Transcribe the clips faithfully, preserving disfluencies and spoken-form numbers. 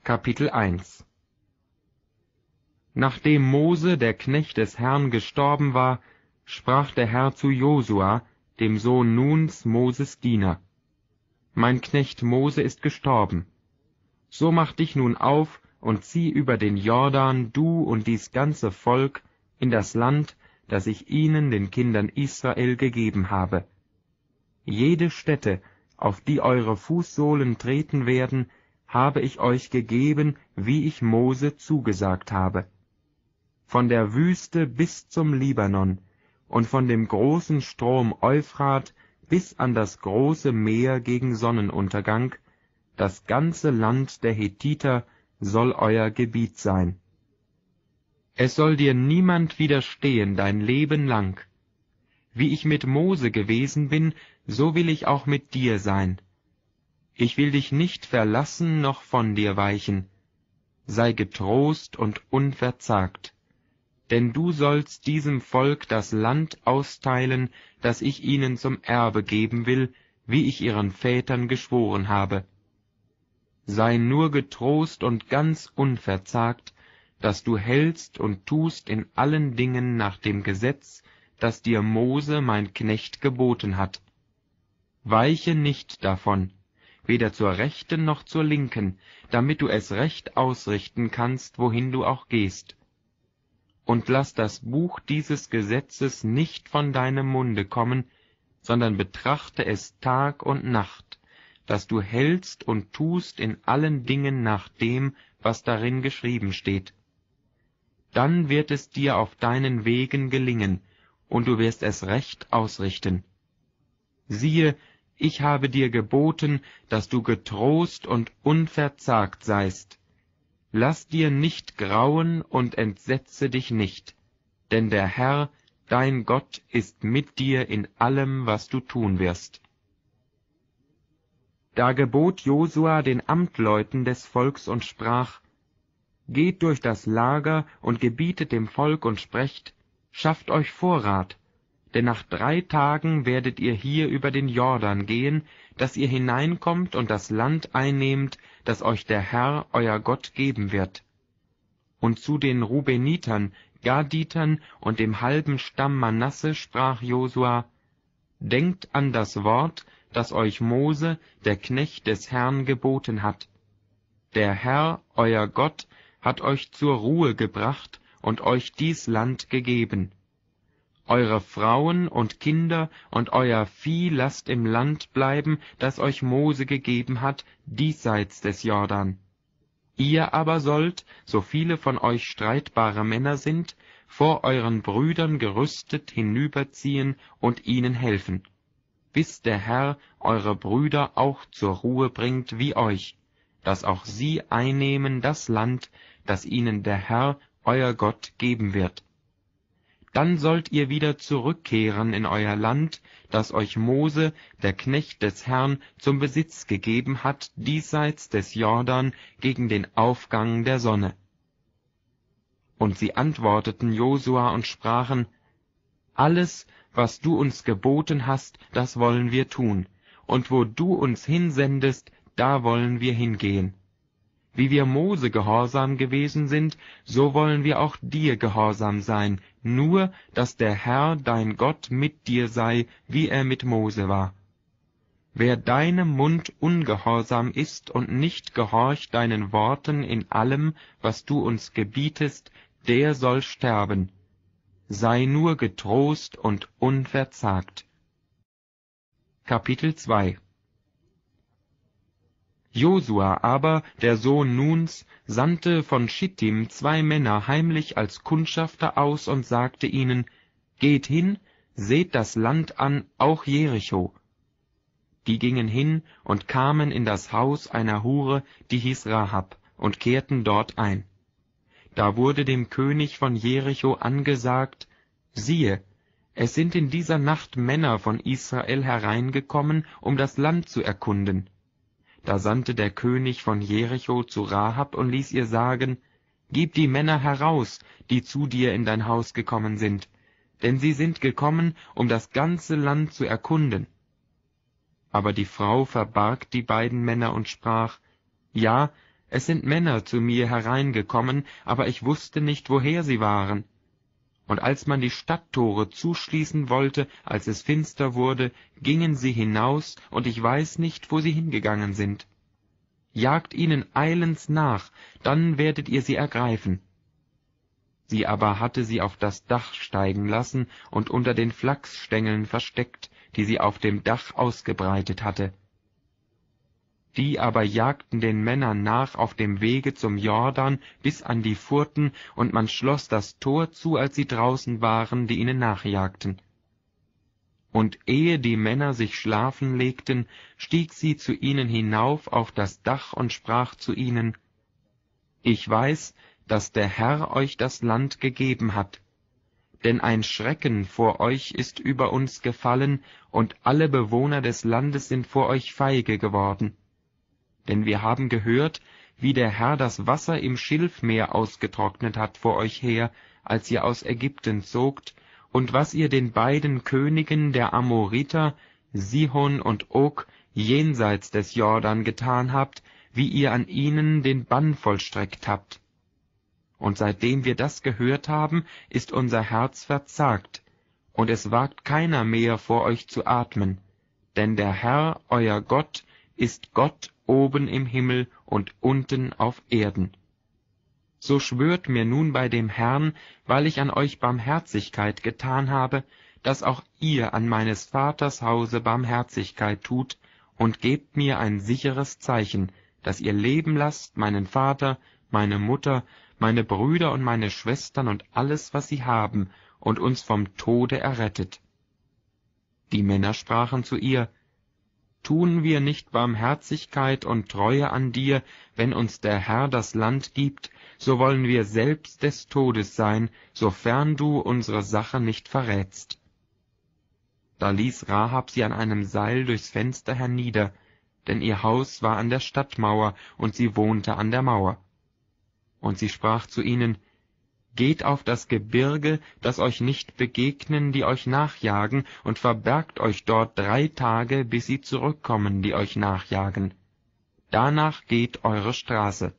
Kapitel eins. Nachdem Mose, der Knecht des Herrn, gestorben war, sprach der Herr zu Josua, dem Sohn Nuns, Moses Diener: Mein Knecht Mose ist gestorben. So mach dich nun auf und zieh über den Jordan, du und dies ganze Volk, in das Land, das ich ihnen, den Kindern Israel, gegeben habe. Jede Stätte, auf die eure Fußsohlen treten werden, habe ich euch gegeben, wie ich Mose zugesagt habe. Von der Wüste bis zum Libanon und von dem großen Strom Euphrat bis an das große Meer gegen Sonnenuntergang, das ganze Land der Hethiter soll euer Gebiet sein. Es soll dir niemand widerstehen dein Leben lang. Wie ich mit Mose gewesen bin, so will ich auch mit dir sein. Ich will dich nicht verlassen noch von dir weichen. Sei getrost und unverzagt. Denn du sollst diesem Volk das Land austeilen, das ich ihnen zum Erbe geben will, wie ich ihren Vätern geschworen habe. Sei nur getrost und ganz unverzagt, dass du hältst und tust in allen Dingen nach dem Gesetz, das dir Mose, mein Knecht, geboten hat. Weiche nicht davon, weder zur Rechten noch zur Linken, damit du es recht ausrichten kannst, wohin du auch gehst. Und lass das Buch dieses Gesetzes nicht von deinem Munde kommen, sondern betrachte es Tag und Nacht, dass du hältst und tust in allen Dingen nach dem, was darin geschrieben steht. Dann wird es dir auf deinen Wegen gelingen, und du wirst es recht ausrichten. Siehe, ich habe dir geboten, dass du getrost und unverzagt seist. Lass dir nicht grauen und entsetze dich nicht, denn der Herr, dein Gott, ist mit dir in allem, was du tun wirst. Da gebot Josua den Amtleuten des Volks und sprach: Geht durch das Lager und gebietet dem Volk und sprecht: Schafft euch Vorrat, denn nach drei Tagen werdet ihr hier über den Jordan gehen, dass ihr hineinkommt und das Land einnehmt, das euch der Herr, euer Gott, geben wird. Und zu den Rubenitern, Gaditern und dem halben Stamm Manasse sprach Josua: Denkt an das Wort, das euch Mose, der Knecht des Herrn, geboten hat. Der Herr, euer Gott, hat euch zur Ruhe gebracht und euch dies Land gegeben. Eure Frauen und Kinder und euer Vieh lasst im Land bleiben, das euch Mose gegeben hat, diesseits des Jordan. Ihr aber sollt, so viele von euch streitbare Männer sind, vor euren Brüdern gerüstet hinüberziehen und ihnen helfen, bis der Herr eure Brüder auch zur Ruhe bringt wie euch, dass auch sie einnehmen das Land, das ihnen der Herr, euer Gott, geben wird. Dann sollt ihr wieder zurückkehren in euer Land, das euch Mose, der Knecht des Herrn, zum Besitz gegeben hat, diesseits des Jordan gegen den Aufgang der Sonne. Und sie antworteten Josua und sprachen: Alles, was du uns geboten hast, das wollen wir tun, und wo du uns hinsendest, da wollen wir hingehen. Wie wir Mose gehorsam gewesen sind, so wollen wir auch dir gehorsam sein, nur, dass der Herr, dein Gott, mit dir sei, wie er mit Mose war. Wer deinem Mund ungehorsam ist und nicht gehorcht deinen Worten in allem, was du uns gebietest, der soll sterben. Sei nur getrost und unverzagt. Kapitel zwei. Josua aber, der Sohn Nuns, sandte von Schittim zwei Männer heimlich als Kundschafter aus und sagte ihnen: Geht hin, seht das Land an, auch Jericho. Die gingen hin und kamen in das Haus einer Hure, die hieß Rahab, und kehrten dort ein. Da wurde dem König von Jericho angesagt: Siehe, es sind in dieser Nacht Männer von Israel hereingekommen, um das Land zu erkunden. Da sandte der König von Jericho zu Rahab und ließ ihr sagen: Gib die Männer heraus, die zu dir in dein Haus gekommen sind, denn sie sind gekommen, um das ganze Land zu erkunden. Aber die Frau verbarg die beiden Männer und sprach: Ja, es sind Männer zu mir hereingekommen, aber ich wusste nicht, woher sie waren. Und als man die Stadttore zuschließen wollte, als es finster wurde, gingen sie hinaus, und ich weiß nicht, wo sie hingegangen sind. Jagt ihnen eilends nach, dann werdet ihr sie ergreifen. Sie aber hatte sie auf das Dach steigen lassen und unter den Flachsstängeln versteckt, die sie auf dem Dach ausgebreitet hatte. Die aber jagten den Männern nach auf dem Wege zum Jordan bis an die Furten, und man schloss das Tor zu, als sie draußen waren, die ihnen nachjagten. Und ehe die Männer sich schlafen legten, stieg sie zu ihnen hinauf auf das Dach und sprach zu ihnen: Ich weiß, dass der Herr euch das Land gegeben hat. Denn ein Schrecken vor euch ist über uns gefallen, und alle Bewohner des Landes sind vor euch feige geworden. Denn wir haben gehört, wie der Herr das Wasser im Schilfmeer ausgetrocknet hat vor euch her, als ihr aus Ägypten zogt, und was ihr den beiden Königen der Amoriter, Sihon und Og, jenseits des Jordan getan habt, wie ihr an ihnen den Bann vollstreckt habt. Und seitdem wir das gehört haben, ist unser Herz verzagt, und es wagt keiner mehr vor euch zu atmen, denn der Herr, euer Gott, ist Gott oben im Himmel und unten auf Erden. So schwört mir nun bei dem Herrn, weil ich an euch Barmherzigkeit getan habe, dass auch ihr an meines Vaters Hause Barmherzigkeit tut, und gebt mir ein sicheres Zeichen, dass ihr leben lasst meinen Vater, meine Mutter, meine Brüder und meine Schwestern und alles, was sie haben, und uns vom Tode errettet. Die Männer sprachen zu ihr: Tun wir nicht Barmherzigkeit und Treue an dir, wenn uns der Herr das Land gibt, so wollen wir selbst des Todes sein, sofern du unsere Sache nicht verrätst. Da ließ Rahab sie an einem Seil durchs Fenster hernieder, denn ihr Haus war an der Stadtmauer, und sie wohnte an der Mauer. Und sie sprach zu ihnen: Geht auf das Gebirge, dass euch nicht begegnen, die euch nachjagen, und verbergt euch dort drei Tage, bis sie zurückkommen, die euch nachjagen. Danach geht eure Straße.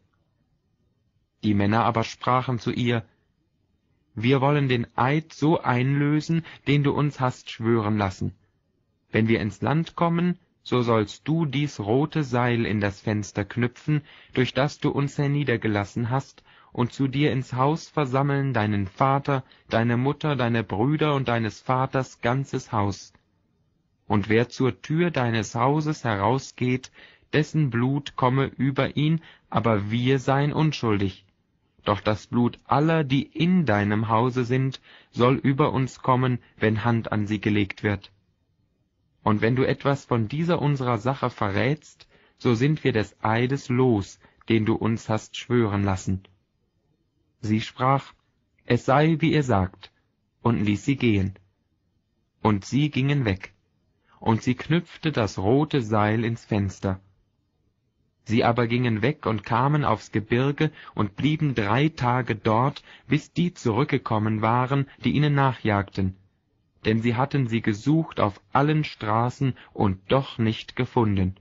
Die Männer aber sprachen zu ihr: Wir wollen den Eid so einlösen, den du uns hast schwören lassen. Wenn wir ins Land kommen, so sollst du dies rote Seil in das Fenster knüpfen, durch das du uns herniedergelassen hast, und zu dir ins Haus versammeln deinen Vater, deine Mutter, deine Brüder und deines Vaters ganzes Haus. Und wer zur Tür deines Hauses herausgeht, dessen Blut komme über ihn, aber wir seien unschuldig. Doch das Blut aller, die in deinem Hause sind, soll über uns kommen, wenn Hand an sie gelegt wird. Und wenn du etwas von dieser unserer Sache verrätst, so sind wir des Eides los, den du uns hast schwören lassen. Sie sprach: Es sei, wie ihr sagt, und ließ sie gehen. Und sie gingen weg, und sie knüpfte das rote Seil ins Fenster. Sie aber gingen weg und kamen aufs Gebirge und blieben drei Tage dort, bis die zurückgekommen waren, die ihnen nachjagten. Denn sie hatten sie gesucht auf allen Straßen und doch nicht gefunden.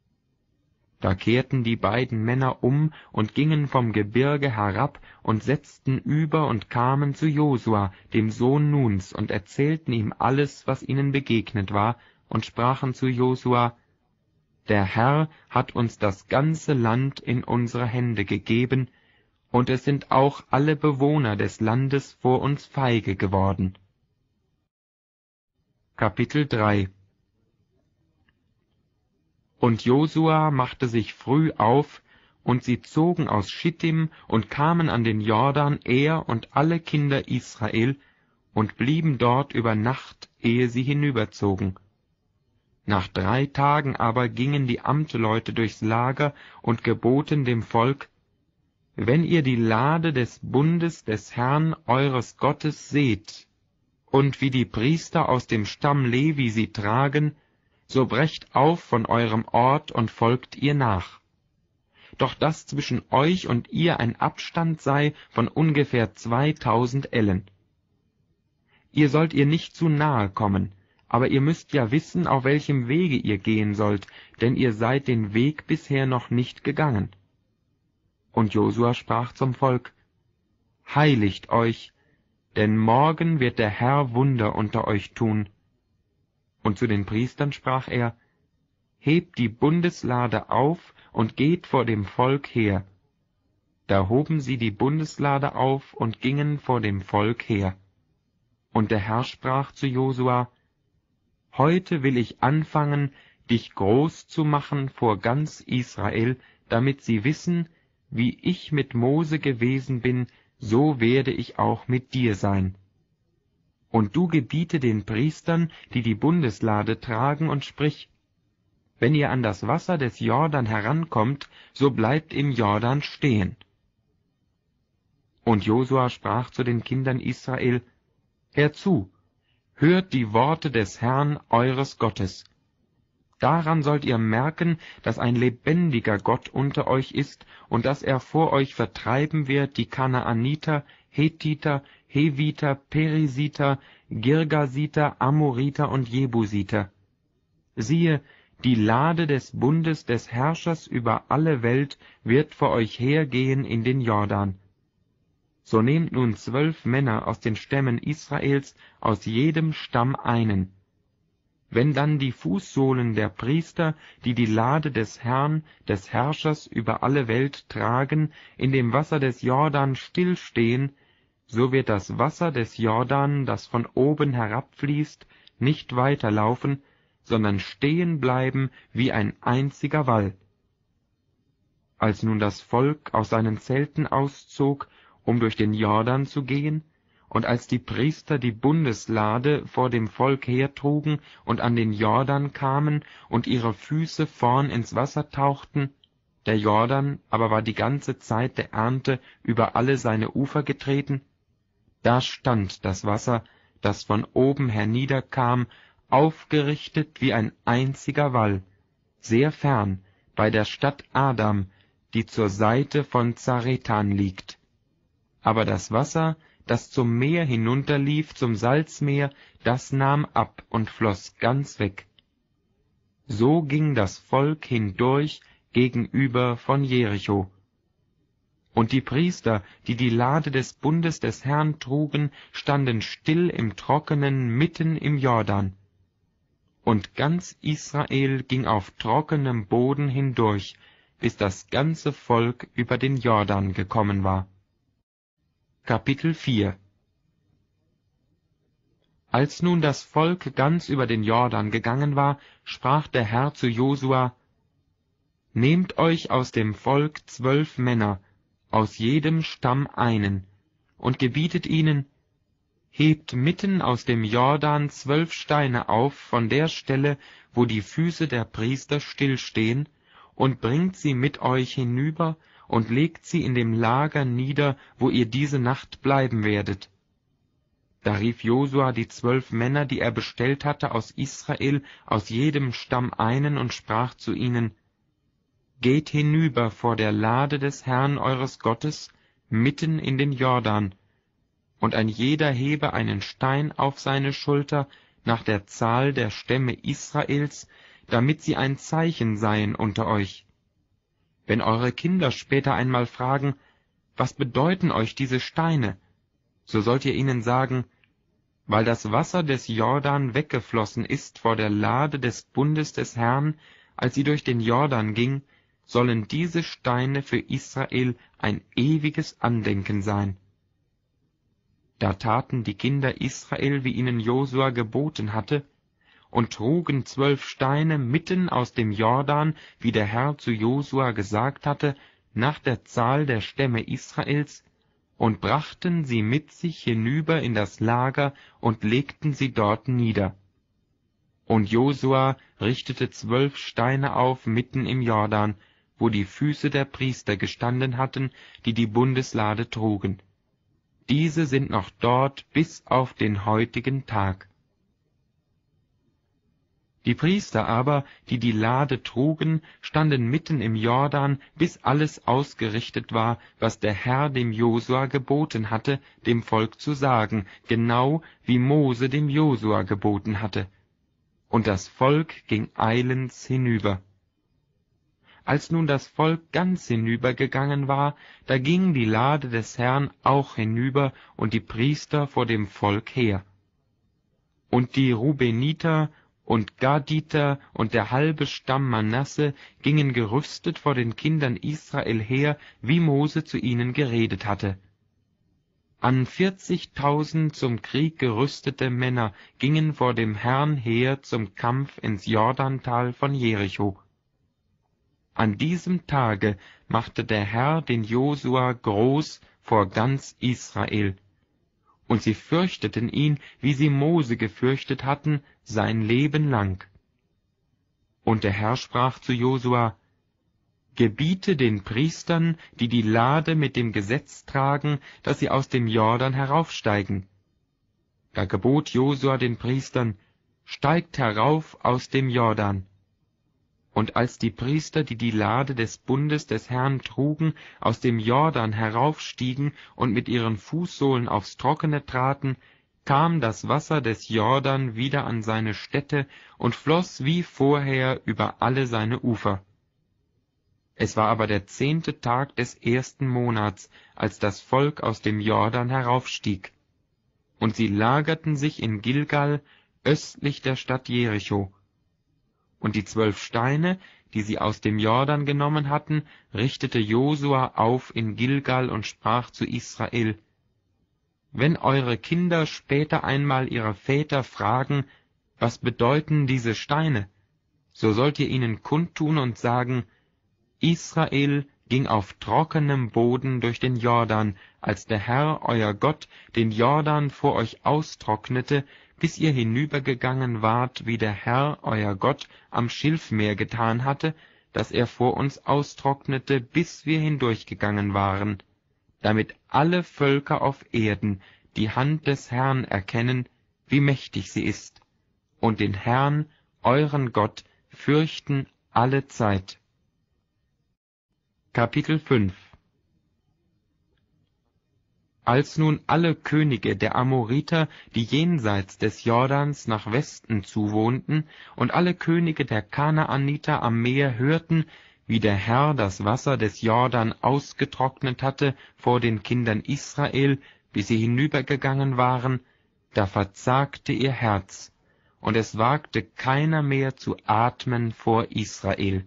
Da kehrten die beiden Männer um und gingen vom Gebirge herab und setzten über und kamen zu Josua, dem Sohn Nuns, und erzählten ihm alles, was ihnen begegnet war, und sprachen zu Josua: Der Herr hat uns das ganze Land in unsere Hände gegeben, und es sind auch alle Bewohner des Landes vor uns feige geworden. Kapitel drei. Und Josua machte sich früh auf, und sie zogen aus Schittim und kamen an den Jordan, er und alle Kinder Israel, und blieben dort über Nacht, ehe sie hinüberzogen. Nach drei Tagen aber gingen die Amtleute durchs Lager und geboten dem Volk: Wenn ihr die Lade des Bundes des Herrn eures Gottes seht, und wie die Priester aus dem Stamm Levi sie tragen, so brecht auf von eurem Ort und folgt ihr nach. Doch dass zwischen euch und ihr ein Abstand sei von ungefähr zweitausend Ellen. Ihr sollt ihr nicht zu nahe kommen, aber ihr müsst ja wissen, auf welchem Wege ihr gehen sollt, denn ihr seid den Weg bisher noch nicht gegangen. Und Josua sprach zum Volk: Heiligt euch, denn morgen wird der Herr Wunder unter euch tun. Und zu den Priestern sprach er: Hebt die Bundeslade auf und geht vor dem Volk her. Da hoben sie die Bundeslade auf und gingen vor dem Volk her. Und der Herr sprach zu Josua: Heute will ich anfangen, dich groß zu machen vor ganz Israel, damit sie wissen, wie ich mit Mose gewesen bin, so werde ich auch mit dir sein. Und du gebiete den Priestern, die die Bundeslade tragen, und sprich: Wenn ihr an das Wasser des Jordan herankommt, so bleibt im Jordan stehen. Und Josua sprach zu den Kindern Israel: Herzu, hört die Worte des Herrn eures Gottes. Daran sollt ihr merken, dass ein lebendiger Gott unter euch ist und dass er vor euch vertreiben wird die Kanaaniter, Hethiter, Heviter, Perisiter, Girgasiter, Amoriter und Jebusiter. Siehe, die Lade des Bundes des Herrschers über alle Welt wird vor euch hergehen in den Jordan. So nehmt nun zwölf Männer aus den Stämmen Israels, aus jedem Stamm einen. Wenn dann die Fußsohlen der Priester, die die Lade des Herrn, des Herrschers über alle Welt tragen, in dem Wasser des Jordan stillstehen, so wird das Wasser des Jordan, das von oben herabfließt, nicht weiterlaufen, sondern stehen bleiben wie ein einziger Wall. Als nun das Volk aus seinen Zelten auszog, um durch den Jordan zu gehen, und als die Priester die Bundeslade vor dem Volk hertrugen und an den Jordan kamen und ihre Füße vorn ins Wasser tauchten, der Jordan aber war die ganze Zeit der Ernte über alle seine Ufer getreten, da stand das Wasser, das von oben herniederkam, aufgerichtet wie ein einziger Wall, sehr fern bei der Stadt Adam, die zur Seite von Zarethan liegt. Aber das Wasser, das zum Meer hinunterlief, zum Salzmeer, das nahm ab und floß ganz weg. So ging das Volk hindurch gegenüber von Jericho. Und die Priester, die die Lade des Bundes des Herrn trugen, standen still im Trockenen mitten im Jordan. Und ganz Israel ging auf trockenem Boden hindurch, bis das ganze Volk über den Jordan gekommen war. Kapitel vier. Als nun das Volk ganz über den Jordan gegangen war, sprach der Herr zu Josua: Nehmt euch aus dem Volk zwölf Männer, aus jedem Stamm einen, und gebietet ihnen: Hebt mitten aus dem Jordan zwölf Steine auf von der Stelle, wo die Füße der Priester stillstehen, und bringt sie mit euch hinüber und legt sie in dem Lager nieder, wo ihr diese Nacht bleiben werdet. Da rief Josua die zwölf Männer, die er bestellt hatte aus Israel, aus jedem Stamm einen, und sprach zu ihnen: Geht hinüber vor der Lade des Herrn eures Gottes, mitten in den Jordan, und ein jeder hebe einen Stein auf seine Schulter nach der Zahl der Stämme Israels, damit sie ein Zeichen seien unter euch. Wenn eure Kinder später einmal fragen: Was bedeuten euch diese Steine? So sollt ihr ihnen sagen: Weil das Wasser des Jordan weggeflossen ist vor der Lade des Bundes des Herrn, als sie durch den Jordan ging, sollen diese Steine für Israel ein ewiges Andenken sein. Da taten die Kinder Israel, wie ihnen Josua geboten hatte, und trugen zwölf Steine mitten aus dem Jordan, wie der Herr zu Josua gesagt hatte, nach der Zahl der Stämme Israels, und brachten sie mit sich hinüber in das Lager und legten sie dort nieder. Und Josua richtete zwölf Steine auf mitten im Jordan, wo die Füße der Priester gestanden hatten, die die Bundeslade trugen. Diese sind noch dort bis auf den heutigen Tag. Die Priester aber, die die Lade trugen, standen mitten im Jordan, bis alles ausgerichtet war, was der Herr dem Josua geboten hatte, dem Volk zu sagen, genau wie Mose dem Josua geboten hatte. Und das Volk ging eilends hinüber. Als nun das Volk ganz hinübergegangen war, da ging die Lade des Herrn auch hinüber und die Priester vor dem Volk her. Und die Rubeniter und Gaditer und der halbe Stamm Manasse gingen gerüstet vor den Kindern Israel her, wie Mose zu ihnen geredet hatte. An vierzigtausend zum Krieg gerüstete Männer gingen vor dem Herrn her zum Kampf ins Jordantal von Jericho. An diesem Tage machte der Herr den Josua groß vor ganz Israel. Und sie fürchteten ihn, wie sie Mose gefürchtet hatten, sein Leben lang. Und der Herr sprach zu Josua: Gebiete den Priestern, die die Lade mit dem Gesetz tragen, dass sie aus dem Jordan heraufsteigen. Da gebot Josua den Priestern: Steigt herauf aus dem Jordan. Und als die Priester, die die Lade des Bundes des Herrn trugen, aus dem Jordan heraufstiegen und mit ihren Fußsohlen aufs Trockene traten, kam das Wasser des Jordan wieder an seine Stätte und floss wie vorher über alle seine Ufer. Es war aber der zehnte Tag des ersten Monats, als das Volk aus dem Jordan heraufstieg. Und sie lagerten sich in Gilgal, östlich der Stadt Jericho. Und die zwölf Steine, die sie aus dem Jordan genommen hatten, richtete Josua auf in Gilgal und sprach zu Israel: Wenn eure Kinder später einmal ihre Väter fragen, was bedeuten diese Steine, so sollt ihr ihnen kundtun und sagen: Israel ging auf trockenem Boden durch den Jordan, als der Herr euer Gott den Jordan vor euch austrocknete, bis ihr hinübergegangen wart, wie der Herr euer Gott am Schilfmeer getan hatte, das er vor uns austrocknete, bis wir hindurchgegangen waren, damit alle Völker auf Erden die Hand des Herrn erkennen, wie mächtig sie ist, und den Herrn, euren Gott, fürchten alle Zeit. Kapitel fünf. Als nun alle Könige der Amoriter, die jenseits des Jordans nach Westen zuwohnten, und alle Könige der Kanaaniter am Meer hörten, wie der Herr das Wasser des Jordan ausgetrocknet hatte vor den Kindern Israel, bis sie hinübergegangen waren, da verzagte ihr Herz, und es wagte keiner mehr zu atmen vor Israel.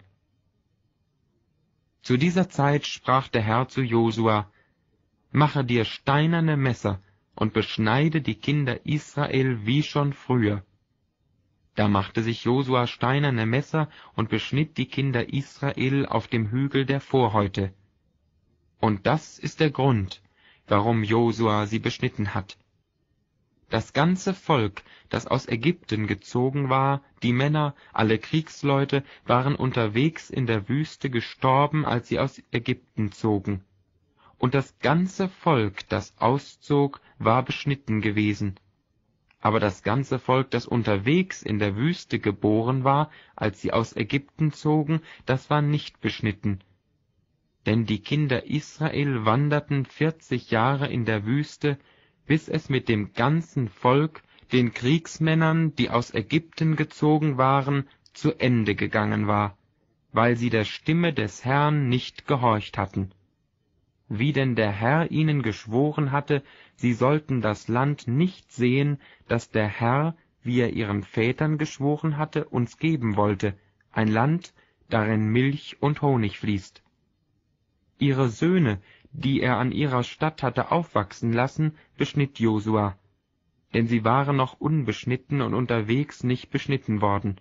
Zu dieser Zeit sprach der Herr zu Josua: Mache dir steinerne Messer und beschneide die Kinder Israel wie schon früher. Da machte sich Josua steinerne Messer und beschnitt die Kinder Israel auf dem Hügel der Vorhäute. Und das ist der Grund, warum Josua sie beschnitten hat. Das ganze Volk, das aus Ägypten gezogen war, die Männer, alle Kriegsleute, waren unterwegs in der Wüste gestorben, als sie aus Ägypten zogen. Und das ganze Volk, das auszog, war beschnitten gewesen. Aber das ganze Volk, das unterwegs in der Wüste geboren war, als sie aus Ägypten zogen, das war nicht beschnitten. Denn die Kinder Israel wanderten vierzig Jahre in der Wüste, bis es mit dem ganzen Volk, den Kriegsmännern, die aus Ägypten gezogen waren, zu Ende gegangen war, weil sie der Stimme des Herrn nicht gehorcht hatten. Wie denn der Herr ihnen geschworen hatte, sie sollten das Land nicht sehen, das der Herr, wie er ihren Vätern geschworen hatte, uns geben wollte, ein Land, darin Milch und Honig fließt. Ihre Söhne, die er an ihrer Stadt hatte aufwachsen lassen, beschnitt Josua, denn sie waren noch unbeschnitten und unterwegs nicht beschnitten worden.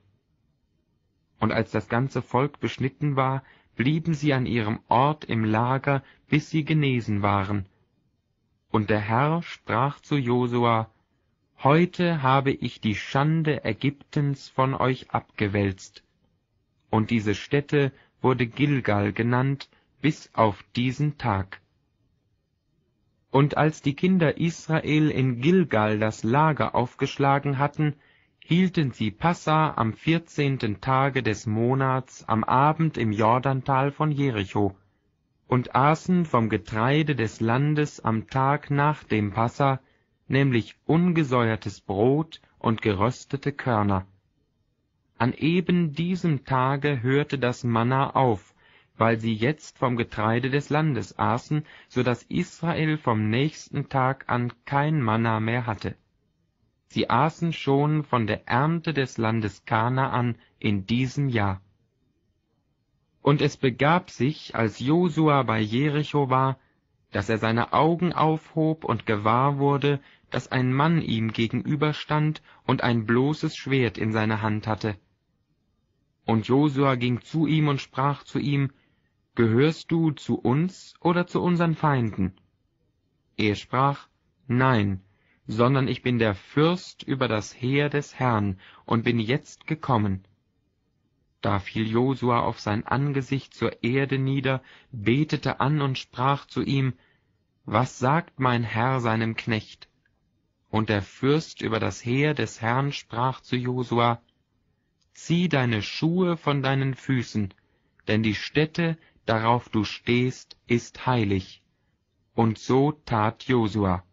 Und als das ganze Volk beschnitten war, blieben sie an ihrem Ort im Lager, bis sie genesen waren. Und der Herr sprach zu Josua: Heute habe ich die Schande Ägyptens von euch abgewälzt. Und diese Stätte wurde Gilgal genannt, bis auf diesen Tag. Und als die Kinder Israel in Gilgal das Lager aufgeschlagen hatten, hielten sie Passa am vierzehnten Tage des Monats am Abend im Jordantal von Jericho und aßen vom Getreide des Landes am Tag nach dem Passa, nämlich ungesäuertes Brot und geröstete Körner. An eben diesem Tage hörte das Manna auf, weil sie jetzt vom Getreide des Landes aßen, so daß Israel vom nächsten Tag an kein Manna mehr hatte. Sie aßen schon von der Ernte des Landes Kanaan in diesem Jahr. Und es begab sich, als Josua bei Jericho war, dass er seine Augen aufhob und gewahr wurde, dass ein Mann ihm gegenüberstand und ein bloßes Schwert in seiner Hand hatte. Und Josua ging zu ihm und sprach zu ihm: Gehörst du zu uns oder zu unseren Feinden? Er sprach: Nein, sondern ich bin der Fürst über das Heer des Herrn und bin jetzt gekommen. Da fiel Josua auf sein Angesicht zur Erde nieder, betete an und sprach zu ihm: Was sagt mein Herr seinem Knecht? Und der Fürst über das Heer des Herrn sprach zu Josua: Zieh deine Schuhe von deinen Füßen, denn die Stätte, darauf du stehst, ist heilig. Und so tat Josua.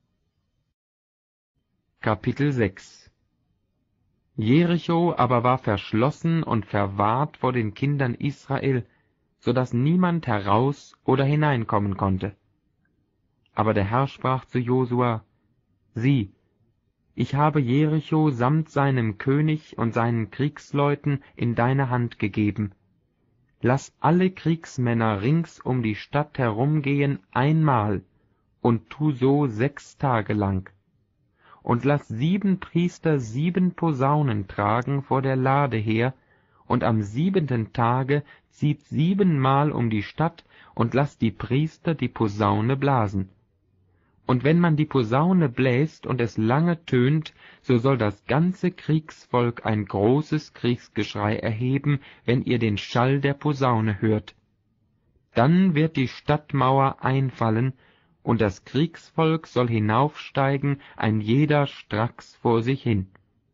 Kapitel sechs. Jericho aber war verschlossen und verwahrt vor den Kindern Israel, so daß niemand heraus oder hineinkommen konnte. Aber der Herr sprach zu Josua: Sieh, ich habe Jericho samt seinem König und seinen Kriegsleuten in deine Hand gegeben. Lass alle Kriegsmänner rings um die Stadt herumgehen einmal, und tu so sechs Tage lang. Und lass sieben Priester sieben Posaunen tragen vor der Lade her, und am siebenten Tage zieht siebenmal um die Stadt, und lass die Priester die Posaune blasen. Und wenn man die Posaune bläst und es lange tönt, so soll das ganze Kriegsvolk ein großes Kriegsgeschrei erheben, wenn ihr den Schall der Posaune hört. Dann wird die Stadtmauer einfallen, und das Kriegsvolk soll hinaufsteigen, ein jeder stracks vor sich hin.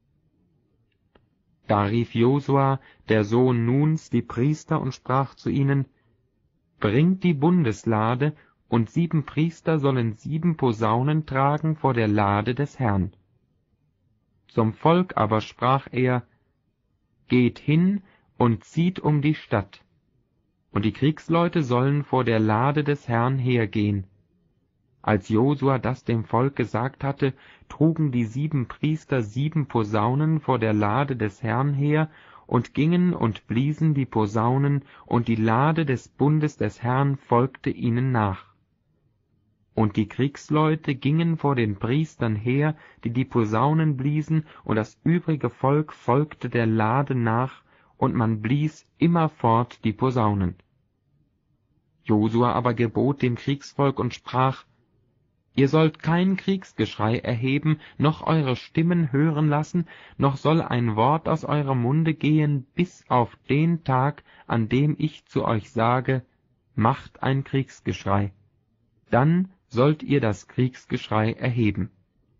Da rief Josua, der Sohn Nuns, die Priester und sprach zu ihnen: Bringt die Bundeslade, und sieben Priester sollen sieben Posaunen tragen vor der Lade des Herrn. Zum Volk aber sprach er: Geht hin und zieht um die Stadt, und die Kriegsleute sollen vor der Lade des Herrn hergehen. Als Josua das dem Volk gesagt hatte, trugen die sieben Priester sieben Posaunen vor der Lade des Herrn her und gingen und bliesen die Posaunen, und die Lade des Bundes des Herrn folgte ihnen nach. Und die Kriegsleute gingen vor den Priestern her, die die Posaunen bliesen, und das übrige Volk folgte der Lade nach, und man blies immerfort die Posaunen. Josua aber gebot dem Kriegsvolk und sprach: Ihr sollt kein Kriegsgeschrei erheben, noch eure Stimmen hören lassen, noch soll ein Wort aus eurem Munde gehen, bis auf den Tag, an dem ich zu euch sage: Macht ein Kriegsgeschrei. Dann sollt ihr das Kriegsgeschrei erheben.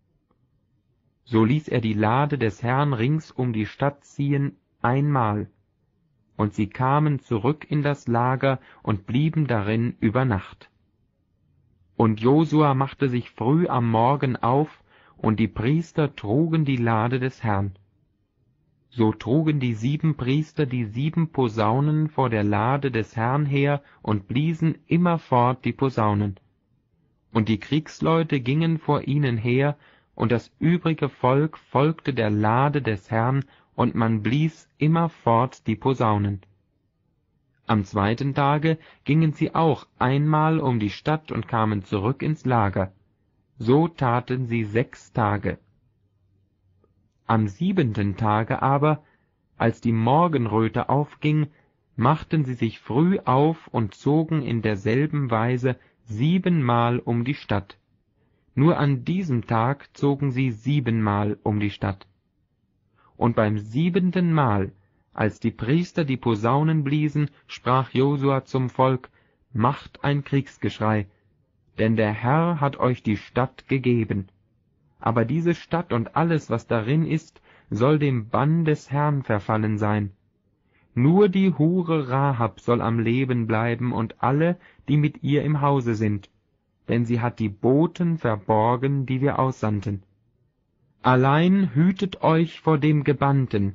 So ließ er die Lade des Herrn rings um die Stadt ziehen einmal, und sie kamen zurück in das Lager und blieben darin über Nacht. Und Josua machte sich früh am Morgen auf, und die Priester trugen die Lade des Herrn. So trugen die sieben Priester die sieben Posaunen vor der Lade des Herrn her und bliesen immerfort die Posaunen. Und die Kriegsleute gingen vor ihnen her, und das übrige Volk folgte der Lade des Herrn, und man blies immerfort die Posaunen. Am zweiten Tage gingen sie auch einmal um die Stadt und kamen zurück ins Lager. So taten sie sechs Tage. Am siebenten Tage aber, als die Morgenröte aufging, machten sie sich früh auf und zogen in derselben Weise siebenmal um die Stadt. Nur an diesem Tag zogen sie siebenmal um die Stadt. Und beim siebenten Mal, als die Priester die Posaunen bliesen, sprach Josua zum Volk: Macht ein Kriegsgeschrei, denn der Herr hat euch die Stadt gegeben. Aber diese Stadt und alles, was darin ist, soll dem Bann des Herrn verfallen sein. Nur die Hure Rahab soll am Leben bleiben und alle, die mit ihr im Hause sind, denn sie hat die Boten verborgen, die wir aussandten. Allein hütet euch vor dem Gebannten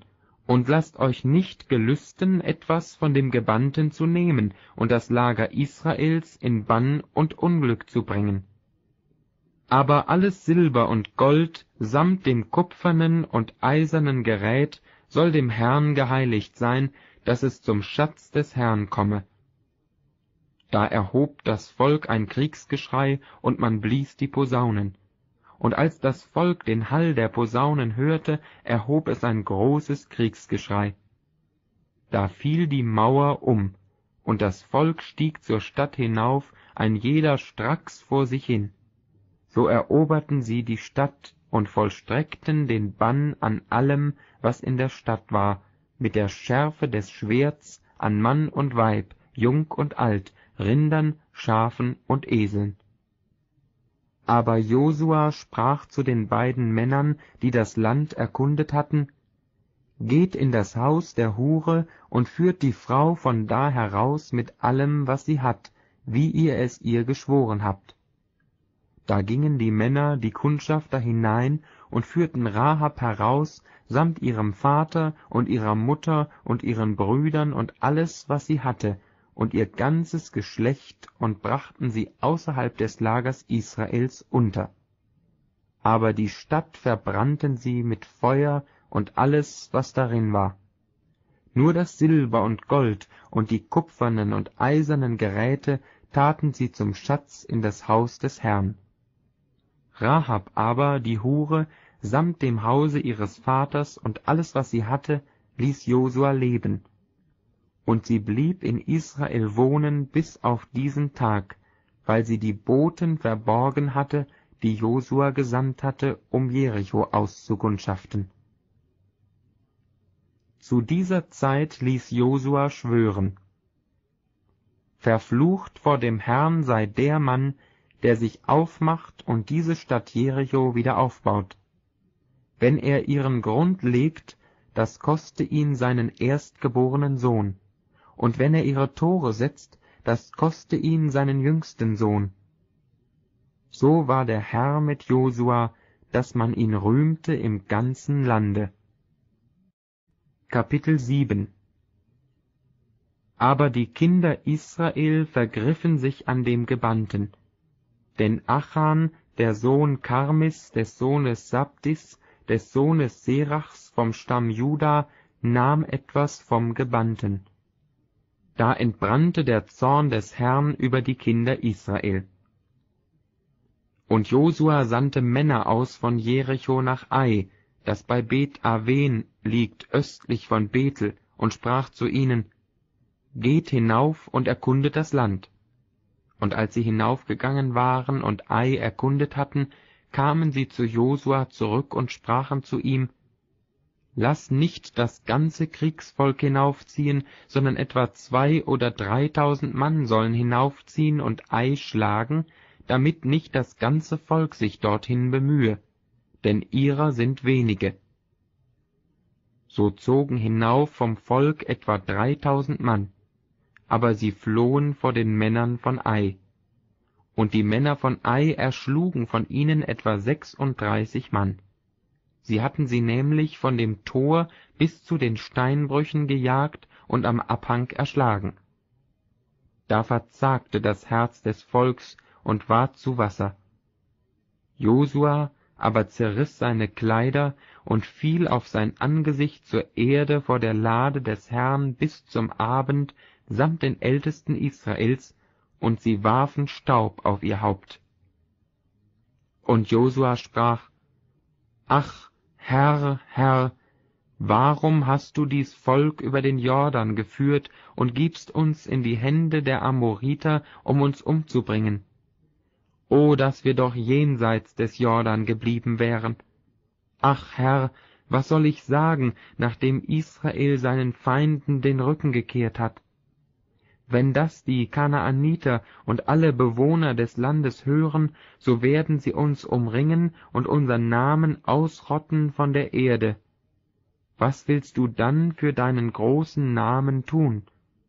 Und lasst euch nicht gelüsten, etwas von dem Gebannten zu nehmen und das Lager Israels in Bann und Unglück zu bringen. Aber alles Silber und Gold samt dem kupfernen und eisernen Gerät soll dem Herrn geheiligt sein, dass es zum Schatz des Herrn komme. Da erhob das Volk ein Kriegsgeschrei, und man blies die Posaunen. Und als das Volk den Hall der Posaunen hörte, erhob es ein großes Kriegsgeschrei. Da fiel die Mauer um, und das Volk stieg zur Stadt hinauf, ein jeder stracks vor sich hin. So eroberten sie die Stadt und vollstreckten den Bann an allem, was in der Stadt war, mit der Schärfe des Schwerts an Mann und Weib, Jung und Alt, Rindern, Schafen und Eseln. Aber Josua sprach zu den beiden Männern, die das Land erkundet hatten: Geht in das Haus der Hure und führt die Frau von da heraus mit allem, was sie hat, wie ihr es ihr geschworen habt. Da gingen die Männer, die Kundschafter, hinein und führten Rahab heraus, samt ihrem Vater und ihrer Mutter und ihren Brüdern und alles, was sie hatte, und ihr ganzes Geschlecht, und brachten sie außerhalb des Lagers Israels unter. Aber die Stadt verbrannten sie mit Feuer und alles, was darin war. Nur das Silber und Gold und die kupfernen und eisernen Geräte taten sie zum Schatz in das Haus des Herrn. Rahab aber, die Hure, samt dem Hause ihres Vaters und alles, was sie hatte, ließ Josua leben. Und sie blieb in Israel wohnen bis auf diesen Tag, weil sie die Boten verborgen hatte, die Josua gesandt hatte, um Jericho auszukundschaften. Zu dieser Zeit ließ Josua schwören: Verflucht vor dem Herrn sei der Mann, der sich aufmacht und diese Stadt Jericho wieder aufbaut. Wenn er ihren Grund legt, das koste ihn seinen erstgeborenen Sohn. Und wenn er ihre Tore setzt, das koste ihn seinen jüngsten Sohn. So war der Herr mit Josua, dass man ihn rühmte im ganzen Lande. Kapitel sieben. Aber die Kinder Israel vergriffen sich an dem Gebannten. Denn Achan, der Sohn Karmis, des Sohnes Sabdis, des Sohnes Serachs vom Stamm Juda, nahm etwas vom Gebannten. Da entbrannte der Zorn des Herrn über die Kinder Israel. Und Josua sandte Männer aus von Jericho nach Ai, das bei Bet Aven liegt, östlich von Bethel, und sprach zu ihnen: Geht hinauf und erkundet das Land. Und als sie hinaufgegangen waren und Ai erkundet hatten, kamen sie zu Josua zurück und sprachen zu ihm: Lass nicht das ganze Kriegsvolk hinaufziehen, sondern etwa zwei oder dreitausend Mann sollen hinaufziehen und Ai schlagen, damit nicht das ganze Volk sich dorthin bemühe, denn ihrer sind wenige. So zogen hinauf vom Volk etwa dreitausend Mann, aber sie flohen vor den Männern von Ai. Und die Männer von Ai erschlugen von ihnen etwa sechsunddreißig Mann. Sie hatten sie nämlich von dem Tor bis zu den Steinbrüchen gejagt und am Abhang erschlagen. Da verzagte das Herz des Volks und ward zu Wasser. Josua aber zerriss seine Kleider und fiel auf sein Angesicht zur Erde vor der Lade des Herrn bis zum Abend samt den Ältesten Israels, und sie warfen Staub auf ihr Haupt. Und Josua sprach: Ach, Herr, Herr, warum hast du dies Volk über den Jordan geführt und gibst uns in die Hände der Amoriter, um uns umzubringen? O, dass wir doch jenseits des Jordan geblieben wären! Ach, Herr, was soll ich sagen, nachdem Israel seinen Feinden den Rücken gekehrt hat? Wenn das die Kanaaniter und alle Bewohner des Landes hören, so werden sie uns umringen und unseren Namen ausrotten von der Erde. Was willst du dann für deinen großen Namen tun?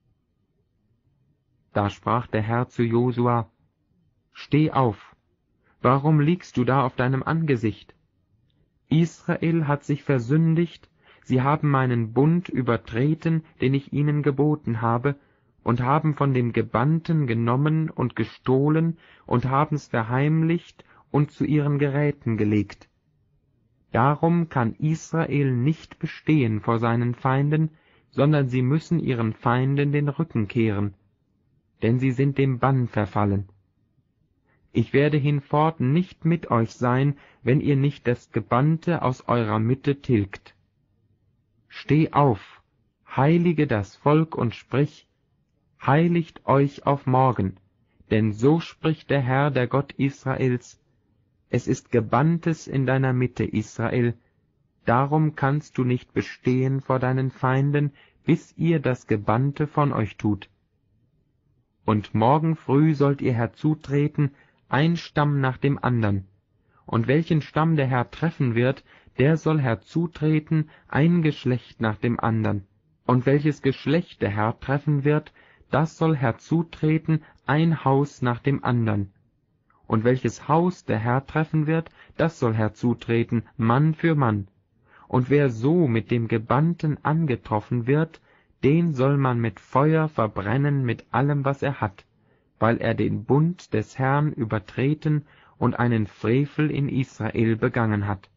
Da sprach der Herr zu Josua: Steh auf, warum liegst du da auf deinem Angesicht? Israel hat sich versündigt, sie haben meinen Bund übertreten, den ich ihnen geboten habe, und haben von dem Gebannten genommen und gestohlen und haben's verheimlicht und zu ihren Geräten gelegt. Darum kann Israel nicht bestehen vor seinen Feinden, sondern sie müssen ihren Feinden den Rücken kehren, denn sie sind dem Bann verfallen. Ich werde hinfort nicht mit euch sein, wenn ihr nicht das Gebannte aus eurer Mitte tilgt. Steh auf, heilige das Volk und sprich, heiligt euch auf morgen, denn so spricht der Herr, der Gott Israels, es ist Gebanntes in deiner Mitte, Israel, darum kannst du nicht bestehen vor deinen Feinden, bis ihr das Gebannte von euch tut. Und morgen früh sollt ihr herzutreten, ein Stamm nach dem andern, und welchen Stamm der Herr treffen wird, der soll herzutreten, ein Geschlecht nach dem andern, und welches Geschlecht der Herr treffen wird, das soll herzutreten, ein Haus nach dem andern, und welches Haus der Herr treffen wird, das soll herzutreten, Mann für Mann, und wer so mit dem Gebannten angetroffen wird, den soll man mit Feuer verbrennen mit allem, was er hat, weil er den Bund des Herrn übertreten und einen Frevel in Israel begangen hat.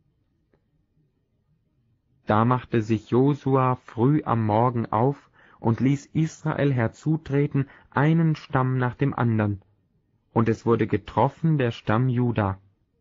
Da machte sich Josua früh am Morgen auf und ließ Israel herzutreten, einen Stamm nach dem andern, und es wurde getroffen der Stamm Juda.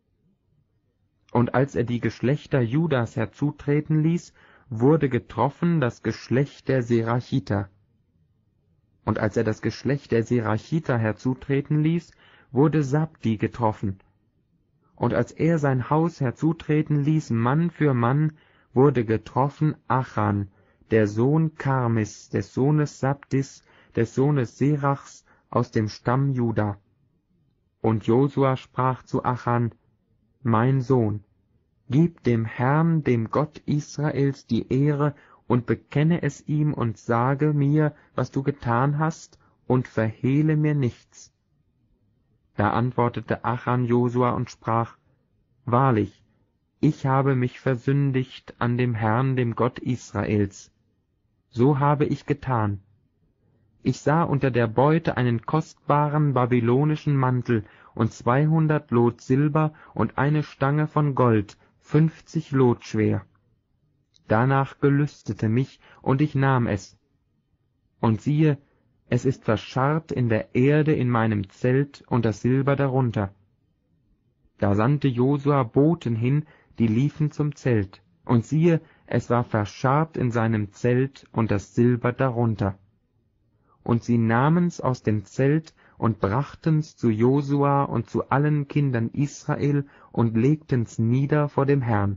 Und als er die Geschlechter Judas herzutreten ließ, wurde getroffen das Geschlecht der Serachiter. Und als er das Geschlecht der Serachiter herzutreten ließ, wurde Sabdi getroffen. Und als er sein Haus herzutreten ließ, Mann für Mann, wurde getroffen Achan, der Sohn Karmis, des Sohnes Sabdis, des Sohnes Serachs, aus dem Stamm Juda. Und Josua sprach zu Achan, mein Sohn, gib dem Herrn, dem Gott Israels, die Ehre und bekenne es ihm und sage mir, was du getan hast, und verhehle mir nichts. Da antwortete Achan Josua und sprach, wahrlich, ich habe mich versündigt an dem Herrn, dem Gott Israels. So habe ich getan. Ich sah unter der Beute einen kostbaren babylonischen Mantel und zweihundert Lot Silber und eine Stange von Gold, fünfzig Lot schwer. Danach gelüstete mich, und ich nahm es. Und siehe, es ist verscharrt in der Erde in meinem Zelt und das Silber darunter. Da sandte Josua Boten hin, die liefen zum Zelt, und siehe, es war verscharrt in seinem Zelt und das Silber darunter. Und sie nahmen's aus dem Zelt und brachten's zu Josua und zu allen Kindern Israel und legten's nieder vor dem Herrn.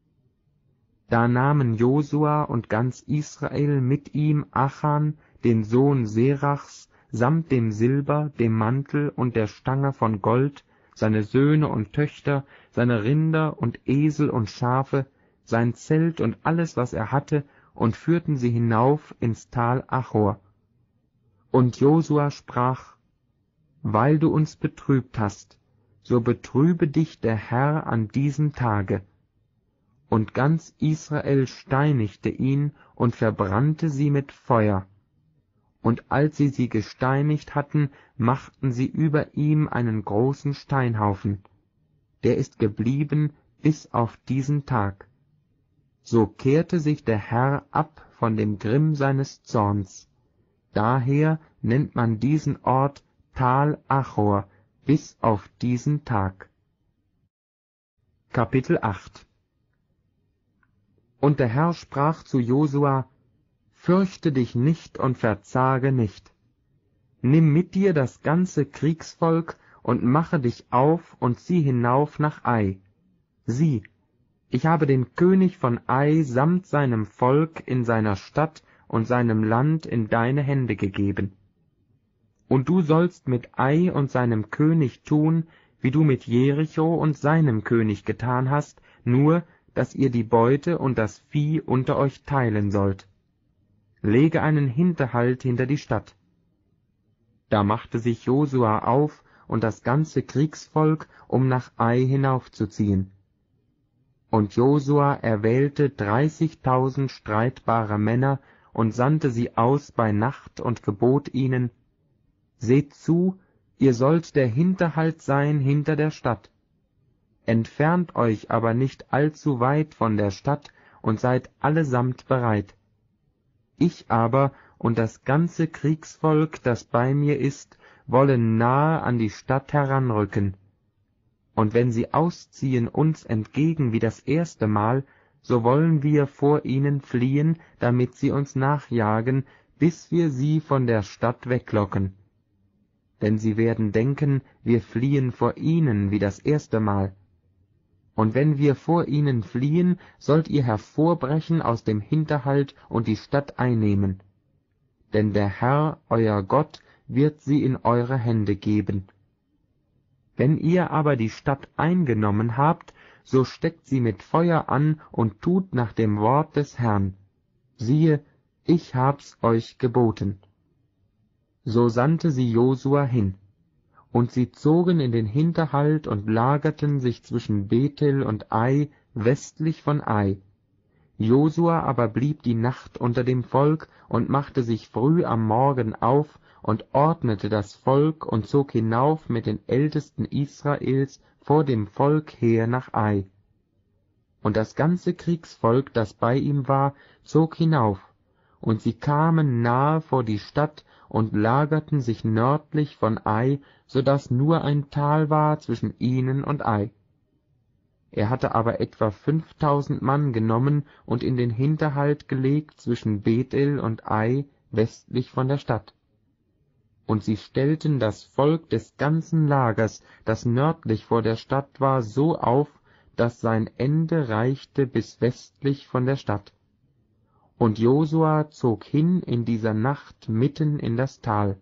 Da nahmen Josua und ganz Israel mit ihm Achan, den Sohn Serachs, samt dem Silber, dem Mantel und der Stange von Gold, seine Söhne und Töchter, seine Rinder und Esel und Schafe, sein Zelt und alles, was er hatte, und führten sie hinauf ins Tal Achor. Und Josua sprach, weil du uns betrübt hast, so betrübe dich der Herr an diesem Tage. Und ganz Israel steinigte ihn und verbrannte sie mit Feuer. Und als sie sie gesteinigt hatten, machten sie über ihm einen großen Steinhaufen. Der ist geblieben bis auf diesen Tag. So kehrte sich der Herr ab von dem Grimm seines Zorns. Daher nennt man diesen Ort Tal Achor bis auf diesen Tag. Kapitel acht. Und der Herr sprach zu Josua, fürchte dich nicht und verzage nicht. Nimm mit dir das ganze Kriegsvolk und mache dich auf und zieh hinauf nach Ai. Sieh, ich habe den König von Ai samt seinem Volk in seiner Stadt und seinem Land in deine Hände gegeben. Und du sollst mit Ai und seinem König tun, wie du mit Jericho und seinem König getan hast, nur, dass ihr die Beute und das Vieh unter euch teilen sollt. Lege einen Hinterhalt hinter die Stadt. Da machte sich Josua auf und das ganze Kriegsvolk, um nach Ai hinaufzuziehen. Und Josua erwählte dreißigtausend streitbare Männer und sandte sie aus bei Nacht und gebot ihnen: Seht zu, ihr sollt der Hinterhalt sein hinter der Stadt. Entfernt euch aber nicht allzu weit von der Stadt und seid allesamt bereit. Ich aber und das ganze Kriegsvolk, das bei mir ist, wollen nahe an die Stadt heranrücken. Und wenn sie ausziehen uns entgegen wie das erste Mal, so wollen wir vor ihnen fliehen, damit sie uns nachjagen, bis wir sie von der Stadt weglocken. Denn sie werden denken, wir fliehen vor ihnen wie das erste Mal. Und wenn wir vor ihnen fliehen, sollt ihr hervorbrechen aus dem Hinterhalt und die Stadt einnehmen. Denn der Herr, euer Gott, wird sie in eure Hände geben. Wenn ihr aber die Stadt eingenommen habt, so steckt sie mit Feuer an und tut nach dem Wort des Herrn. Siehe, ich hab's euch geboten. So sandte sie Josua hin. Und sie zogen in den Hinterhalt und lagerten sich zwischen Bethel und Ai, westlich von Ai. Josua aber blieb die Nacht unter dem Volk und machte sich früh am Morgen auf und ordnete das Volk und zog hinauf mit den Ältesten Israels vor dem Volk her nach Ai. Und das ganze Kriegsvolk, das bei ihm war, zog hinauf, und sie kamen nahe vor die Stadt und lagerten sich nördlich von Ai, so daß nur ein Tal war zwischen ihnen und Ai. Er hatte aber etwa fünftausend Mann genommen und in den Hinterhalt gelegt zwischen Bethel und Ai, westlich von der Stadt. Und sie stellten das Volk des ganzen Lagers, das nördlich vor der Stadt war, so auf, dass sein Ende reichte bis westlich von der Stadt. Und Josua zog hin in dieser Nacht mitten in das Tal.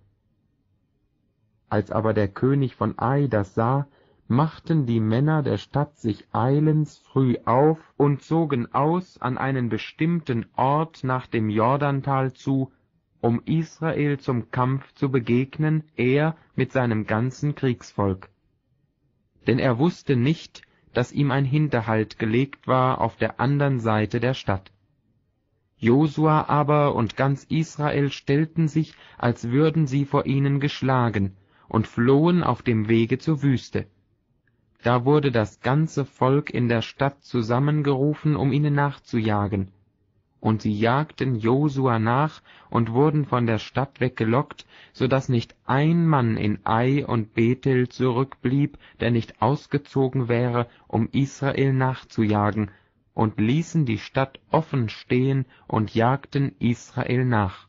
Als aber der König von Ai das sah, machten die Männer der Stadt sich eilends früh auf und zogen aus an einen bestimmten Ort nach dem Jordantal zu, um Israel zum Kampf zu begegnen, er mit seinem ganzen Kriegsvolk. Denn er wusste nicht, dass ihm ein Hinterhalt gelegt war auf der andern Seite der Stadt. Josua aber und ganz Israel stellten sich, als würden sie vor ihnen geschlagen, und flohen auf dem Wege zur Wüste. Da wurde das ganze Volk in der Stadt zusammengerufen, um ihnen nachzujagen. Und sie jagten Josua nach und wurden von der Stadt weggelockt, so daß nicht ein Mann in Ai und Bethel zurückblieb, der nicht ausgezogen wäre, um Israel nachzujagen, und ließen die Stadt offen stehen und jagten Israel nach.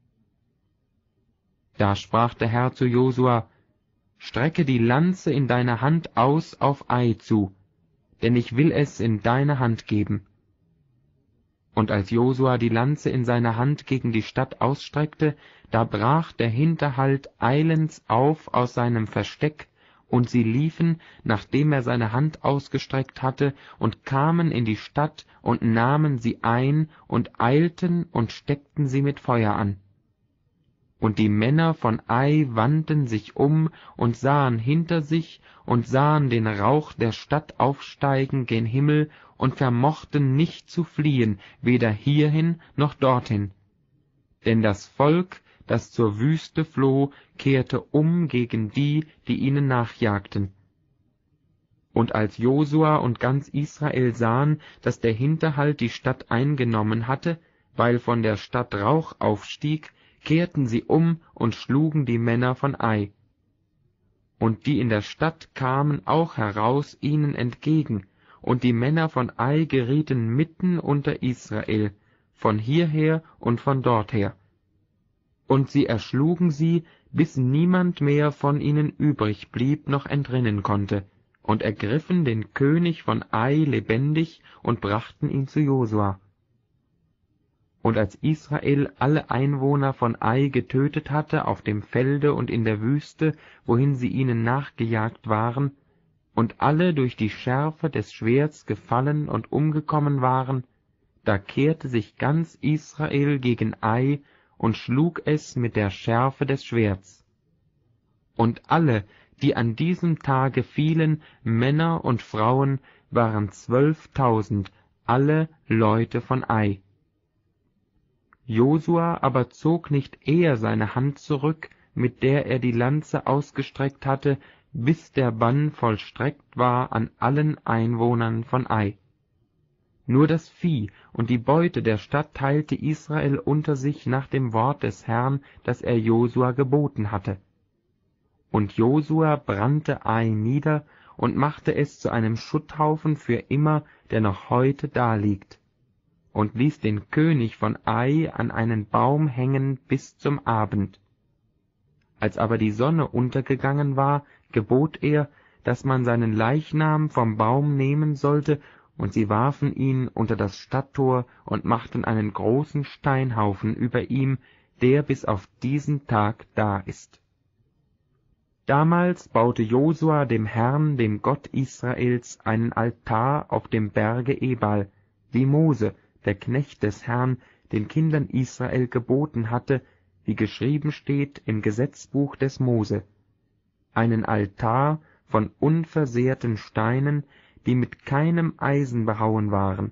Da sprach der Herr zu Josua: Strecke die Lanze in deiner Hand aus auf Ai zu, denn ich will es in deine Hand geben. Und als Josua die Lanze in seiner Hand gegen die Stadt ausstreckte, da brach der Hinterhalt eilends auf aus seinem Versteck, und sie liefen, nachdem er seine Hand ausgestreckt hatte, und kamen in die Stadt und nahmen sie ein und eilten und steckten sie mit Feuer an. Und die Männer von Ai wandten sich um und sahen hinter sich und sahen den Rauch der Stadt aufsteigen gen Himmel und vermochten nicht zu fliehen, weder hierhin noch dorthin. Denn das Volk, das zur Wüste floh, kehrte um gegen die, die ihnen nachjagten. Und als Josua und ganz Israel sahen, dass der Hinterhalt die Stadt eingenommen hatte, weil von der Stadt Rauch aufstieg, kehrten sie um und schlugen die Männer von Ai. Und die in der Stadt kamen auch heraus ihnen entgegen, und die Männer von Ai gerieten mitten unter Israel, von hierher und von dorther. Und sie erschlugen sie, bis niemand mehr von ihnen übrig blieb noch entrinnen konnte, und ergriffen den König von Ai lebendig und brachten ihn zu Josua. Und als Israel alle Einwohner von Ai getötet hatte auf dem Felde und in der Wüste, wohin sie ihnen nachgejagt waren, und alle durch die Schärfe des Schwerts gefallen und umgekommen waren, da kehrte sich ganz Israel gegen Ai und schlug es mit der Schärfe des Schwerts. Und alle, die an diesem Tage fielen, Männer und Frauen, waren zwölftausend, alle Leute von Ai. Josua aber zog nicht eher seine Hand zurück, mit der er die Lanze ausgestreckt hatte, bis der Bann vollstreckt war an allen Einwohnern von Ai. Nur das Vieh und die Beute der Stadt teilte Israel unter sich nach dem Wort des Herrn, das er Josua geboten hatte. Und Josua brannte Ai nieder und machte es zu einem Schutthaufen für immer, der noch heute daliegt, und ließ den König von Ai an einen Baum hängen bis zum Abend. Als aber die Sonne untergegangen war, gebot er, dass man seinen Leichnam vom Baum nehmen sollte, und sie warfen ihn unter das Stadttor und machten einen großen Steinhaufen über ihm, der bis auf diesen Tag da ist. Damals baute Josua dem Herrn, dem Gott Israels, einen Altar auf dem Berge Ebal, wie Mose, der Knecht des Herrn, den Kindern Israel geboten hatte, wie geschrieben steht im Gesetzbuch des Mose, einen Altar von unversehrten Steinen, die mit keinem Eisen behauen waren.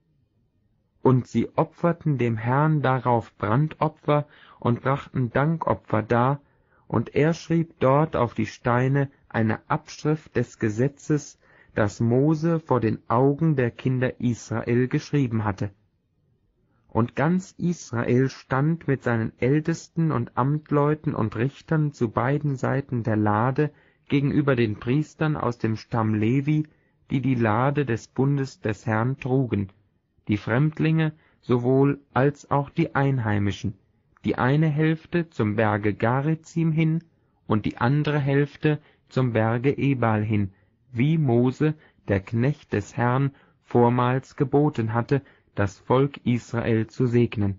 Und sie opferten dem Herrn darauf Brandopfer und brachten Dankopfer dar, und er schrieb dort auf die Steine eine Abschrift des Gesetzes, das Mose vor den Augen der Kinder Israel geschrieben hatte. Und ganz Israel stand mit seinen Ältesten und Amtleuten und Richtern zu beiden Seiten der Lade gegenüber den Priestern aus dem Stamm Levi, die die Lade des Bundes des Herrn trugen, die Fremdlinge sowohl als auch die Einheimischen, die eine Hälfte zum Berge Garizim hin und die andere Hälfte zum Berge Ebal hin, wie Mose, der Knecht des Herrn, vormals geboten hatte, das Volk Israel zu segnen.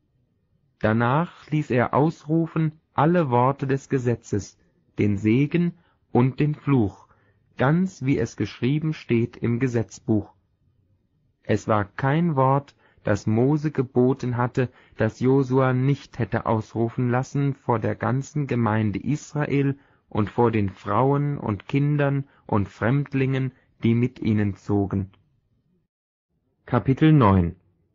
Danach ließ er ausrufen alle Worte des Gesetzes, den Segen und den Fluch, ganz wie es geschrieben steht im Gesetzbuch. Es war kein Wort, das Mose geboten hatte, das Josua nicht hätte ausrufen lassen vor der ganzen Gemeinde Israel und vor den Frauen und Kindern und Fremdlingen, die mit ihnen zogen. Kapitel neun.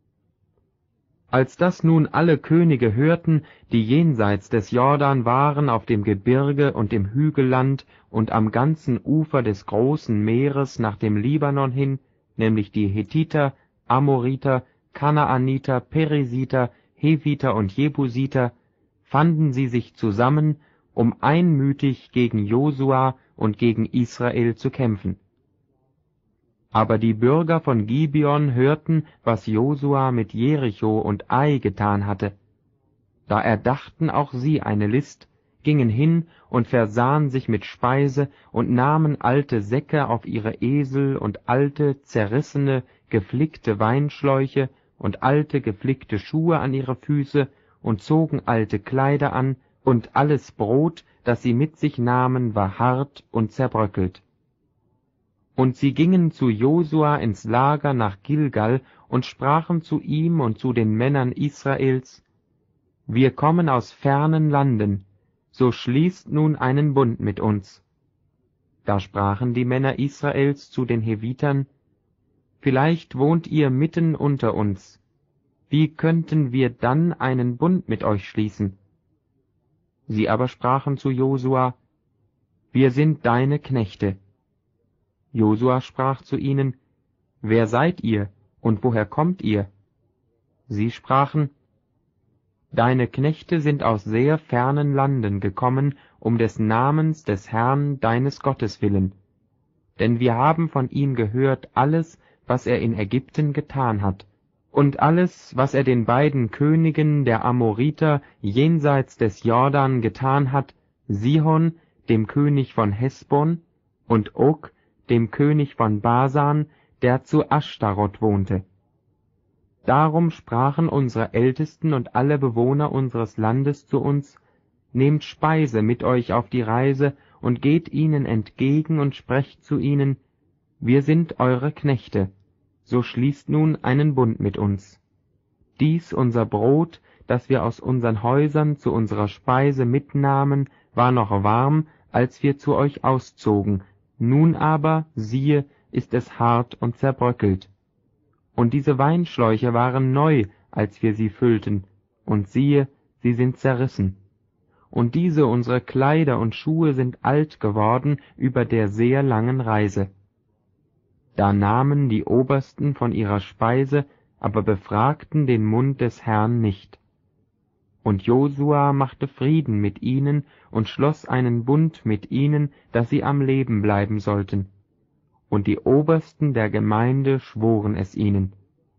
Als das nun alle Könige hörten, die jenseits des Jordan waren auf dem Gebirge und im Hügelland und am ganzen Ufer des großen Meeres nach dem Libanon hin, nämlich die Hethiter, Amoriter, Kanaaniter, Perisiter, Heviter und Jebusiter, fanden sie sich zusammen, um einmütig gegen Josua und gegen Israel zu kämpfen. Aber die Bürger von Gibeon hörten, was Josua mit Jericho und Ai getan hatte. Da erdachten auch sie eine List, gingen hin und versahen sich mit Speise und nahmen alte Säcke auf ihre Esel und alte, zerrissene, geflickte Weinschläuche und alte, geflickte Schuhe an ihre Füße und zogen alte Kleider an, und alles Brot, das sie mit sich nahmen, war hart und zerbröckelt. Und sie gingen zu Josua ins Lager nach Gilgal und sprachen zu ihm und zu den Männern Israels: Wir kommen aus fernen Landen, so schließt nun einen Bund mit uns. Da sprachen die Männer Israels zu den Hevitern: Vielleicht wohnt ihr mitten unter uns. Wie könnten wir dann einen Bund mit euch schließen? Sie aber sprachen zu Josua: Wir sind deine Knechte. Josua sprach zu ihnen: Wer seid ihr und woher kommt ihr? Sie sprachen: Deine Knechte sind aus sehr fernen Landen gekommen, um des Namens des Herrn deines Gottes willen. Denn wir haben von ihm gehört alles, was er in Ägypten getan hat, und alles, was er den beiden Königen der Amoriter jenseits des Jordan getan hat, Sihon, dem König von Hesbon, und Og, dem König von Basan, der zu Aschtaroth wohnte. Darum sprachen unsere Ältesten und alle Bewohner unseres Landes zu uns: Nehmt Speise mit euch auf die Reise und geht ihnen entgegen und sprecht zu ihnen: Wir sind eure Knechte, so schließt nun einen Bund mit uns. Dies unser Brot, das wir aus unseren Häusern zu unserer Speise mitnahmen, war noch warm, als wir zu euch auszogen. Nun aber, siehe, ist es hart und zerbröckelt. Und diese Weinschläuche waren neu, als wir sie füllten, und siehe, sie sind zerrissen. Und diese unsere Kleider und Schuhe sind alt geworden über der sehr langen Reise. Da nahmen die Obersten von ihrer Speise, aber befragten den Mund des Herrn nicht. Und Josua machte Frieden mit ihnen und schloss einen Bund mit ihnen, dass sie am Leben bleiben sollten. Und die Obersten der Gemeinde schworen es ihnen.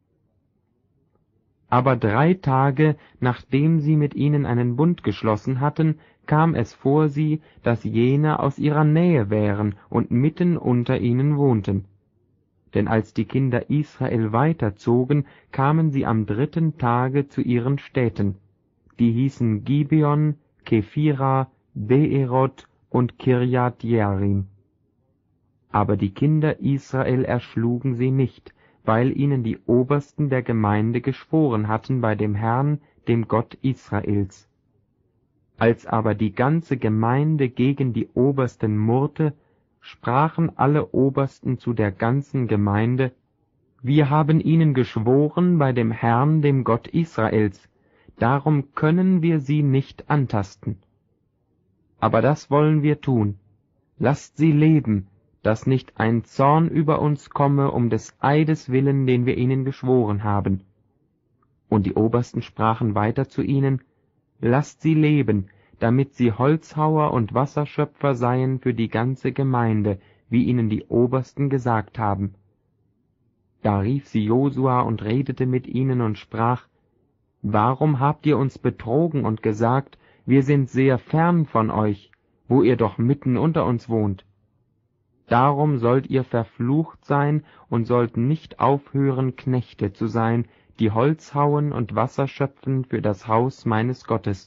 Aber drei Tage, nachdem sie mit ihnen einen Bund geschlossen hatten, kam es vor sie, dass jene aus ihrer Nähe wären und mitten unter ihnen wohnten. Denn als die Kinder Israel weiterzogen, kamen sie am dritten Tage zu ihren Städten. Die hießen Gibeon, Kephira, Beeroth und Kirjat Jearim. Aber die Kinder Israel erschlugen sie nicht, weil ihnen die Obersten der Gemeinde geschworen hatten bei dem Herrn, dem Gott Israels. Als aber die ganze Gemeinde gegen die Obersten murrte, sprachen alle Obersten zu der ganzen Gemeinde: Wir haben ihnen geschworen bei dem Herrn, dem Gott Israels, darum können wir sie nicht antasten. Aber das wollen wir tun, lasst sie leben, dass nicht ein Zorn über uns komme um des Eides willen, den wir ihnen geschworen haben. Und die Obersten sprachen weiter zu ihnen: Lasst sie leben, damit sie Holzhauer und Wasserschöpfer seien für die ganze Gemeinde, wie ihnen die Obersten gesagt haben. Da rief sie Josua und redete mit ihnen und sprach: Warum habt ihr uns betrogen und gesagt, wir sind sehr fern von euch, wo ihr doch mitten unter uns wohnt? Darum sollt ihr verflucht sein und sollt nicht aufhören, Knechte zu sein, die Holz hauen und Wasser schöpfen für das Haus meines Gottes.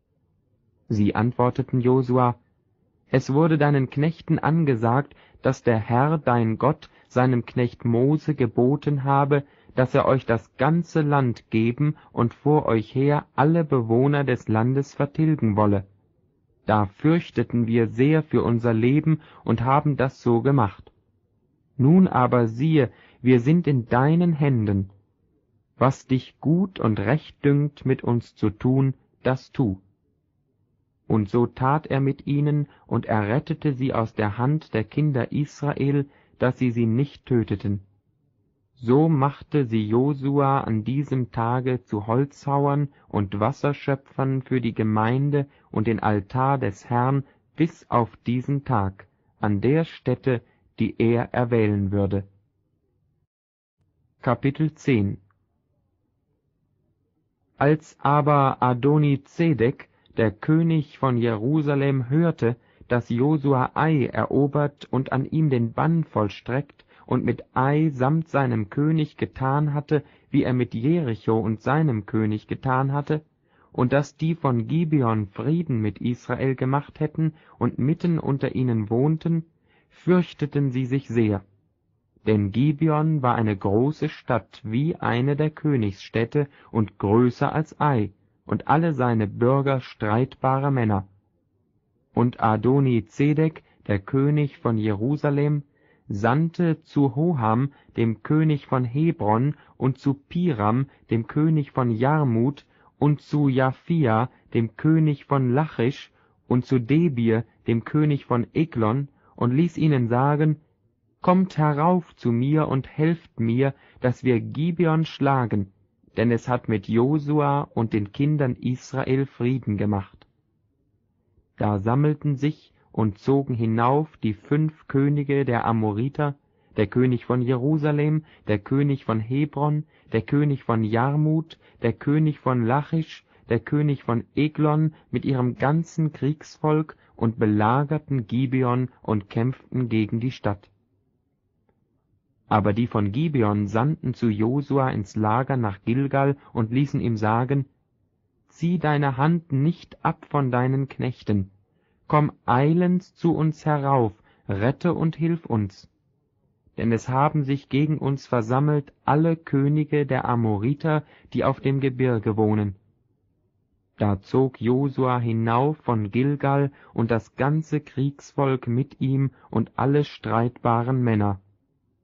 Sie antworteten Josua: Es wurde deinen Knechten angesagt, dass der Herr dein Gott seinem Knecht Mose geboten habe, dass er euch das ganze Land geben und vor euch her alle Bewohner des Landes vertilgen wolle. Da fürchteten wir sehr für unser Leben und haben das so gemacht. Nun aber siehe, wir sind in deinen Händen. Was dich gut und recht dünkt, mit uns zu tun, das tu. Und so tat er mit ihnen und errettete sie aus der Hand der Kinder Israel, dass sie sie nicht töteten. So machte sie Josua an diesem Tage zu Holzhauern und Wasserschöpfern für die Gemeinde und den Altar des Herrn bis auf diesen Tag, an der Stätte, die er erwählen würde. Kapitel zehn. Als aber Adoni-Zedek, der König von Jerusalem, hörte, dass Josua Ai erobert und an ihm den Bann vollstreckt und mit Ai samt seinem König getan hatte, wie er mit Jericho und seinem König getan hatte, und dass die von Gibeon Frieden mit Israel gemacht hätten und mitten unter ihnen wohnten, fürchteten sie sich sehr. Denn Gibeon war eine große Stadt wie eine der Königsstädte und größer als Ai, und alle seine Bürger streitbare Männer. Und Adoni-Zedek, der König von Jerusalem, sandte zu Hoham, dem König von Hebron, und zu Piram, dem König von Jarmut, und zu Japhia, dem König von Lachisch, und zu Debir, dem König von Eglon, und ließ ihnen sagen: Kommt herauf zu mir und helft mir, dass wir Gibeon schlagen, denn es hat mit Josua und den Kindern Israel Frieden gemacht. Da sammelten sich und zogen hinauf die fünf Könige der Amoriter, der König von Jerusalem, der König von Hebron, der König von Jarmut, der König von Lachisch, der König von Eglon mit ihrem ganzen Kriegsvolk und belagerten Gibeon und kämpften gegen die Stadt. Aber die von Gibeon sandten zu Josua ins Lager nach Gilgal und ließen ihm sagen: Zieh deine Hand nicht ab von deinen Knechten, komm eilends zu uns herauf, rette und hilf uns. Denn es haben sich gegen uns versammelt alle Könige der Amoriter, die auf dem Gebirge wohnen. Da zog Josua hinauf von Gilgal und das ganze Kriegsvolk mit ihm und alle streitbaren Männer.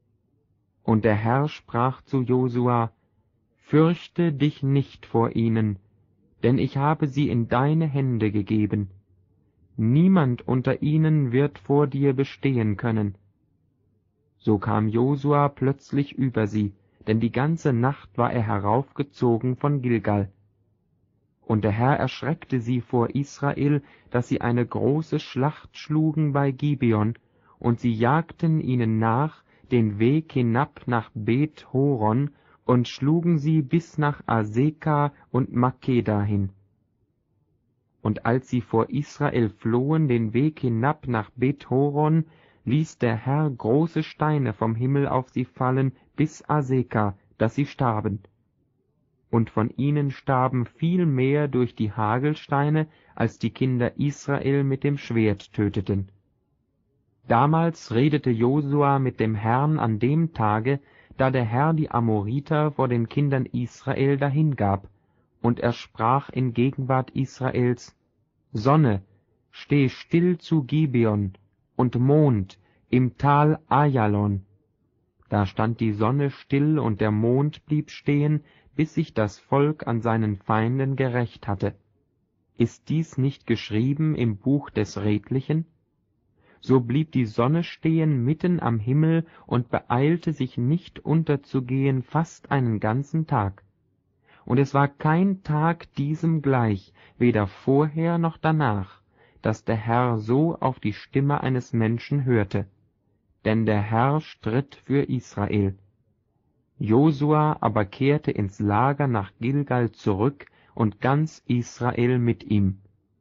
Und der Herr sprach zu Josua: Fürchte dich nicht vor ihnen, denn ich habe sie in deine Hände gegeben. Niemand unter ihnen wird vor dir bestehen können. So kam Josua plötzlich über sie, denn die ganze Nacht war er heraufgezogen von Gilgal. Und der Herr erschreckte sie vor Israel, dass sie eine große Schlacht schlugen bei Gibeon, und sie jagten ihnen nach den Weg hinab nach Beth Horon und schlugen sie bis nach Aseka und Makkeda hin. Und als sie vor Israel flohen den Weg hinab nach Beth Horon, ließ der Herr große Steine vom Himmel auf sie fallen bis Aseka, dass sie starben. Und von ihnen starben viel mehr durch die Hagelsteine, als die Kinder Israel mit dem Schwert töteten. Damals redete Josua mit dem Herrn an dem Tage, da der Herr die Amoriter vor den Kindern Israel dahingab, und er sprach in Gegenwart Israels: Sonne, steh still zu Gibeon, und Mond im Tal Ajalon. Da stand die Sonne still und der Mond blieb stehen, bis sich das Volk an seinen Feinden gerächt hatte. Ist dies nicht geschrieben im Buch des Redlichen? So blieb die Sonne stehen mitten am Himmel und beeilte sich nicht unterzugehen fast einen ganzen Tag. Und es war kein Tag diesem gleich, weder vorher noch danach, dass der Herr so auf die Stimme eines Menschen hörte. Denn der Herr stritt für Israel. Josua aber kehrte ins Lager nach Gilgal zurück und ganz Israel mit ihm.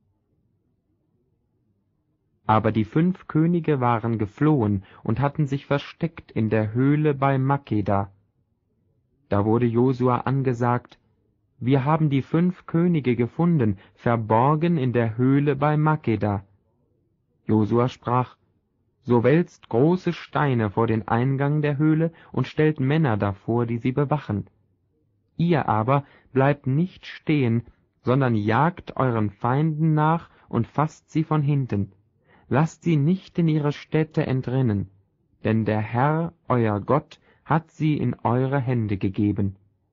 Aber die fünf Könige waren geflohen und hatten sich versteckt in der Höhle bei Makkeda. Da wurde Josua angesagt: Wir haben die fünf Könige gefunden, verborgen in der Höhle bei Makkeda. Josua sprach: So wälzt große Steine vor den Eingang der Höhle und stellt Männer davor, die sie bewachen. Ihr aber bleibt nicht stehen, sondern jagt euren Feinden nach und fasst sie von hinten. Lasst sie nicht in ihre Städte entrinnen, denn der Herr, euer Gott, hat sie in eure Hände gegeben.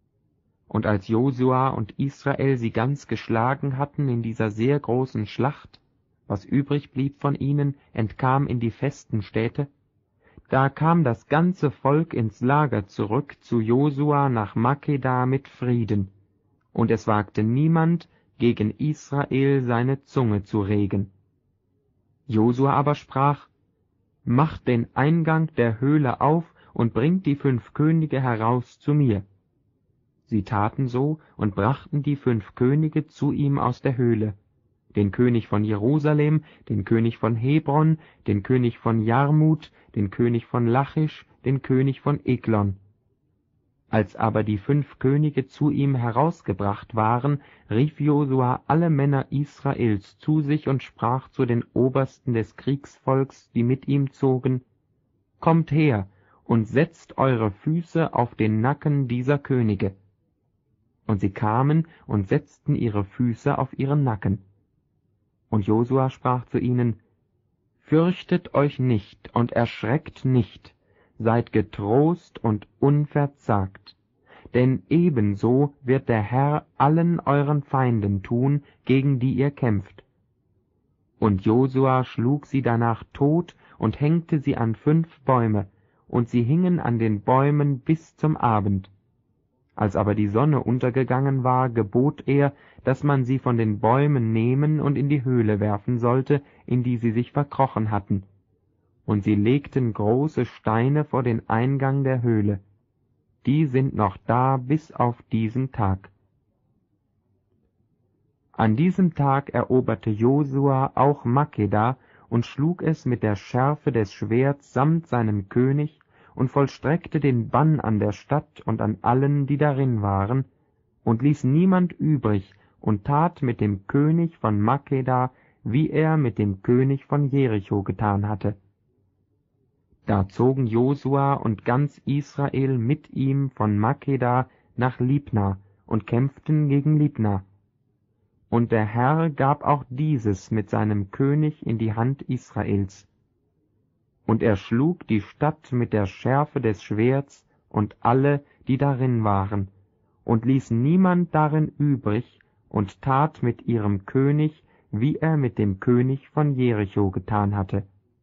Und als Josua und Israel sie ganz geschlagen hatten in dieser sehr großen Schlacht, was übrig blieb von ihnen, entkam in die festen Städte, da kam das ganze Volk ins Lager zurück zu Josua nach Makkeda mit Frieden, und es wagte niemand, gegen Israel seine Zunge zu regen. Josua aber sprach: Macht den Eingang der Höhle auf und bringt die fünf Könige heraus zu mir. Sie taten so und brachten die fünf Könige zu ihm aus der Höhle, den König von Jerusalem, den König von Hebron, den König von Jarmut, den König von Lachisch, den König von Eglon. Als aber die fünf Könige zu ihm herausgebracht waren, rief Josua alle Männer Israels zu sich und sprach zu den Obersten des Kriegsvolks, die mit ihm zogen: Kommt her und setzt eure Füße auf den Nacken dieser Könige. Und sie kamen und setzten ihre Füße auf ihren Nacken. Und Josua sprach zu ihnen: Fürchtet euch nicht und erschreckt nicht, seid getrost und unverzagt, denn ebenso wird der Herr allen euren Feinden tun, gegen die ihr kämpft. Und Josua schlug sie danach tot und hängte sie an fünf Bäume, und sie hingen an den Bäumen bis zum Abend. Als aber die Sonne untergegangen war, gebot er, dass man sie von den Bäumen nehmen und in die Höhle werfen sollte, in die sie sich verkrochen hatten. Und sie legten große Steine vor den Eingang der Höhle. Die sind noch da bis auf diesen Tag. An diesem Tag eroberte Josua auch Makkeda und schlug es mit der Schärfe des Schwerts samt seinem König und vollstreckte den Bann an der Stadt und an allen, die darin waren, und ließ niemand übrig und tat mit dem König von Makkeda, wie er mit dem König von Jericho getan hatte. Da zogen Josua und ganz Israel mit ihm von Makkeda nach Libna und kämpften gegen Libna. Und der Herr gab auch dieses mit seinem König in die Hand Israels. Und er schlug die Stadt mit der Schärfe des Schwerts und alle, die darin waren, und ließ niemand darin übrig, und tat mit ihrem König, wie er mit dem König von Jericho getan hatte.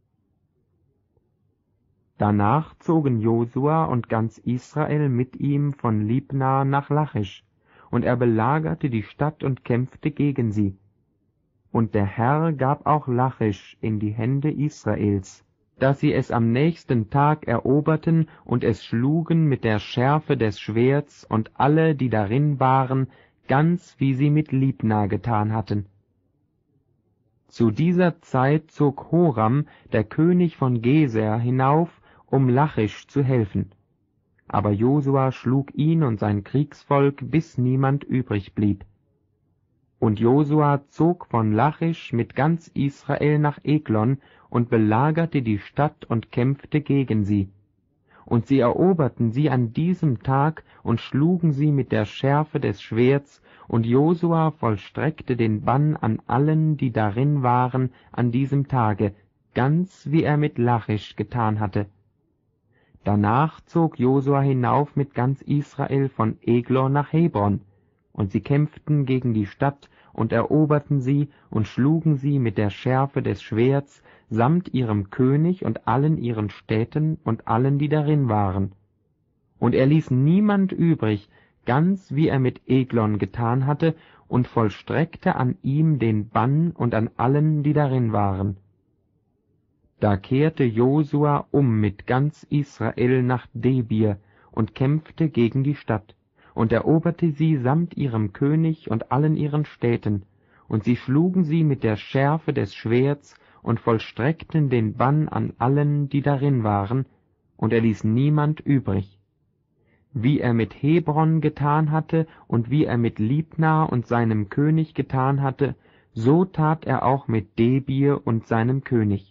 Danach zogen Josua und ganz Israel mit ihm von Libna nach Lachisch, und er belagerte die Stadt und kämpfte gegen sie. Und der Herr gab auch Lachisch in die Hände Israels, dass sie es am nächsten Tag eroberten und es schlugen mit der Schärfe des Schwerts und alle, die darin waren, ganz wie sie mit Libna getan hatten. Zu dieser Zeit zog Horam, der König von Geser, hinauf, um Lachisch zu helfen. Aber Josua schlug ihn und sein Kriegsvolk, bis niemand übrig blieb. Und Josua zog von Lachisch mit ganz Israel nach Eglon und belagerte die Stadt und kämpfte gegen sie. Und sie eroberten sie an diesem Tag und schlugen sie mit der Schärfe des Schwerts, und Josua vollstreckte den Bann an allen, die darin waren, an diesem Tage, ganz wie er mit Lachisch getan hatte. Danach zog Josua hinauf mit ganz Israel von Eglon nach Hebron, und sie kämpften gegen die Stadt und eroberten sie und schlugen sie mit der Schärfe des Schwerts samt ihrem König und allen ihren Städten und allen, die darin waren. Und er ließ niemand übrig, ganz wie er mit Eglon getan hatte, und vollstreckte an ihm den Bann und an allen, die darin waren. Da kehrte Josua um mit ganz Israel nach Debir und kämpfte gegen die Stadt und eroberte sie samt ihrem König und allen ihren Städten, und sie schlugen sie mit der Schärfe des Schwerts und vollstreckten den Bann an allen, die darin waren, und er ließ niemand übrig. Wie er mit Hebron getan hatte und wie er mit Libna und seinem König getan hatte, so tat er auch mit Debir und seinem König.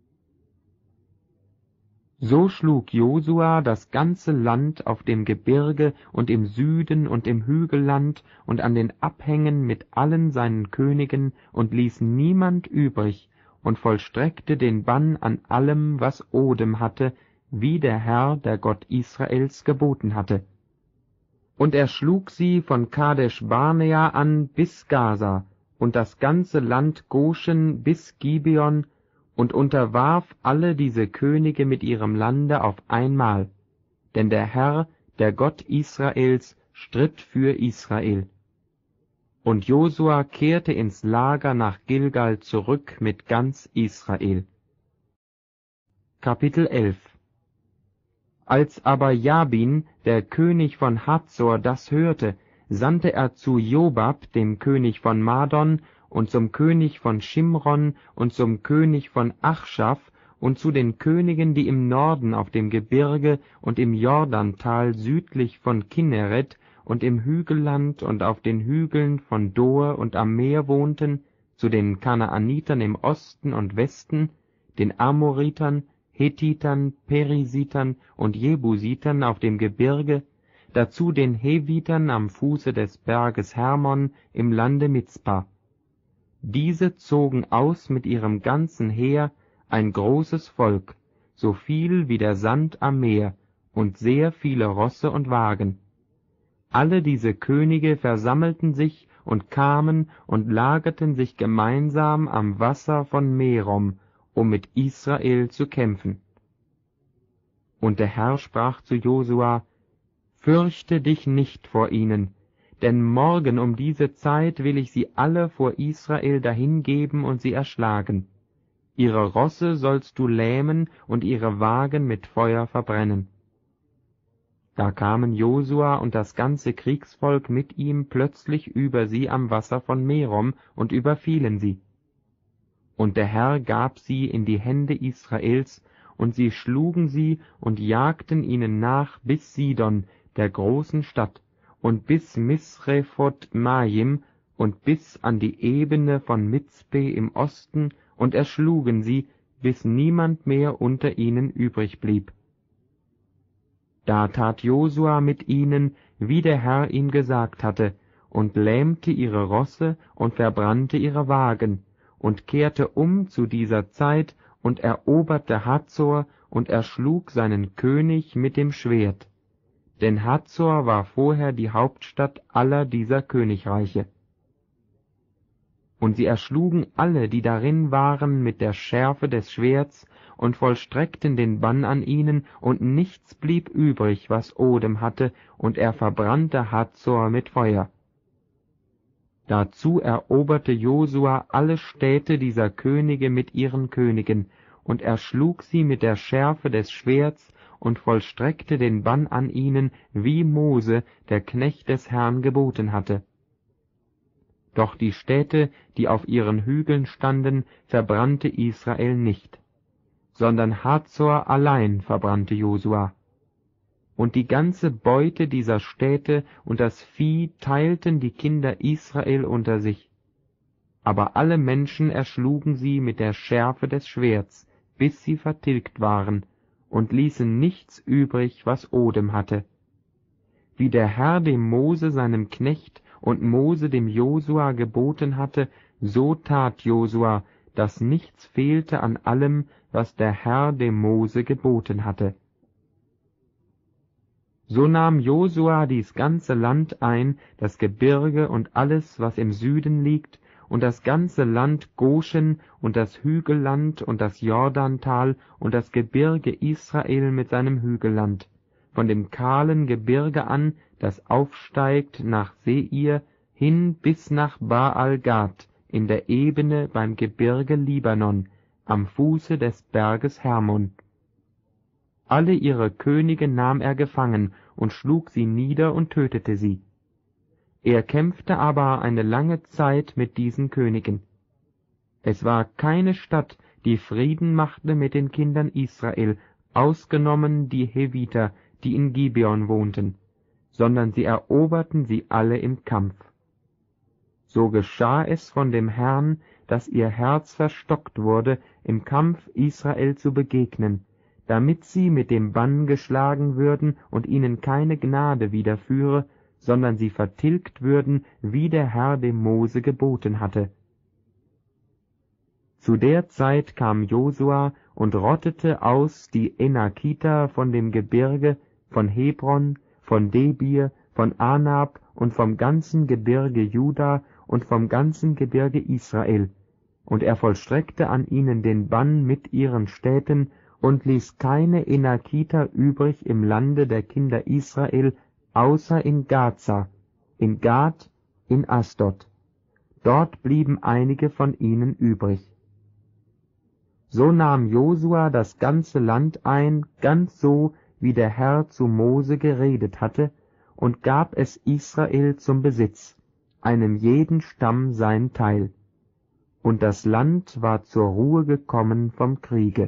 So schlug Josua das ganze Land auf dem Gebirge und im Süden und im Hügelland und an den Abhängen mit allen seinen Königen und ließ niemand übrig und vollstreckte den Bann an allem, was Odem hatte, wie der Herr, der Gott Israels, geboten hatte. Und er schlug sie von Kadesh Barnea an bis Gaza und das ganze Land Goshen bis Gibeon, und unterwarf alle diese Könige mit ihrem Lande auf einmal, denn der Herr, der Gott Israels, stritt für Israel. Und Josua kehrte ins Lager nach Gilgal zurück mit ganz Israel. Kapitel elf. Als aber Jabin, der König von Hazor, das hörte, sandte er zu Jobab, dem König von Madon, und zum König von Schimron und zum König von Achschaf und zu den Königen, die im Norden auf dem Gebirge und im Jordantal südlich von Kinneret und im Hügelland und auf den Hügeln von Dor und am Meer wohnten, zu den Kanaanitern im Osten und Westen, den Amoritern, Hethitern, Perisitern und Jebusitern auf dem Gebirge, dazu den Hevitern am Fuße des Berges Hermon im Lande Mizpa. Diese zogen aus mit ihrem ganzen Heer, ein großes Volk, so viel wie der Sand am Meer, und sehr viele Rosse und Wagen. Alle diese Könige versammelten sich und kamen und lagerten sich gemeinsam am Wasser von Merom, um mit Israel zu kämpfen. Und der Herr sprach zu Josua: Fürchte dich nicht vor ihnen, denn morgen um diese Zeit will ich sie alle vor Israel dahingeben und sie erschlagen. Ihre Rosse sollst du lähmen und ihre Wagen mit Feuer verbrennen. Da kamen Josua und das ganze Kriegsvolk mit ihm plötzlich über sie am Wasser von Merom und überfielen sie. Und der Herr gab sie in die Hände Israels, und sie schlugen sie und jagten ihnen nach bis Sidon, der großen Stadt, und bis Misrephot Maim und bis an die Ebene von Mizpe im Osten, und erschlugen sie, bis niemand mehr unter ihnen übrig blieb. Da tat Josua mit ihnen, wie der Herr ihm gesagt hatte, und lähmte ihre Rosse und verbrannte ihre Wagen, und kehrte um zu dieser Zeit und eroberte Hazor und erschlug seinen König mit dem Schwert. denn Hazor war vorher die Hauptstadt aller dieser Königreiche. Und sie erschlugen alle, die darin waren, mit der Schärfe des Schwerts, und vollstreckten den Bann an ihnen, und nichts blieb übrig, was Odem hatte, und er verbrannte Hazor mit Feuer. Dazu eroberte Josua alle Städte dieser Könige mit ihren Königen, und erschlug sie mit der Schärfe des Schwerts, und vollstreckte den Bann an ihnen, wie Mose, der Knecht des Herrn, geboten hatte. Doch die Städte, die auf ihren Hügeln standen, verbrannte Israel nicht, sondern Hazor allein verbrannte Josua. Und die ganze Beute dieser Städte und das Vieh teilten die Kinder Israel unter sich. Aber alle Menschen erschlugen sie mit der Schärfe des Schwerts, bis sie vertilgt waren, und ließen nichts übrig, was Odem hatte. Wie der Herr dem Mose seinem Knecht und Mose dem Josua geboten hatte, so tat Josua, dass nichts fehlte an allem, was der Herr dem Mose geboten hatte. So nahm Josua dies ganze Land ein, das Gebirge und alles, was im Süden liegt, und das ganze Land Goshen und das Hügelland und das Jordantal und das Gebirge Israel mit seinem Hügelland, von dem kahlen Gebirge an, das aufsteigt nach Seir, hin bis nach Baal-Gad in der Ebene beim Gebirge Libanon, am Fuße des Berges Hermon. Alle ihre Könige nahm er gefangen und schlug sie nieder und tötete sie. Er kämpfte aber eine lange Zeit mit diesen Königen. Es war keine Stadt, die Frieden machte mit den Kindern Israel, ausgenommen die Heviter, die in Gibeon wohnten, sondern sie eroberten sie alle im Kampf. So geschah es von dem Herrn, dass ihr Herz verstockt wurde, im Kampf Israel zu begegnen, damit sie mit dem Bann geschlagen würden und ihnen keine Gnade widerführe, sondern sie vertilgt würden, wie der Herr dem Mose geboten hatte. Zu der Zeit kam Josua und rottete aus die Enakiter von dem Gebirge, von Hebron, von Debir, von Anab und vom ganzen Gebirge Juda und vom ganzen Gebirge Israel, und er vollstreckte an ihnen den Bann mit ihren Städten und ließ keine Enakiter übrig im Lande der Kinder Israel, außer in Gaza, in Gad, in Asdod. Dort blieben einige von ihnen übrig. So nahm Josua das ganze Land ein, ganz so, wie der Herr zu Mose geredet hatte, und gab es Israel zum Besitz, einem jeden Stamm sein Teil. Und das Land war zur Ruhe gekommen vom Kriege.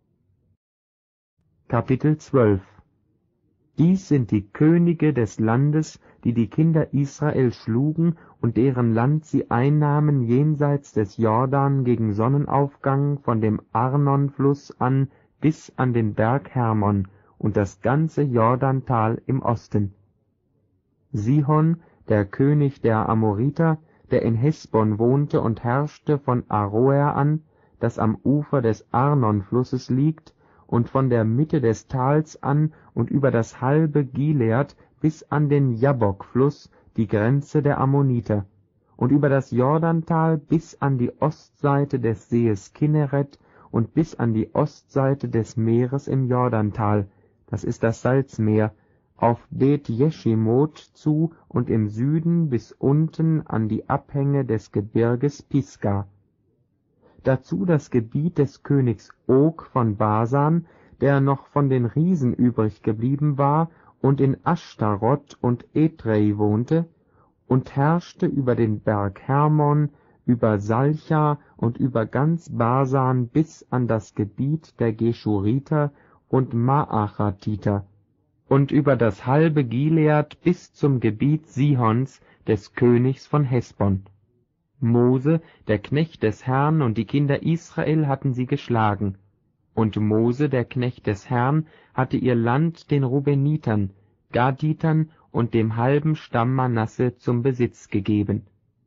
Kapitel zwölf. Dies sind die Könige des Landes, die die Kinder Israel schlugen und deren Land sie einnahmen jenseits des Jordan gegen Sonnenaufgang von dem Arnonfluss an bis an den Berg Hermon und das ganze Jordantal im Osten. Sihon, der König der Amoriter, der in Hesbon wohnte und herrschte von Aroer an, das am Ufer des Arnonflusses liegt, und von der Mitte des Tals an und über das halbe Gilead bis an den Jabbok-Fluss, die Grenze der Ammoniter, und über das Jordantal bis an die Ostseite des Sees Kinneret und bis an die Ostseite des Meeres im Jordantal, das ist das Salzmeer, auf Bet-Jeschimot zu und im Süden bis unten an die Abhänge des Gebirges Pisga. Dazu das Gebiet des Königs Og von Basan, der noch von den Riesen übrig geblieben war und in Ashtarot und Edrei wohnte, und herrschte über den Berg Hermon, über Salcha und über ganz Basan bis an das Gebiet der Geschuriter und Maachatiter, und über das halbe Gilead bis zum Gebiet Sihons, des Königs von Hesbon. Mose, der Knecht des Herrn, und die Kinder Israel hatten sie geschlagen. Und Mose, der Knecht des Herrn, hatte ihr Land den Rubenitern, Gaditern und dem halben Stamm Manasse zum Besitz gegeben.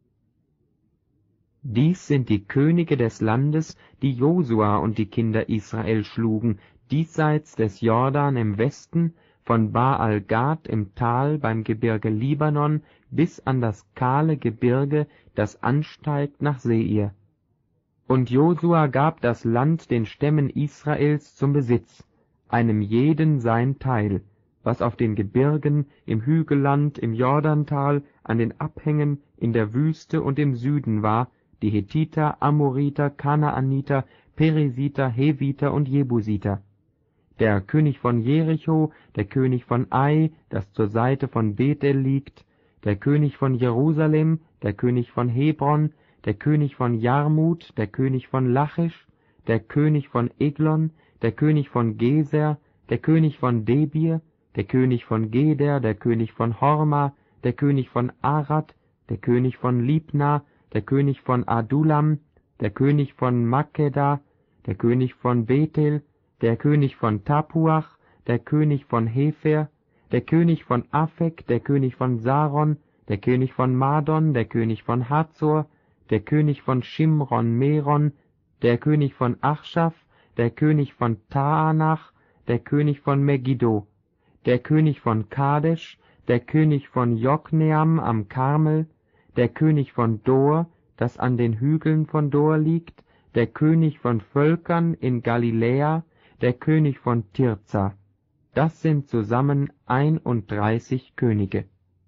Dies sind die Könige des Landes, die Josua und die Kinder Israel schlugen, diesseits des Jordan im Westen, von Baal-Gad im Tal beim Gebirge Libanon bis an das kahle Gebirge, das ansteigt nach Seir. Und Josua gab das Land den Stämmen Israels zum Besitz, einem jeden sein Teil, was auf den Gebirgen, im Hügelland, im Jordantal, an den Abhängen, in der Wüste und im Süden war, die Hethiter, Amoriter, Kanaaniter, Perisiter, Heviter und Jebusiter. Der König von Jericho, der König von Ai, das zur Seite von Bethel liegt, der König von Jerusalem, der König von Hebron, der König von Jarmut, der König von Lachisch, der König von Eglon, der König von Geser, der König von Debir, der König von Geder, der König von Horma, der König von Arad, der König von Libna, der König von Adulam, der König von Makkeda, der König von Bethel, der König von Tapuach, der König von Hefer, der König von Afek, der König von Saron, der König von Madon, der König von Hazor, der König von Shimron Meron, der König von Achschaf, der König von Taanach, der König von Megiddo, der König von Kadesh, der König von Jokneam am Karmel, der König von Dor, das an den Hügeln von Dor liegt, der König von Völkern in Galiläa, der König von Tirza. Das sind zusammen einunddreißig Könige.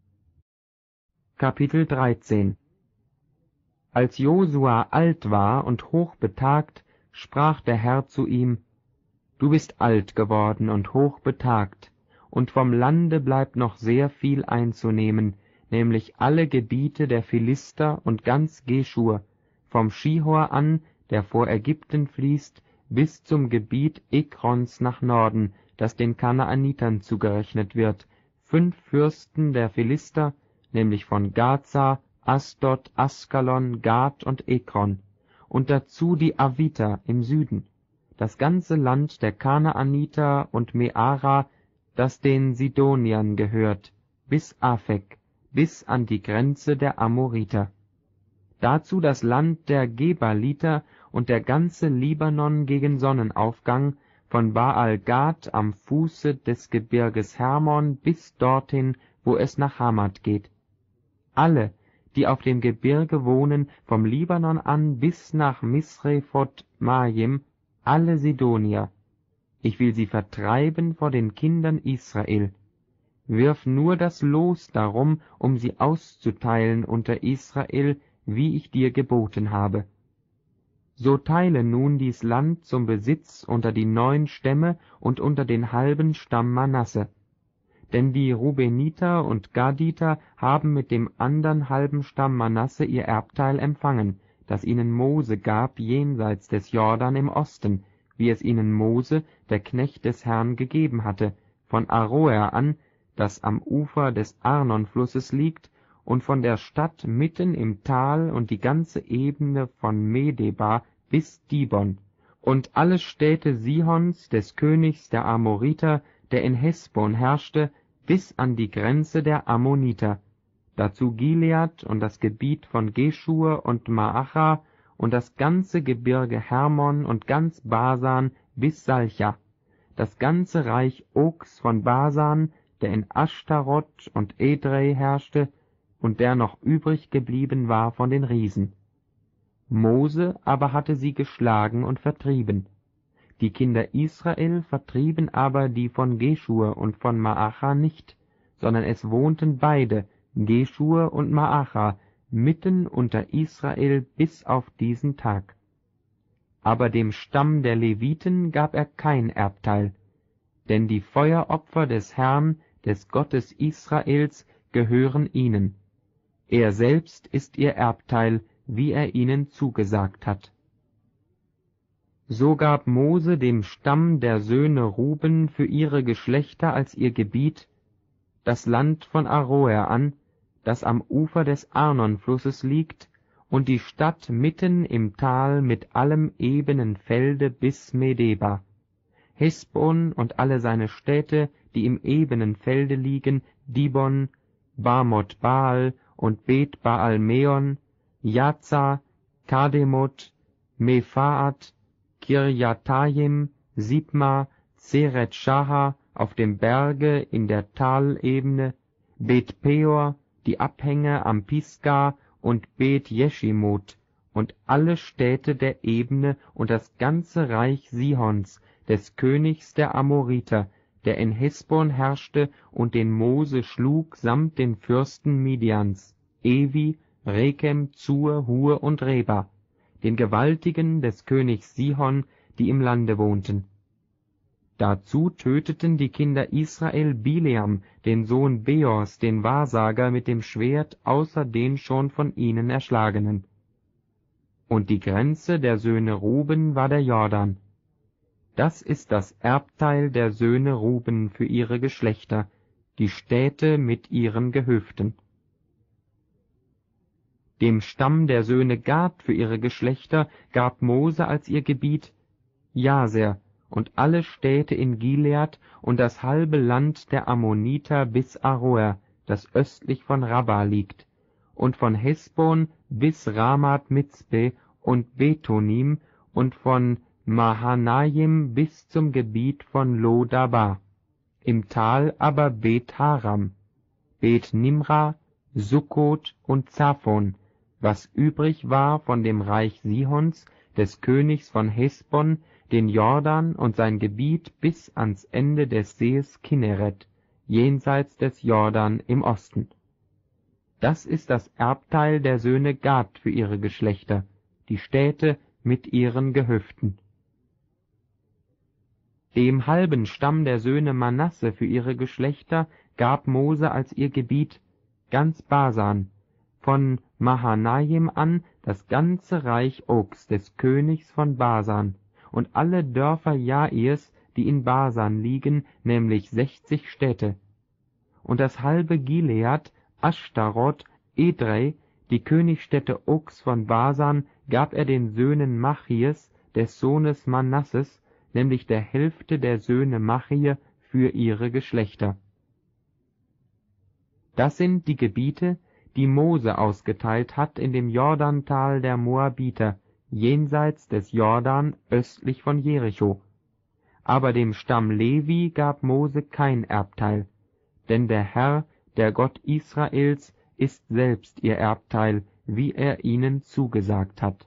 Kapitel dreizehn. Als Josua alt war und hochbetagt, sprach der Herr zu ihm: Du bist alt geworden und hochbetagt, und vom Lande bleibt noch sehr viel einzunehmen, nämlich alle Gebiete der Philister und ganz Geschur, vom Schihor an, der vor Ägypten fließt, bis zum Gebiet Ekrons nach Norden, das den Kanaanitern zugerechnet wird, fünf Fürsten der Philister, nämlich von Gaza, Asdod, Askalon, Gad und Ekron, und dazu die Aviter im Süden, das ganze Land der Kanaaniter und Meara, das den Sidoniern gehört, bis Afek, bis an die Grenze der Amoriter. Dazu das Land der Gebaliter und der ganze Libanon gegen Sonnenaufgang, von Baal-Gad am Fuße des Gebirges Hermon bis dorthin, wo es nach Hamat geht. Alle, die auf dem Gebirge wohnen, vom Libanon an bis nach Misrephot Maim, alle Sidonier. Ich will sie vertreiben vor den Kindern Israel. Wirf nur das Los darum, um sie auszuteilen unter Israel, wie ich dir geboten habe. So teile nun dies Land zum Besitz unter die neun Stämme und unter den halben Stamm Manasse. Denn die Rubeniter und Gaditer haben mit dem andern halben Stamm Manasse ihr Erbteil empfangen, das ihnen Mose gab jenseits des Jordan im Osten, wie es ihnen Mose, der Knecht des Herrn, gegeben hatte, von Aroer an, das am Ufer des Arnonflusses liegt, und von der Stadt mitten im Tal und die ganze Ebene von Medeba bis Dibon, und alle Städte Sihons, des Königs der Amoriter, der in Hesbon herrschte, bis an die Grenze der Ammoniter, dazu Gilead und das Gebiet von Geschur und Maacha und das ganze Gebirge Hermon und ganz Basan bis Salcha, das ganze Reich Ogs von Basan, der in Ashtaroth und Edrei herrschte und der noch übrig geblieben war von den Riesen. Mose aber hatte sie geschlagen und vertrieben. Die Kinder Israel vertrieben aber die von Geschur und von Maacha nicht, sondern es wohnten beide, Geschur und Maacha, mitten unter Israel bis auf diesen Tag. Aber dem Stamm der Leviten gab er kein Erbteil, denn die Feueropfer des Herrn, des Gottes Israels, gehören ihnen. Er selbst ist ihr Erbteil, wie er ihnen zugesagt hat. So gab Mose dem Stamm der Söhne Ruben für ihre Geschlechter als ihr Gebiet das Land von Aroer an, das am Ufer des Arnonflusses liegt, und die Stadt mitten im Tal mit allem ebenen Felde bis Medeba, Hesbon und alle seine Städte, die im ebenen Felde liegen, Dibon, Bamot Baal und Bet Baal Meon, Jaza, Kademot, Mephaat, Kirjatayim, Sibma, Zeret Shaha auf dem Berge in der Talebene, Bet Peor, die Abhänge am Pisga und Bet Jeschimot und alle Städte der Ebene und das ganze Reich Sihons, des Königs der Amoriter, der in Hesbon herrschte und den Mose schlug samt den Fürsten Midians, Evi, Rekem, Zur, Hur und Reba, den Gewaltigen des Königs Sihon, die im Lande wohnten. Dazu töteten die Kinder Israel Bileam, den Sohn Beors, den Wahrsager, mit dem Schwert, außer den schon von ihnen erschlagenen. Und die Grenze der Söhne Ruben war der Jordan. Das ist das Erbteil der Söhne Ruben für ihre Geschlechter, die Städte mit ihren Gehöften. Dem Stamm der Söhne Gad für ihre Geschlechter gab Mose als ihr Gebiet Jaser und alle Städte in Gilead und das halbe Land der Ammoniter bis Aroer, das östlich von Rabba liegt, und von Hesbon bis Ramat Mitzpe und Betonim und von Mahanaim bis zum Gebiet von Lo-Dabar, im Tal aber Bet-Haram, Bet-Nimra, Sukkot und Zaphon, was übrig war von dem Reich Sihons, des Königs von Hesbon, den Jordan und sein Gebiet bis ans Ende des Sees Kinneret, jenseits des Jordan im Osten. Das ist das Erbteil der Söhne Gad für ihre Geschlechter, die Städte mit ihren Gehöften. Dem halben Stamm der Söhne Manasse für ihre Geschlechter gab Mose als ihr Gebiet ganz Basan, von Mahanaim an das ganze Reich Ogs des Königs von Basan, und alle Dörfer Jairs, die in Basan liegen, nämlich sechzig Städte. Und das halbe Gilead, Ashtaroth, Edrei, die Königsstädte Ogs von Basan, gab er den Söhnen Machirs, des Sohnes Manasses, nämlich der Hälfte der Söhne Machir für ihre Geschlechter. Das sind die Gebiete, die Mose ausgeteilt hat in dem Jordantal der Moabiter, jenseits des Jordan östlich von Jericho. Aber dem Stamm Levi gab Mose kein Erbteil, denn der Herr, der Gott Israels, ist selbst ihr Erbteil, wie er ihnen zugesagt hat.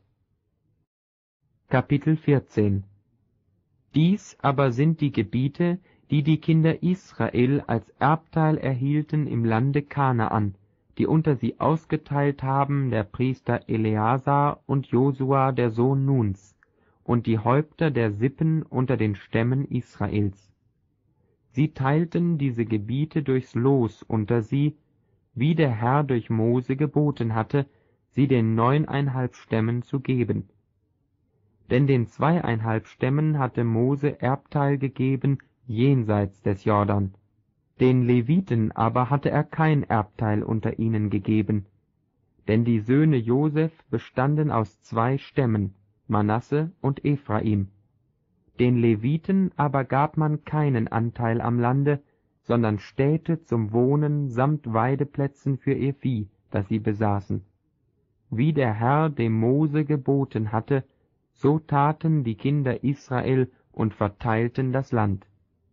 Kapitel vierzehn. Dies aber sind die Gebiete, die die Kinder Israel als Erbteil erhielten im Lande Kanaan, die unter sie ausgeteilt haben der Priester Eleazar und Josua der Sohn Nuns, und die Häupter der Sippen unter den Stämmen Israels. Sie teilten diese Gebiete durchs Los unter sie, wie der Herr durch Mose geboten hatte, sie den neuneinhalb Stämmen zu geben. Denn den zweieinhalb Stämmen hatte Mose Erbteil gegeben jenseits des Jordan. Den Leviten aber hatte er kein Erbteil unter ihnen gegeben, denn die Söhne Joseph bestanden aus zwei Stämmen, Manasse und Ephraim. Den Leviten aber gab man keinen Anteil am Lande, sondern Städte zum Wohnen samt Weideplätzen für ihr Vieh, das sie besaßen. Wie der Herr dem Mose geboten hatte, so taten die Kinder Israel und verteilten das Land.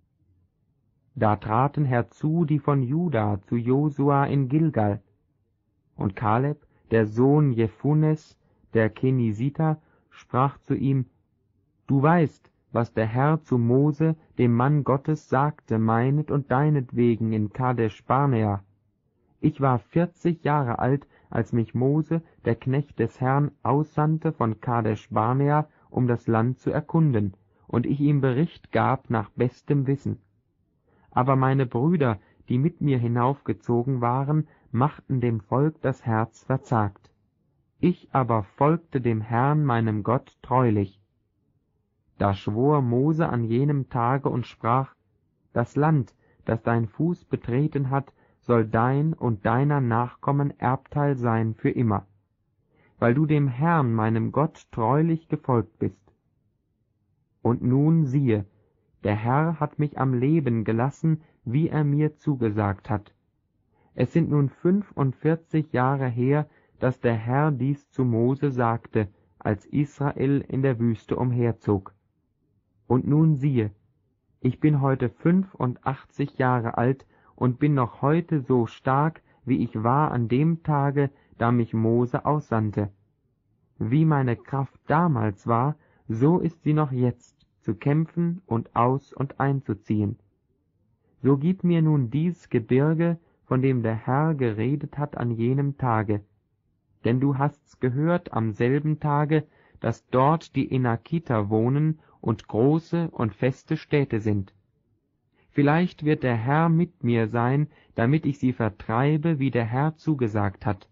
Da traten herzu die von Juda zu Josua in Gilgal. Und Kaleb, der Sohn Jephunes, der Kenisiter, sprach zu ihm: Du weißt, was der Herr zu Mose, dem Mann Gottes, sagte, meinet und deinetwegen in Kadesh Barnea. Ich war vierzig Jahre alt, als mich Mose, der Knecht des Herrn, aussandte von Kadesh Barnea, um das Land zu erkunden, und ich ihm Bericht gab nach bestem Wissen. Aber meine Brüder, die mit mir hinaufgezogen waren, machten dem Volk das Herz verzagt. Ich aber folgte dem Herrn, meinem Gott, treulich. Da schwor Mose an jenem Tage und sprach: Das Land, das dein Fuß betreten hat, soll dein und deiner Nachkommen Erbteil sein für immer, weil du dem Herrn, meinem Gott, treulich gefolgt bist. Und nun siehe, der Herr hat mich am Leben gelassen, wie er mir zugesagt hat. Es sind nun fünfundvierzig Jahre her, dass der Herr dies zu Mose sagte, als Israel in der Wüste umherzog. Und nun siehe, Ich bin heute fünfundachtzig Jahre alt und bin noch heute so stark, wie ich war an dem Tage, da mich Mose aussandte. Wie meine Kraft damals war, so ist sie noch jetzt, zu kämpfen und aus- und einzuziehen. So gib mir nun dies Gebirge, von dem der Herr geredet hat an jenem Tage. Denn du hast's gehört am selben Tage, dass dort die Enakiter wohnen und große und feste Städte sind. Vielleicht wird der Herr mit mir sein, damit ich sie vertreibe, wie der Herr zugesagt hat.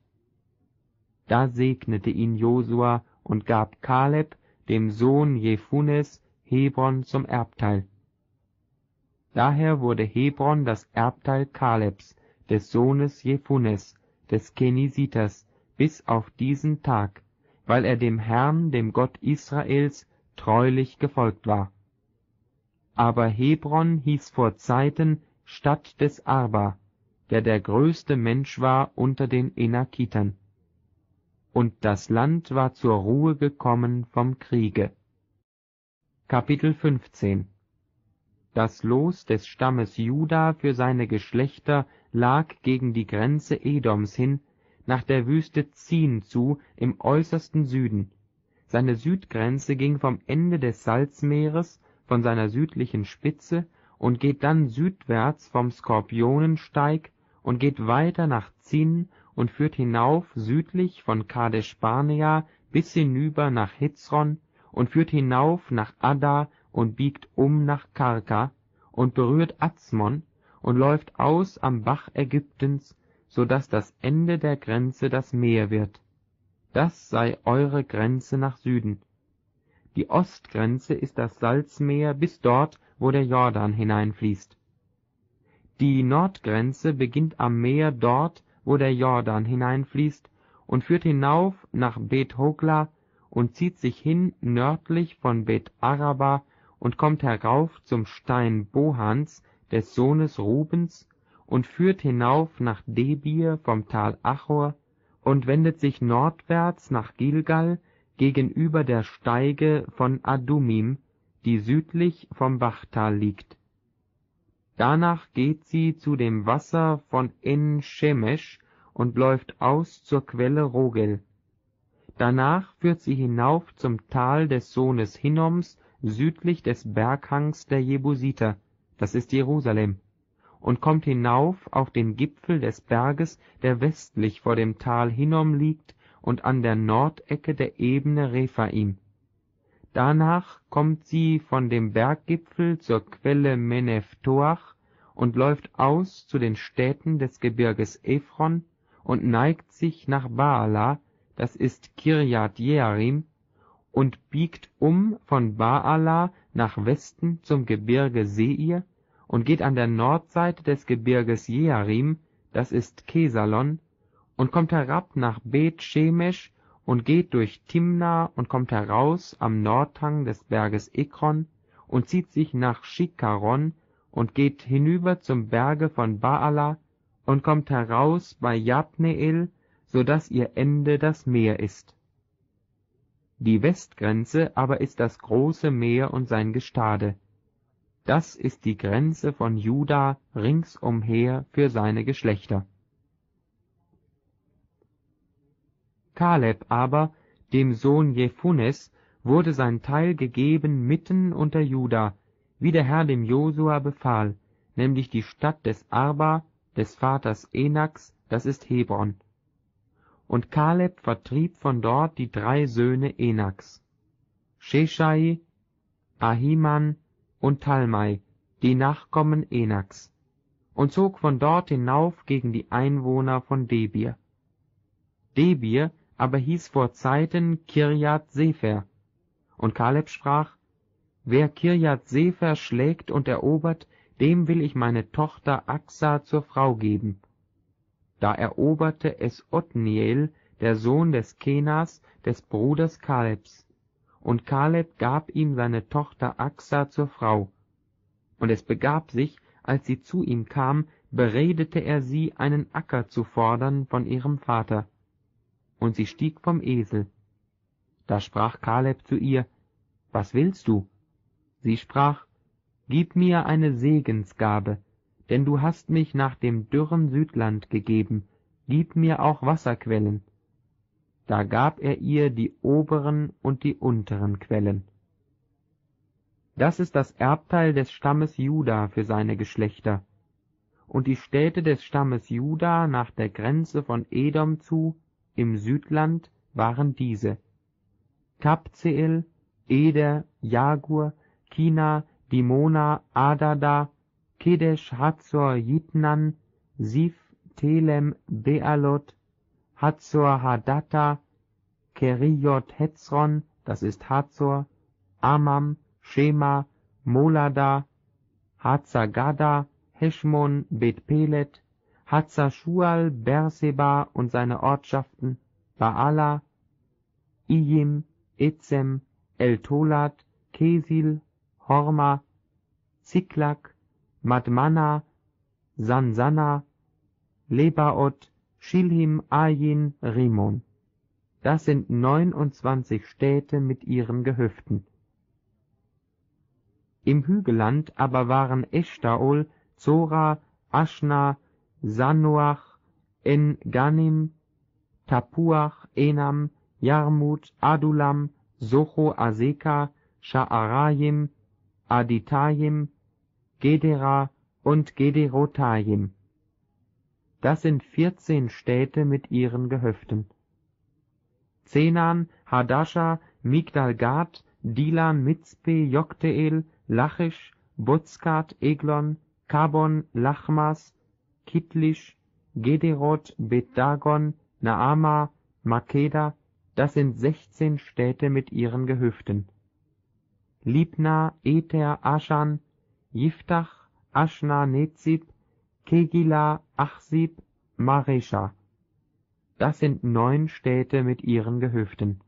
Da segnete ihn Josua und gab Kaleb, dem Sohn Jephunes, Hebron zum Erbteil. Daher wurde Hebron das Erbteil Kalebs, des Sohnes Jephunes, des Kenisiters, bis auf diesen Tag, weil er dem Herrn, dem Gott Israels, treulich gefolgt war. Aber Hebron hieß vor Zeiten Stadt des Arba, der der größte Mensch war unter den Enakitern. Und das Land war zur Ruhe gekommen vom Kriege. Kapitel fünfzehn. Das Los des Stammes Juda für seine Geschlechter lag gegen die Grenze Edoms hin, nach der Wüste Zin zu, im äußersten Süden. Seine Südgrenze ging vom Ende des Salzmeeres, von seiner südlichen Spitze, und geht dann südwärts vom Skorpionensteig und geht weiter nach Zin und führt hinauf südlich von Kadesh Barnea bis hinüber nach Hitzron und führt hinauf nach Adda und biegt um nach Karka und berührt Azmon und läuft aus am Bach Ägyptens, so dass das Ende der Grenze das Meer wird. Das sei eure Grenze nach Süden. Die Ostgrenze ist das Salzmeer bis dort, wo der Jordan hineinfließt. Die Nordgrenze beginnt am Meer dort, wo der Jordan hineinfließt, und führt hinauf nach Bet Hogla und zieht sich hin nördlich von Bet Araba und kommt herauf zum Stein Bohans, des Sohnes Rubens, und führt hinauf nach Debir vom Tal Achor und wendet sich nordwärts nach Gilgal gegenüber der Steige von Adumim, die südlich vom Bachtal liegt. Danach geht sie zu dem Wasser von En-Shemesh und läuft aus zur Quelle Rogel. Danach führt sie hinauf zum Tal des Sohnes Hinnoms südlich des Berghangs der Jebusiter, das ist Jerusalem, und kommt hinauf auf den Gipfel des Berges, der westlich vor dem Tal Hinnom liegt und an der Nordecke der Ebene Rephaim. Danach kommt sie von dem Berggipfel zur Quelle Meneftoach und läuft aus zu den Städten des Gebirges Ephron und neigt sich nach Baala, das ist Kirjat Jearim, und biegt um von Baala nach Westen zum Gebirge Seir und geht an der Nordseite des Gebirges Jearim, das ist Kesalon, und kommt herab nach Bet Shemesh und geht durch Timna und kommt heraus am Nordhang des Berges Ekron und zieht sich nach Schikaron und geht hinüber zum Berge von Baala und kommt heraus bei Jabneel, so dass ihr Ende das Meer ist. Die Westgrenze aber ist das große Meer und sein Gestade. Das ist die Grenze von Juda ringsumher für seine Geschlechter. Kaleb aber, dem Sohn Jephunes, wurde sein Teil gegeben mitten unter Juda, wie der Herr dem Josua befahl, nämlich die Stadt des Arba, des Vaters Enaks, das ist Hebron. Und Kaleb vertrieb von dort die drei Söhne Enaks, Sheshai, Ahiman und Talmai, die Nachkommen Enaks, und zog von dort hinauf gegen die Einwohner von Debir. Debir aber hieß vor Zeiten Kirjat Sefer, und Kaleb sprach: Wer Kirjat Sefer schlägt und erobert, dem will ich meine Tochter Aksa zur Frau geben. Da eroberte es Otniel, der Sohn des Kenas, des Bruders Kalebs, und Kaleb gab ihm seine Tochter Aksa zur Frau. Und es begab sich, als sie zu ihm kam, beredete er sie, einen Acker zu fordern von ihrem Vater. Und sie stieg vom Esel. Da sprach Kaleb zu ihr: Was willst du? Sie sprach: gib mir eine Segensgabe, denn du hast mich nach dem dürren Südland gegeben, gib mir auch Wasserquellen. Da gab er ihr die oberen und die unteren Quellen. Das ist das Erbteil des Stammes Juda für seine Geschlechter. Und die Städte des Stammes Juda nach der Grenze von Edom zu, im Südland, waren diese: Kabzeel, Eder, Jagur, Kina, Dimona, Adada, Kedesh, Hazor, Jitnan, Sif, Telem, Bealot, Hazor, Hadatta, Keriot, Hetzron, das ist Hazor, Amam, Shema, Molada, Hazagada, Heschmon, Bet-Pelet, Hazar-Shual, Berseba und seine Ortschaften, Baala, Ijim, Ezem, El-Tolat, Kesil, Horma, Ziklak, Madmana, Sansana, Lebaot, Shilhim, Ayin, Rimon. Das sind neunundzwanzig Städte mit ihren Gehöften. Im Hügelland aber waren Eshtaol, Zora, Aschna, Sanoach, En-Ganim, Tapuach, Enam, Jarmut, Adulam, Socho, Aseka, Sha'arayim, Aditayim, Gedera und Gederotayim. Das sind vierzehn Städte mit ihren Gehöften. Zenan, Hadasha, Migdal-Gad, Dilan, Mitzpe, Jokteel, Lachisch, Bozkat, Eglon, Kabon, Lachmas, Kitlisch, Gederot, Bet-Dagon, Naama, Makeda, das sind sechzehn Städte mit ihren Gehöften. Libna, Eter, Aschan, Jiftach, Aschna, Nezib, Kegila, Achsib, Maresha. Das sind neun Städte mit ihren Gehöften.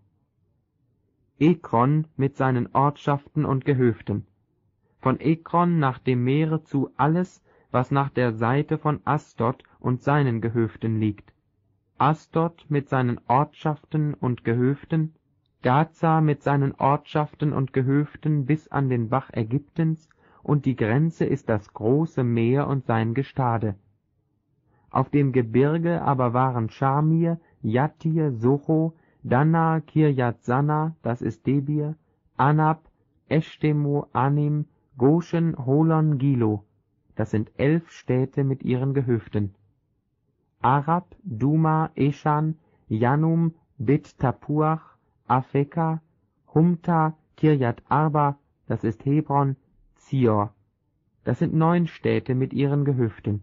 Ekron mit seinen Ortschaften und Gehöften. Von Ekron nach dem Meere zu alles, was nach der Seite von Asdod und seinen Gehöften liegt. Asdod mit seinen Ortschaften und Gehöften, Gaza mit seinen Ortschaften und Gehöften bis an den Bach Ägyptens, und die Grenze ist das große Meer und sein Gestade. Auf dem Gebirge aber waren Schamir, Jattir, Socho, Dana, Kirjat Sanna, das ist Debir, Anab, Eshtemo, Anim, Goshen, Holon, Gilo, das sind elf Städte mit ihren Gehöften. Arab, Duma, Eschan, Janum, Bet Tapuach, Afeka, Humta, Kirjat Arba, das ist Hebron, Zior, das sind neun Städte mit ihren Gehöften.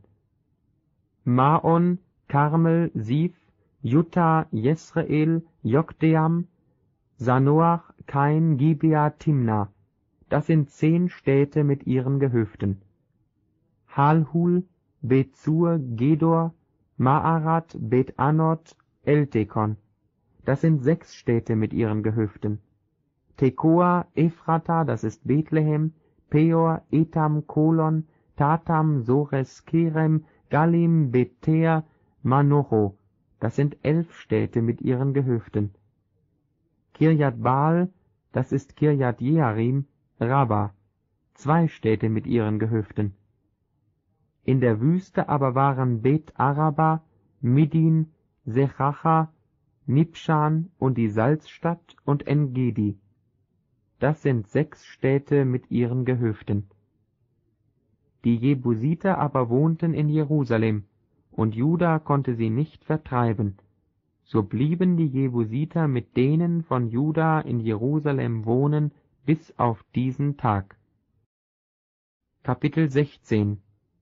Maon, Karmel, Sif, Jutta, Jesreel, Jokdeam, Sanoach, Kain, Gibea, Timna, das sind zehn Städte mit ihren Gehöften. Halhul, Bet-Sur, Gedor, Maarat, Bet-Anot, Eltekon, das sind sechs Städte mit ihren Gehöften. Tekoa, Ephrata, das ist Bethlehem, Peor, Etam, Kolon, Tatam, Sores, Kerem, Galim, Beter, Manocho, das sind elf Städte mit ihren Gehöften. Kirjat Baal, das ist Kirjat Jearim, Rabba, zwei Städte mit ihren Gehöften. In der Wüste aber waren Bet Araba, Midin, Sechacha, Nibschan und die Salzstadt und En-Gedi. Das sind sechs Städte mit ihren Gehöften. Die Jebusiter aber wohnten in Jerusalem, und Juda konnte sie nicht vertreiben. So blieben die Jebusiter mit denen von Juda in Jerusalem wohnen bis auf diesen Tag. Kapitel sechzehn.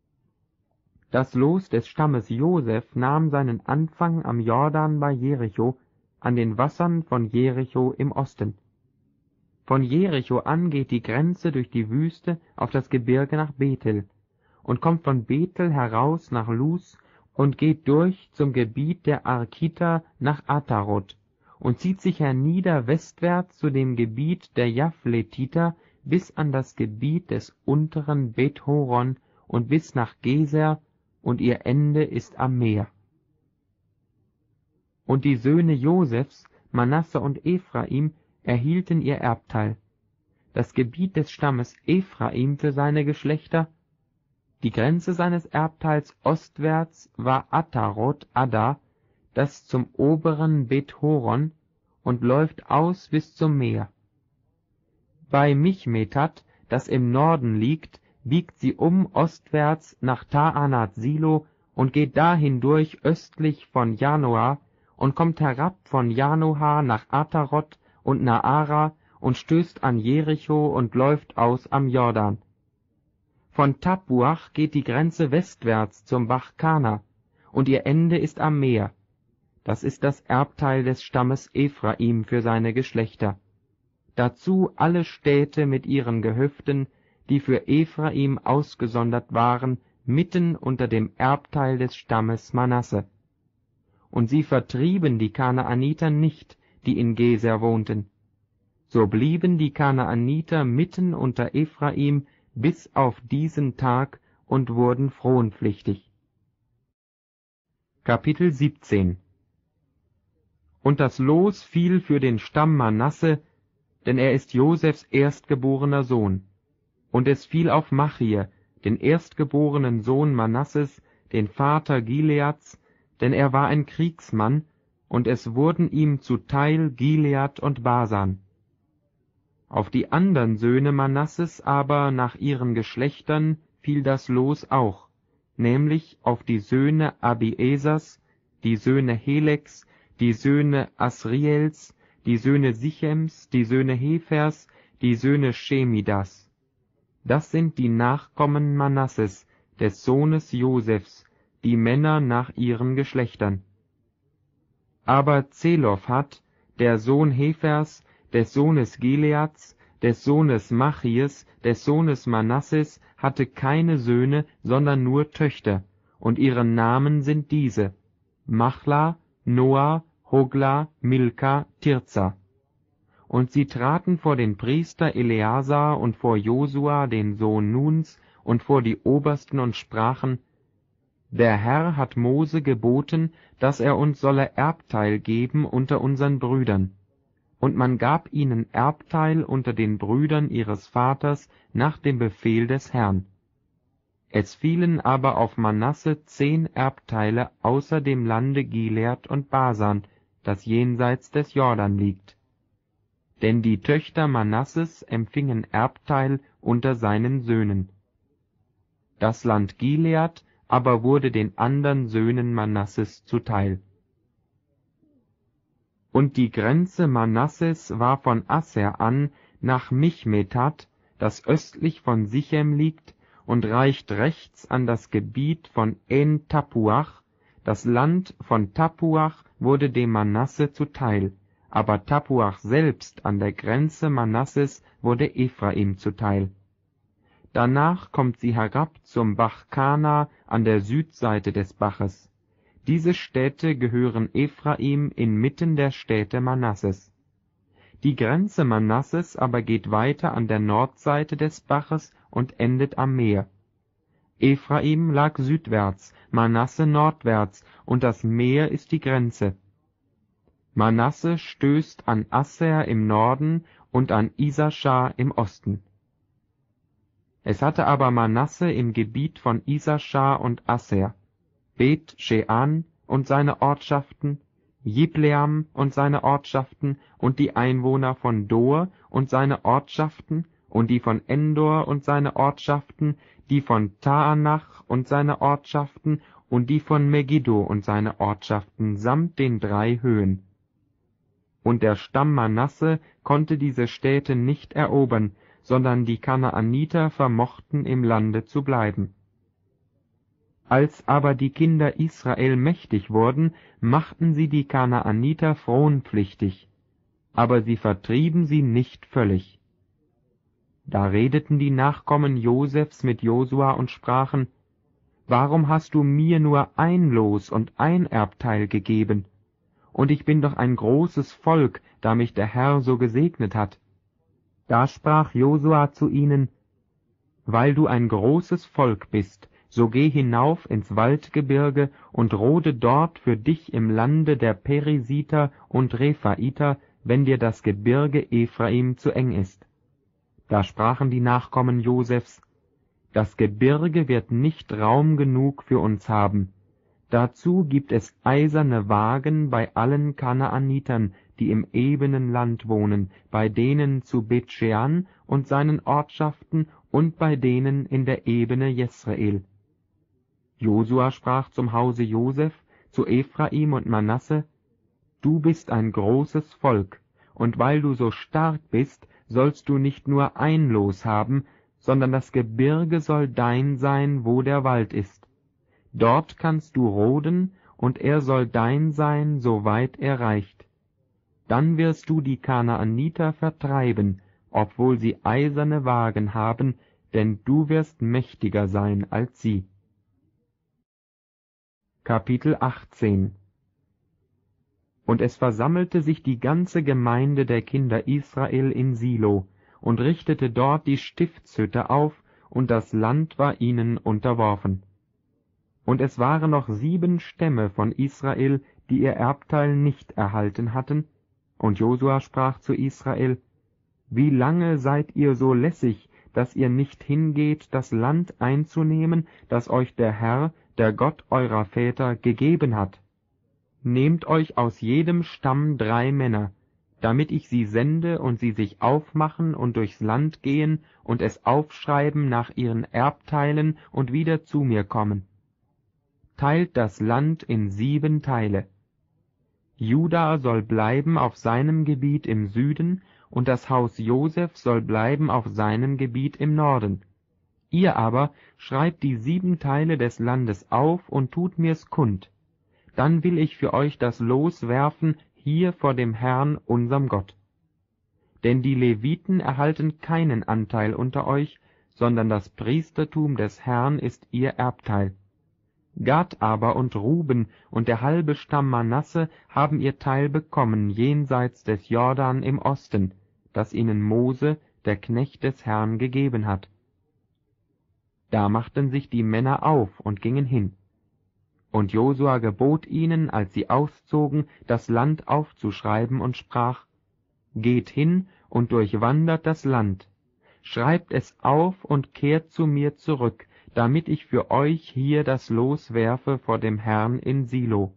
Das Los des Stammes Joseph nahm seinen Anfang am Jordan bei Jericho, an den Wassern von Jericho im Osten. Von Jericho an geht die Grenze durch die Wüste auf das Gebirge nach Bethel und kommt von Bethel heraus nach Luz und geht durch zum Gebiet der Arkiter nach Ataroth und zieht sich hernieder westwärts zu dem Gebiet der Japhletiter bis an das Gebiet des unteren Bet-Horon und bis nach Geser, und ihr Ende ist am Meer. Und die Söhne Josefs, Manasse und Ephraim, erhielten ihr Erbteil. das Gebiet des Stammes Ephraim für seine Geschlechter. Die Grenze seines Erbteils ostwärts war Atarot Adda, das zum oberen Bet-Horon, und läuft aus bis zum Meer. Bei Michmetat, das im Norden liegt, biegt sie um ostwärts nach Taanat Silo und geht da hindurch östlich von Janoa und kommt herab von Janoha nach Atarot und Naara und stößt an Jericho und läuft aus am Jordan. Von Tapuach geht die Grenze westwärts zum Bach Kana, und ihr Ende ist am Meer. Das ist das Erbteil des Stammes Ephraim für seine Geschlechter. Dazu alle Städte mit ihren Gehöften, die für Ephraim ausgesondert waren, mitten unter dem Erbteil des Stammes Manasse. Und sie vertrieben die Kanaaniter nicht, die in Geser wohnten. So blieben die Kanaaniter mitten unter Ephraim bis auf diesen Tag und wurden fronpflichtig. Kapitel siebzehn. Und das Los fiel für den Stamm Manasse, denn er ist Josefs erstgeborener Sohn. Und es fiel auf Machir, den erstgeborenen Sohn Manasses, den Vater Gileads, denn er war ein Kriegsmann, und es wurden ihm zuteil Gilead und Basan. Auf die andern Söhne Manasses aber nach ihren Geschlechtern fiel das Los auch, nämlich auf die Söhne Abiesers, die Söhne Heleks, die Söhne Asriels, die Söhne Sichems, die Söhne Hefers, die Söhne Shemidas. Das sind die Nachkommen Manasses, des Sohnes Josefs, die Männer nach ihren Geschlechtern. Aber Zelophat, der Sohn Hefers, des Sohnes Gileads, des Sohnes Machirs, des Sohnes Manasses, hatte keine Söhne, sondern nur Töchter, und ihre Namen sind diese: Machla, Noah, Hogla, Milka, Tirza. Und sie traten vor den Priester Eleazar und vor Josua, den Sohn Nuns, und vor die Obersten und sprachen: Der Herr hat Mose geboten, dass er uns solle Erbteil geben unter unseren Brüdern. Und man gab ihnen Erbteil unter den Brüdern ihres Vaters nach dem Befehl des Herrn. Es fielen aber auf Manasse zehn Erbteile außer dem Lande Gilead und Basan, das jenseits des Jordan liegt. Denn die Töchter Manasses empfingen Erbteil unter seinen Söhnen. Das Land Gilead aber wurde den andern Söhnen Manasses zuteil. Und die Grenze Manasses war von Asser an nach Michmetat, das östlich von Sichem liegt, und reicht rechts an das Gebiet von En Tapuach. Das Land von Tapuach wurde dem Manasse zuteil, aber Tapuach selbst an der Grenze Manasses wurde Ephraim zuteil. Danach kommt sie herab zum Bach Kana an der Südseite des Baches. Diese Städte gehören Ephraim inmitten der Städte Manasses. Die Grenze Manasses aber geht weiter an der Nordseite des Baches und endet am Meer. Ephraim lag südwärts, Manasse nordwärts, und das Meer ist die Grenze. Manasse stößt an Asser im Norden und an Isaschar im Osten. Es hatte aber Manasse im Gebiet von Isaschar und Asser Bet Shean und seine Ortschaften, Jibleam und seine Ortschaften und die Einwohner von Dor und seine Ortschaften und die von Endor und seine Ortschaften, die von Taanach und seine Ortschaften und die von Megiddo und seine Ortschaften samt den drei Höhen. Und der Stamm Manasse konnte diese Städte nicht erobern, sondern die Kanaaniter vermochten im Lande zu bleiben. Als aber die Kinder Israel mächtig wurden, machten sie die Kanaaniter fronpflichtig, aber sie vertrieben sie nicht völlig. Da redeten die Nachkommen Josefs mit Josua und sprachen: Warum hast du mir nur ein Los und ein Erbteil gegeben? Und ich bin doch ein großes Volk, da mich der Herr so gesegnet hat. Da sprach Josua zu ihnen: Weil du ein großes Volk bist, so geh hinauf ins Waldgebirge und rode dort für dich im Lande der Perisiter und Rephaiter, wenn dir das Gebirge Ephraim zu eng ist. Da sprachen die Nachkommen Josefs: Das Gebirge wird nicht Raum genug für uns haben. Dazu gibt es eiserne Wagen bei allen Kanaanitern, die im ebenen Land wohnen, bei denen zu Bet-Shean und seinen Ortschaften und bei denen in der Ebene Jesreel. Josua sprach zum Hause Joseph, zu Ephraim und Manasse: Du bist ein großes Volk, und weil du so stark bist, sollst du nicht nur ein Los haben, sondern das Gebirge soll dein sein, wo der Wald ist. Dort kannst du roden, und er soll dein sein, soweit er reicht. Dann wirst du die Kanaaniter vertreiben, obwohl sie eiserne Wagen haben, denn du wirst mächtiger sein als sie. Kapitel achtzehn. Und es versammelte sich die ganze Gemeinde der Kinder Israel in Silo und richtete dort die Stiftshütte auf, und das Land war ihnen unterworfen. Und es waren noch sieben Stämme von Israel, die ihr Erbteil nicht erhalten hatten, und Josua sprach zu Israel: Wie lange seid ihr so lässig, dass ihr nicht hingeht, das Land einzunehmen, das euch der Herr, der Gott eurer Väter, gegeben hat? Nehmt euch aus jedem Stamm drei Männer, damit ich sie sende und sie sich aufmachen und durchs Land gehen und es aufschreiben nach ihren Erbteilen und wieder zu mir kommen. Teilt das Land in sieben Teile. Juda soll bleiben auf seinem Gebiet im Süden, und das Haus Joseph soll bleiben auf seinem Gebiet im Norden. Ihr aber schreibt die sieben Teile des Landes auf und tut mir's kund. Dann will ich für euch das Los werfen hier vor dem Herrn, unserm Gott. Denn die Leviten erhalten keinen Anteil unter euch, sondern das Priestertum des Herrn ist ihr Erbteil. Gad aber und Ruben und der halbe Stamm Manasse haben ihr Teil bekommen jenseits des Jordan im Osten, das ihnen Mose, der Knecht des Herrn, gegeben hat. Da machten sich die Männer auf und gingen hin. Und Josua gebot ihnen, als sie auszogen, das Land aufzuschreiben, und sprach: Geht hin und durchwandert das Land, schreibt es auf und kehrt zu mir zurück, damit ich für euch hier das Los werfe vor dem Herrn in Silo.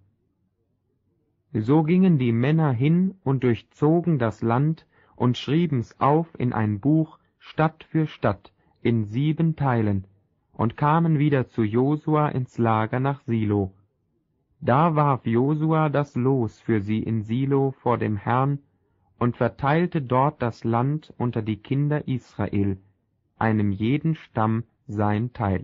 So gingen die Männer hin und durchzogen das Land und schrieben's auf in ein Buch, Stadt für Stadt, in sieben Teilen, und kamen wieder zu Josua ins Lager nach Silo. Da warf Josua das Los für sie in Silo vor dem Herrn und verteilte dort das Land unter die Kinder Israel, einem jeden Stamm sein Teil.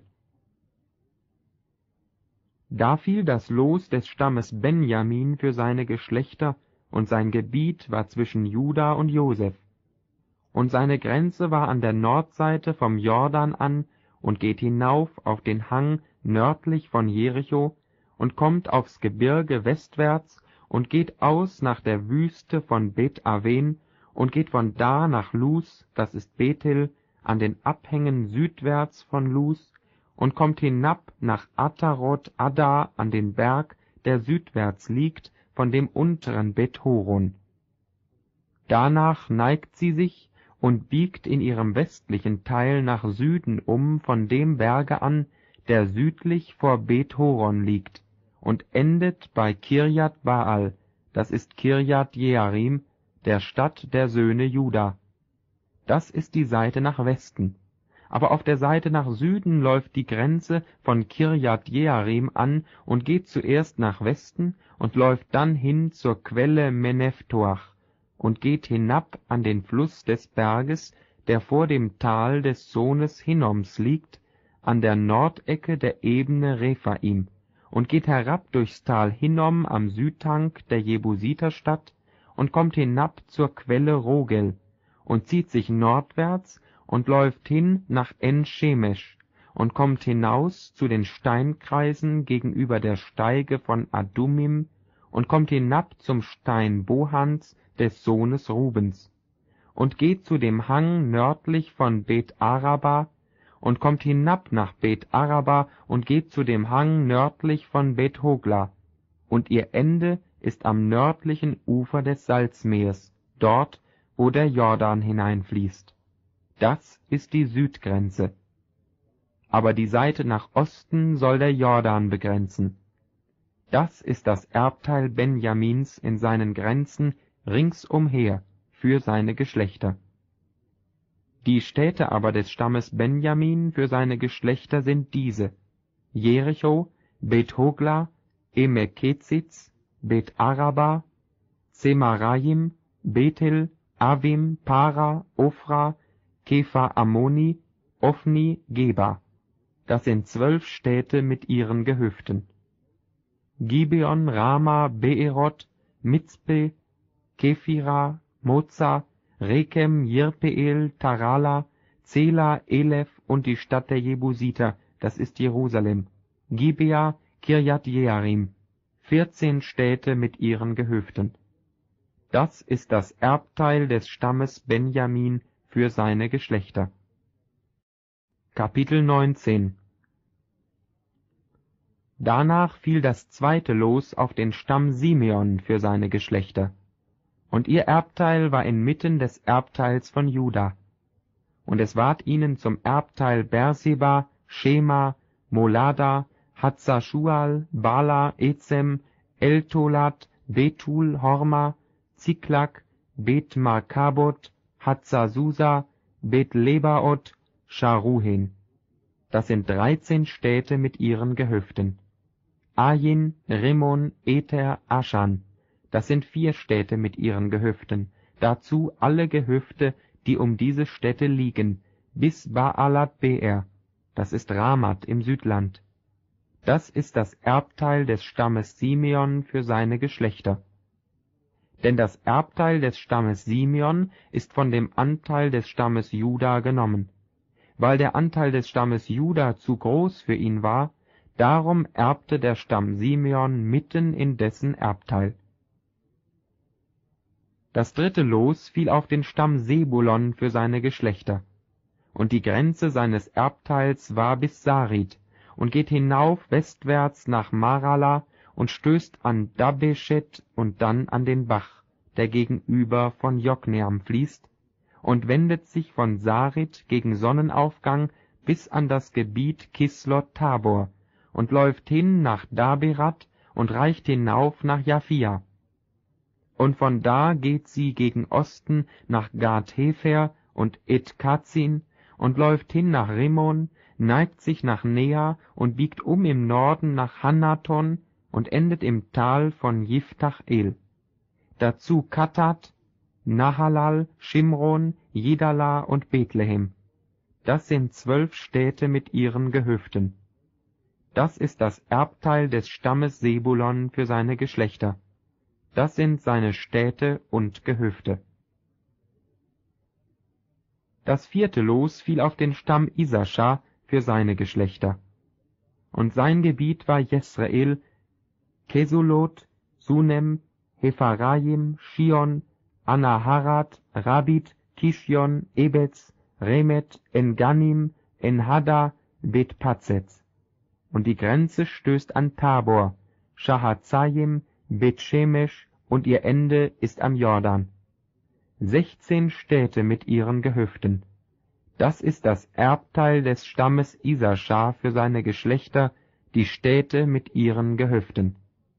Da fiel das Los des Stammes Benjamin für seine Geschlechter, und sein Gebiet war zwischen Juda und Joseph. Und seine Grenze war an der Nordseite vom Jordan an und geht hinauf auf den Hang nördlich von Jericho und kommt aufs Gebirge westwärts und geht aus nach der Wüste von Bet-Aven und geht von da nach Luz, das ist Bethel, an den Abhängen südwärts von Luz, und kommt hinab nach Atarot Adda an den Berg, der südwärts liegt, von dem unteren Bet-Horon. Danach neigt sie sich und biegt in ihrem westlichen Teil nach Süden um von dem Berge an, der südlich vor Bet-Horon liegt, und endet bei Kirjat Baal, das ist Kirjat Jearim, der Stadt der Söhne Juda. Das ist die Seite nach Westen. Aber auf der Seite nach Süden läuft die Grenze von Kirjat Jearim an und geht zuerst nach Westen und läuft dann hin zur Quelle Meneftoach und geht hinab an den Fluss des Berges, der vor dem Tal des Sohnes Hinnoms liegt, an der Nordecke der Ebene Rephaim, und geht herab durchs Tal Hinnom am Südhang der Jebusiterstadt und kommt hinab zur Quelle Rogel und zieht sich nordwärts und läuft hin nach En-Shemesh und kommt hinaus zu den Steinkreisen gegenüber der Steige von Adumim und kommt hinab zum Stein Bohans des Sohnes Rubens und geht zu dem Hang nördlich von Bet-Araba und kommt hinab nach Bet-Araba und geht zu dem Hang nördlich von Bet-Hogla, und ihr Ende ist am nördlichen Ufer des Salzmeers, dort, wo der Jordan hineinfließt. Das ist die Südgrenze. Aber die Seite nach Osten soll der Jordan begrenzen. Das ist das Erbteil Benjamins in seinen Grenzen ringsumher für seine Geschlechter. Die Städte aber des Stammes Benjamin für seine Geschlechter sind diese: Jericho, Bet Hogla, Emekezitz, Bet Araba, Zemarayim, Bethel, Avim, Para, Ophra, Kefa Ammoni, Ophni, Geba. Das sind zwölf Städte mit ihren Gehöften. Gibeon, Rama, Beeroth, Mitzpe, Kephira, Moza, Rekem, Jirpeel, Tarala, Zela, Elef und die Stadt der Jebusiter, das ist Jerusalem, Gibea, Kirjat Jearim, vierzehn Städte mit ihren Gehöften. Das ist das Erbteil des Stammes Benjamin für seine Geschlechter. Kapitel neunzehn. Danach fiel das zweite Los auf den Stamm Simeon für seine Geschlechter. Und ihr Erbteil war inmitten des Erbteils von Juda. Und es ward ihnen zum Erbteil Berseba, Schema, Molada, Hatzaschual, Bala, Ezem, Eltolat, Betul, Horma, Ziklak, Bet Markabot, Hatzasusa, Bet Lebaoth, Scharuhen. Das sind dreizehn Städte mit ihren Gehöften. Ain, Rimmon, Ether, Aschan. Das sind vier Städte mit ihren Gehöften, dazu alle Gehöfte, die um diese Städte liegen, bis Baalat Beer, das ist Ramat im Südland. Das ist das Erbteil des Stammes Simeon für seine Geschlechter. Denn das Erbteil des Stammes Simeon ist von dem Anteil des Stammes Juda genommen. Weil der Anteil des Stammes Juda zu groß für ihn war, darum erbte der Stamm Simeon mitten in dessen Erbteil. Das dritte Los fiel auf den Stamm Sebulon für seine Geschlechter. Und die Grenze seines Erbteils war bis Sarid und geht hinauf westwärts nach Marala und stößt an Dabeschet und dann an den Bach, der gegenüber von Jokneam fließt, und wendet sich von Sarid gegen Sonnenaufgang bis an das Gebiet Kislot Tabor und läuft hin nach Daberat und reicht hinauf nach Japhia. Und von da geht sie gegen Osten nach Gad-Hefer und Et-Kazin und läuft hin nach Rimmon, neigt sich nach Nea und biegt um im Norden nach Hanaton und endet im Tal von Jiftach-El. Dazu Katat, Nahalal, Shimron, Jedala und Bethlehem. Das sind zwölf Städte mit ihren Gehöften. Das ist das Erbteil des Stammes Sebulon für seine Geschlechter. Das sind seine Städte und Gehöfte. Das vierte Los fiel auf den Stamm Isaschar für seine Geschlechter. Und sein Gebiet war Jesreel, Kesulot, Sunem, Hepharaim, Shion, Anaharat, Rabit, Kishion, Ebez, Remet, Enganim, Enhada, Bet-Pazetz. Und die Grenze stößt an Tabor, Shahatzayim, Bet-Shemesh, und ihr Ende ist am Jordan. Sechzehn Städte mit ihren Gehöften. Das ist das Erbteil des Stammes Isaschar für seine Geschlechter, die Städte mit ihren Gehöften.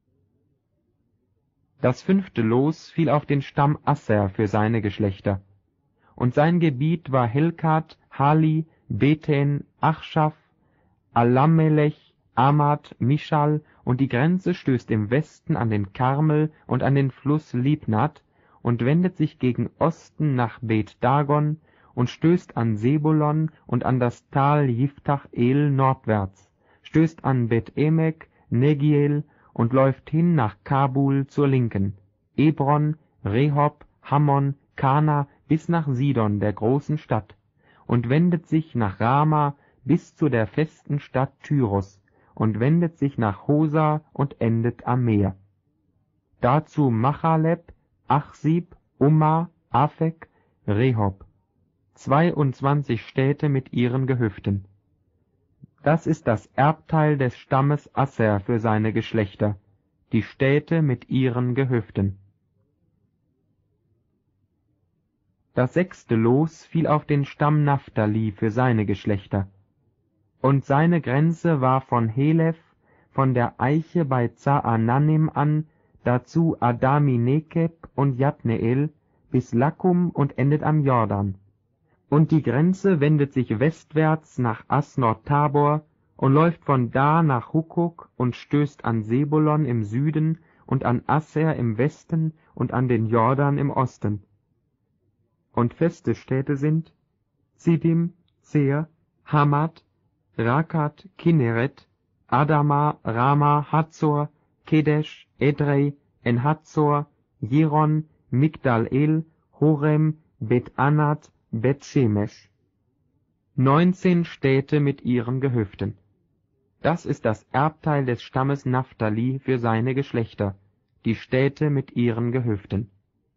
Das fünfte Los fiel auf den Stamm Asser für seine Geschlechter. Und sein Gebiet war Helkat, Hali, Beten, Achschaf, Alamelech, Amad, Mischal, und die Grenze stößt im Westen an den Karmel und an den Fluss Libnat und wendet sich gegen Osten nach Bet Dagon und stößt an Sebulon und an das Tal Jiftach-El nordwärts, stößt an Bet-Emek, Negiel und läuft hin nach Kabul zur Linken, Ebron, Rehob, Hammon, Kana bis nach Sidon, der großen Stadt, und wendet sich nach Rama bis zu der festen Stadt Tyrus und wendet sich nach Hosa und endet am Meer. Dazu Machaleb, Achsib, Umma, Afek, Rehob, zweiundzwanzig Städte mit ihren Gehöften. Das ist das Erbteil des Stammes Asser für seine Geschlechter, die Städte mit ihren Gehöften. Das sechste Los fiel auf den Stamm Naphtali für seine Geschlechter. Und seine Grenze war von Helef, von der Eiche bei Zaananim an, dazu Adami-Nekeb und Jabneel, bis Lakkum und endet am Jordan. Und die Grenze wendet sich westwärts nach Asnot Tabor und läuft von da nach Hukok und stößt an Sebulon im Süden und an Asser im Westen und an den Jordan im Osten. Und feste Städte sind Sidim, Seir, Hamad, Rakat, Kinneret, Adama, Rama, Hazor, Kedesh, Edrei, En-Hazor, Jiron, Migdal-El, Horem, Bet-Anat, Bet-Shemesh. Neunzehn Städte mit ihren Gehöften. Das ist das Erbteil des Stammes Naphtali für seine Geschlechter, die Städte mit ihren Gehöften.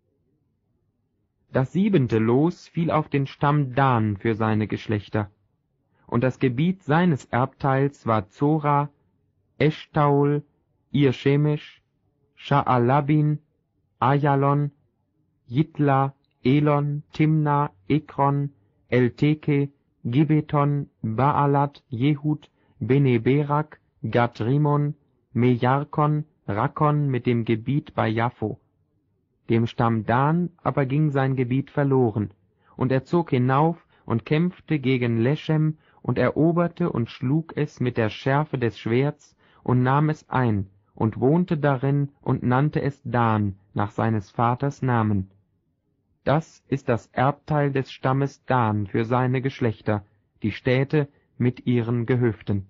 Das siebente Los fiel auf den Stamm Dan für seine Geschlechter. Und das Gebiet seines Erbteils war Zora, Eshtaol, Ir-Shemesh, Sha'alabin, Ayalon, Jitla, Elon, Timna, Ekron, El-Teke, Gibeton, Baalat, Jehud, Bene-Berak, Gad-Rimon, Mejarkon, Rakkon mit dem Gebiet bei Jaffo. Dem Stamm Dan aber ging sein Gebiet verloren, und er zog hinauf und kämpfte gegen Leschem und eroberte und schlug es mit der Schärfe des Schwerts und nahm es ein und wohnte darin und nannte es Dan nach seines Vaters Namen. Das ist das Erbteil des Stammes Dan für seine Geschlechter, die Städte mit ihren Gehöften.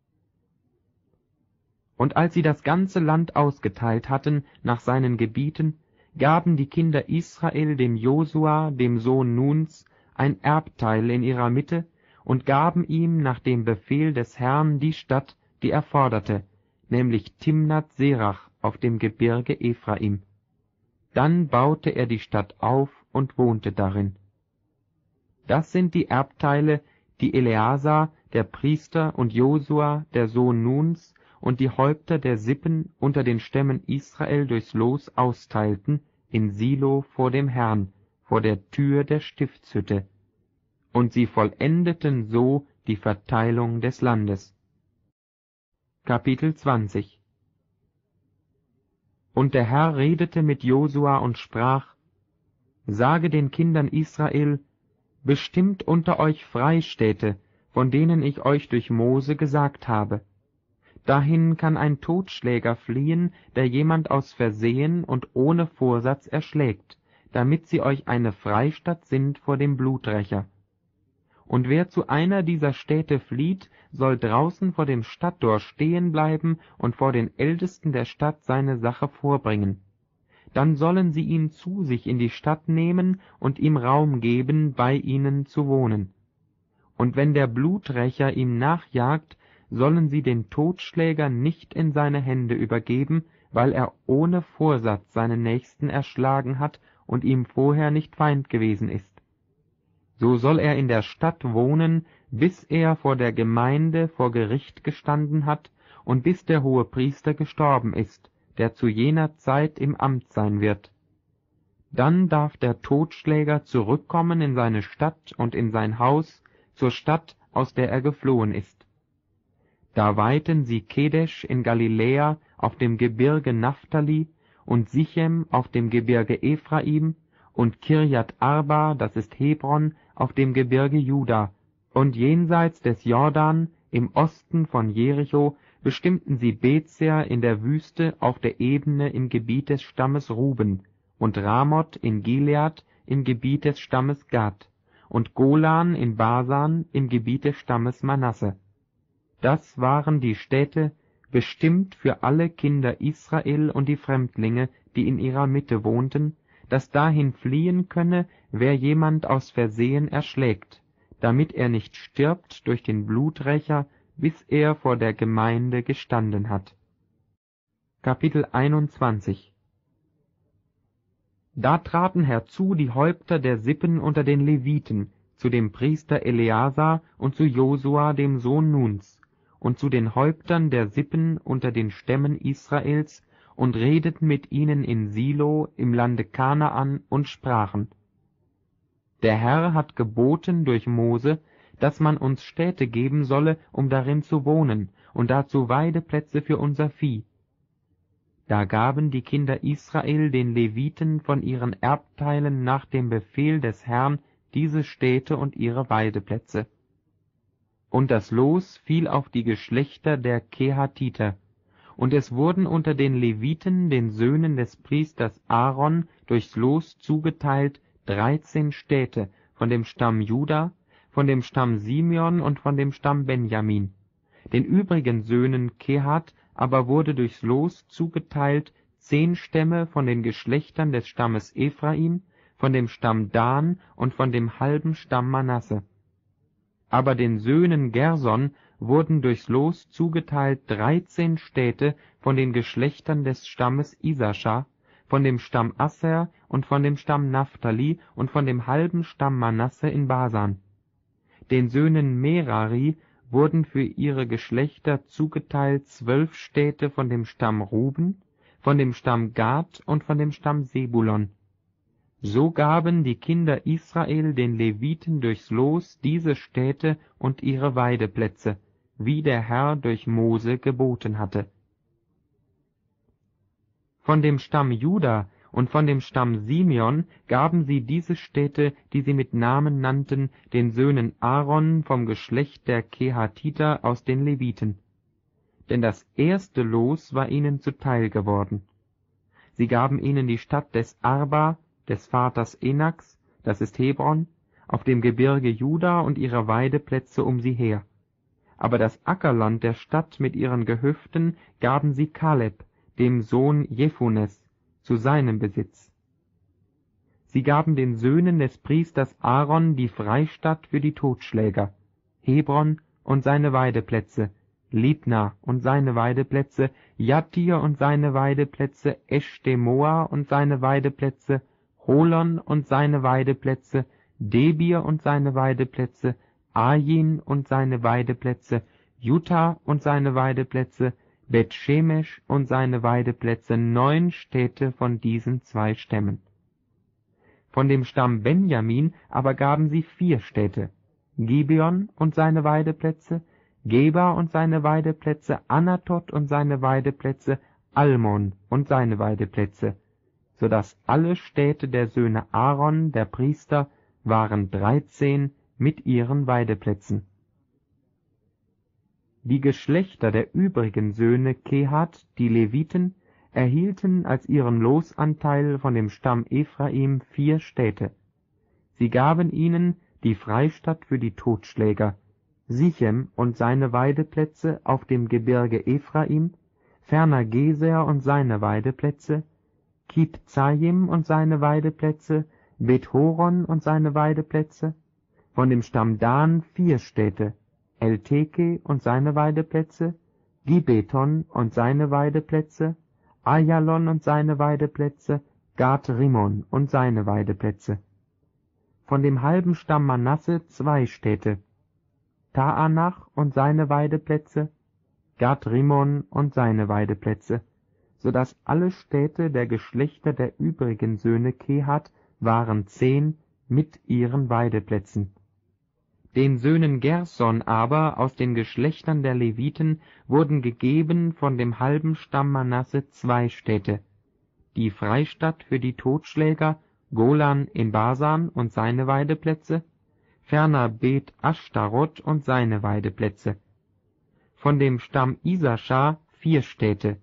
Und als sie das ganze Land ausgeteilt hatten nach seinen Gebieten, gaben die Kinder Israel dem Josua, dem Sohn Nuns, ein Erbteil in ihrer Mitte und gaben ihm nach dem Befehl des Herrn die Stadt, die er forderte, nämlich Timnath-Serach auf dem Gebirge Ephraim. Dann baute er die Stadt auf und wohnte darin. Das sind die Erbteile, die Eleazar, der Priester, und Josua, der Sohn Nuns, und die Häupter der Sippen unter den Stämmen Israel durchs Los austeilten, in Silo vor dem Herrn, vor der Tür der Stiftshütte. Und sie vollendeten so die Verteilung des Landes. Kapitel zwanzig. Und der Herr redete mit Josua und sprach: Sage den Kindern Israel, bestimmt unter euch Freistädte, von denen ich euch durch Mose gesagt habe. Dahin kann ein Totschläger fliehen, der jemand aus Versehen und ohne Vorsatz erschlägt, damit sie euch eine Freistatt sind vor dem Bluträcher. Und wer zu einer dieser Städte flieht, soll draußen vor dem Stadttor stehen bleiben und vor den Ältesten der Stadt seine Sache vorbringen. Dann sollen sie ihn zu sich in die Stadt nehmen und ihm Raum geben, bei ihnen zu wohnen. Und wenn der Bluträcher ihm nachjagt, sollen sie den Totschläger nicht in seine Hände übergeben, weil er ohne Vorsatz seinen Nächsten erschlagen hat und ihm vorher nicht Feind gewesen ist. So soll er in der Stadt wohnen, bis er vor der Gemeinde vor Gericht gestanden hat und bis der Hohepriester gestorben ist, der zu jener Zeit im Amt sein wird. Dann darf der Totschläger zurückkommen in seine Stadt und in sein Haus, zur Stadt, aus der er geflohen ist. Da weihten sie Kedesh in Galiläa auf dem Gebirge Naphtali und Sichem auf dem Gebirge Ephraim und Kirjat Arba, das ist Hebron, auf dem Gebirge Juda, und jenseits des Jordan, im Osten von Jericho, bestimmten sie Bezer in der Wüste auf der Ebene im Gebiet des Stammes Ruben, und Ramoth in Gilead im Gebiet des Stammes Gad, und Golan in Basan im Gebiet des Stammes Manasse. Das waren die Städte, bestimmt für alle Kinder Israel und die Fremdlinge, die in ihrer Mitte wohnten, dass dahin fliehen könne, wer jemand aus Versehen erschlägt, damit er nicht stirbt durch den Bluträcher, bis er vor der Gemeinde gestanden hat. Kapitel einundzwanzig. Da traten herzu die Häupter der Sippen unter den Leviten, zu dem Priester Eleazar und zu Josua dem Sohn Nuns, und zu den Häuptern der Sippen unter den Stämmen Israels, und redeten mit ihnen in Silo im Lande Kanaan und sprachen: Der Herr hat geboten durch Mose, dass man uns Städte geben solle, um darin zu wohnen, und dazu Weideplätze für unser Vieh. Da gaben die Kinder Israel den Leviten von ihren Erbteilen nach dem Befehl des Herrn diese Städte und ihre Weideplätze. Und das Los fiel auf die Geschlechter der Kehatiter. Und es wurden unter den Leviten, den Söhnen des Priesters Aaron, durchs Los zugeteilt dreizehn Städte von dem Stamm Juda, von dem Stamm Simeon und von dem Stamm Benjamin. Den übrigen Söhnen Kehat aber wurde durchs Los zugeteilt zehn Stämme von den Geschlechtern des Stammes Ephraim, von dem Stamm Dan und von dem halben Stamm Manasse. Aber den Söhnen Gerson wurden durchs Los zugeteilt dreizehn Städte von den Geschlechtern des Stammes Isaschar, von dem Stamm Asser und von dem Stamm Naphtali und von dem halben Stamm Manasse in Basan. Den Söhnen Merari wurden für ihre Geschlechter zugeteilt zwölf Städte von dem Stamm Ruben, von dem Stamm Gad und von dem Stamm Sebulon. So gaben die Kinder Israel den Leviten durchs Los diese Städte und ihre Weideplätze, wie der Herr durch Mose geboten hatte. Von dem Stamm Juda und von dem Stamm Simeon gaben sie diese Städte, die sie mit Namen nannten, den Söhnen Aaron vom Geschlecht der Kehatiter aus den Leviten. Denn das erste Los war ihnen zuteil geworden. Sie gaben ihnen die Stadt des Arba, des Vaters Enaks, das ist Hebron, auf dem Gebirge Juda und ihre Weideplätze um sie her. Aber das Ackerland der Stadt mit ihren Gehöften gaben sie Kaleb, dem Sohn Jephunes, zu seinem Besitz. Sie gaben den Söhnen des Priesters Aaron die Freistatt für die Totschläger, Hebron und seine Weideplätze, Libna und seine Weideplätze, Jattir und seine Weideplätze, Eshtemoa und seine Weideplätze, Holon und seine Weideplätze, Debir und seine Weideplätze, Ajin und seine Weideplätze, Juta und seine Weideplätze, Beth-Shemesh und seine Weideplätze, neun Städte von diesen zwei Stämmen. Von dem Stamm Benjamin aber gaben sie vier Städte, Gibeon und seine Weideplätze, Geba und seine Weideplätze, Anatot und seine Weideplätze, Almon und seine Weideplätze, so dass alle Städte der Söhne Aaron, der Priester, waren dreizehn mit ihren Weideplätzen. Die Geschlechter der übrigen Söhne Kehat, die Leviten, erhielten als ihren Losanteil von dem Stamm Ephraim vier Städte. Sie gaben ihnen die Freistatt für die Totschläger, Sichem und seine Weideplätze auf dem Gebirge Ephraim, ferner Geser und seine Weideplätze, Kibzayim und seine Weideplätze, Beth-Horon und seine Weideplätze, von dem Stamm Dan vier Städte, Elteke und seine Weideplätze, Gibeton und seine Weideplätze, Ayalon und seine Weideplätze, Gad-Rimmon und seine Weideplätze. Von dem halben Stamm Manasse zwei Städte, Taanach und seine Weideplätze, Gad-Rimmon und seine Weideplätze, so dass alle Städte der Geschlechter der übrigen Söhne Kehat waren zehn mit ihren Weideplätzen. Den Söhnen Gerson aber aus den Geschlechtern der Leviten wurden gegeben von dem halben Stamm Manasse zwei Städte, die Freistatt für die Totschläger, Golan in Basan und seine Weideplätze, ferner Beth Ashtaroth und seine Weideplätze. Von dem Stamm Isaschar vier Städte,